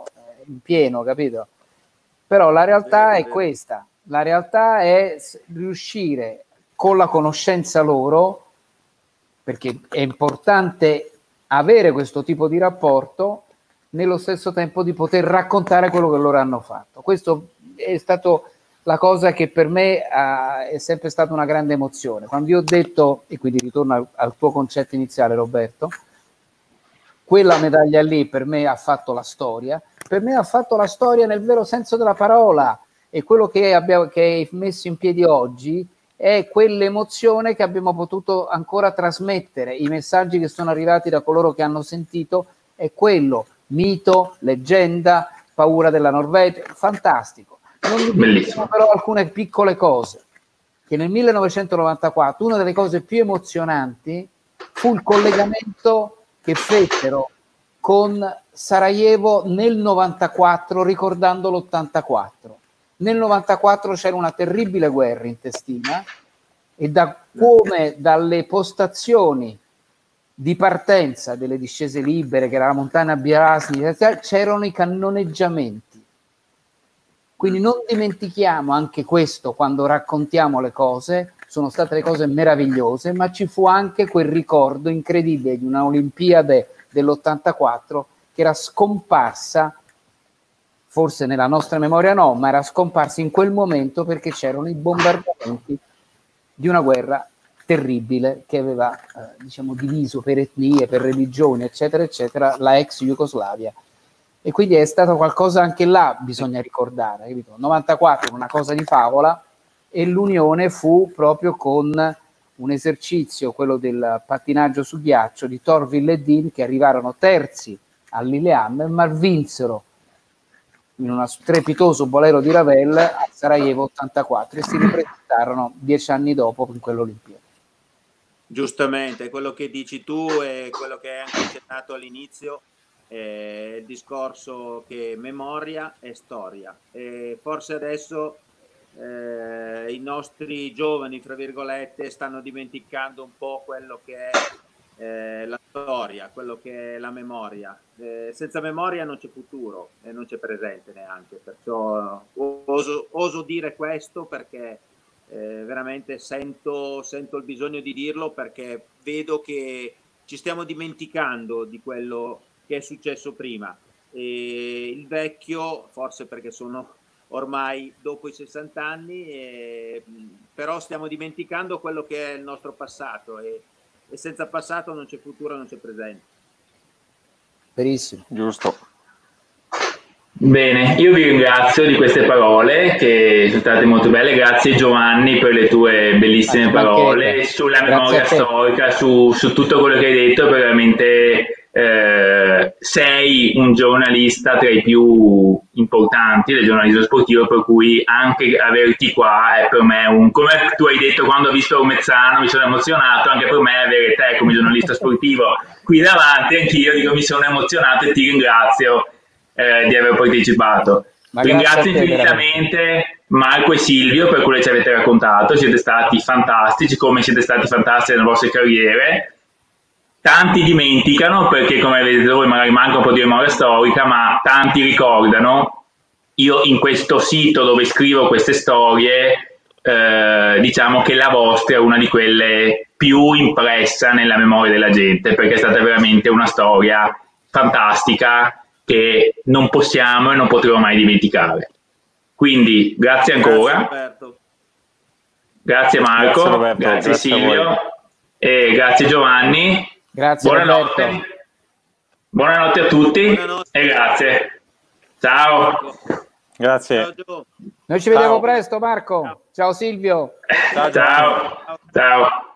in pieno, capito? Però la realtà è questa, la realtà è riuscire con la conoscenza loro, perché è importante avere questo tipo di rapporto, nello stesso tempo di poter raccontare quello che loro hanno fatto. Questo è stato la cosa che per me uh, è sempre stata una grande emozione. Quando io ho detto, e quindi ritorno al, al tuo concetto iniziale, Roberto, quella medaglia lì per me ha fatto la storia, per me ha fatto la storia nel vero senso della parola, e quello che abbiamo che hai messo in piedi oggi è quell'emozione che abbiamo potuto ancora trasmettere. I messaggi che sono arrivati da coloro che hanno sentito è quello, mito, leggenda, paura della Norvegia, fantastico. Non dimentichiamo però alcune piccole cose, che nel millenovecentonovantaquattro una delle cose più emozionanti fu il collegamento che fecero con Sarajevo nel novantaquattro, ricordando l'ottantaquattro. Nel novantaquattro c'era una terribile guerra intestina, e da come dalle postazioni di partenza delle discese libere, che era la montagna Biarasni, c'erano i cannoneggiamenti. Quindi non dimentichiamo anche questo quando raccontiamo le cose. Sono state le cose meravigliose, ma ci fu anche quel ricordo incredibile di una Olimpiade dell'ottantaquattro che era scomparsa, forse nella nostra memoria no, ma era scomparsa in quel momento perché c'erano i bombardamenti di una guerra terribile che aveva eh, diciamo diviso per etnie, per religioni, eccetera, eccetera, la ex Jugoslavia. E quindi è stato qualcosa anche là, bisogna ricordare, capito? novantaquattro una cosa di favola, e l'unione fu proprio con un esercizio, quello del pattinaggio su ghiaccio di Thorville e Dean, che arrivarono terzi al Lillehammer, ma vinsero in uno strepitoso bolero di Ravel a Sarajevo ottantaquattro, e si ripresentarono dieci anni dopo in quell'Olimpiade. Giustamente, quello che dici tu e quello che hai anche accennato all'inizio, eh, il discorso che memoria è storia, e forse adesso eh, i nostri giovani, fra virgolette, stanno dimenticando un po' quello che è eh, la storia, quello che è la memoria. Eh, senza memoria non c'è futuro e non c'è presente neanche, perciò oso, oso dire questo perché eh, veramente sento, sento il bisogno di dirlo, perché vedo che ci stiamo dimenticando di quello che è successo prima. E il vecchio, forse perché sono ormai dopo i sessanta anni, eh, però stiamo dimenticando quello che è il nostro passato, e, e senza passato non c'è futuro, non c'è presente. Verissimo. Giusto. Bene, io vi ringrazio di queste parole che sono state molto belle. Grazie Giovanni per le tue bellissime parole sulla memoria storica, su, su tutto quello che hai detto. Veramente eh, sei un giornalista tra i più importanti del giornalismo sportivo, per cui anche averti qua è per me un, come tu hai detto quando ho visto Mezzano mi sono emozionato, anche per me avere te come giornalista sportivo qui davanti, anch'io dico mi sono emozionato e ti ringrazio eh, di aver partecipato. Ma ringrazio te, infinitamente veramente. Marco e Silvio per quello che ci avete raccontato, siete stati fantastici, come siete stati fantastici nelle vostre carriere. Tanti dimenticano perché, come vedete voi, magari manca un po' di memoria storica, ma tanti ricordano. Io in questo sito dove scrivo queste storie, eh, diciamo che la vostra è una di quelle più impressa nella memoria della gente, perché è stata veramente una storia fantastica che non possiamo e non potremo mai dimenticare. Quindi grazie ancora. Grazie, grazie Marco, grazie, Roberto, grazie, grazie Silvio, e grazie Giovanni. Grazie, buonanotte. Roberto. Buonanotte a tutti. Buonanotte. E grazie. Ciao. Grazie. Noi ci vediamo presto, Marco. Ciao, Ciao Silvio. Ciao. Ciao. Ciao.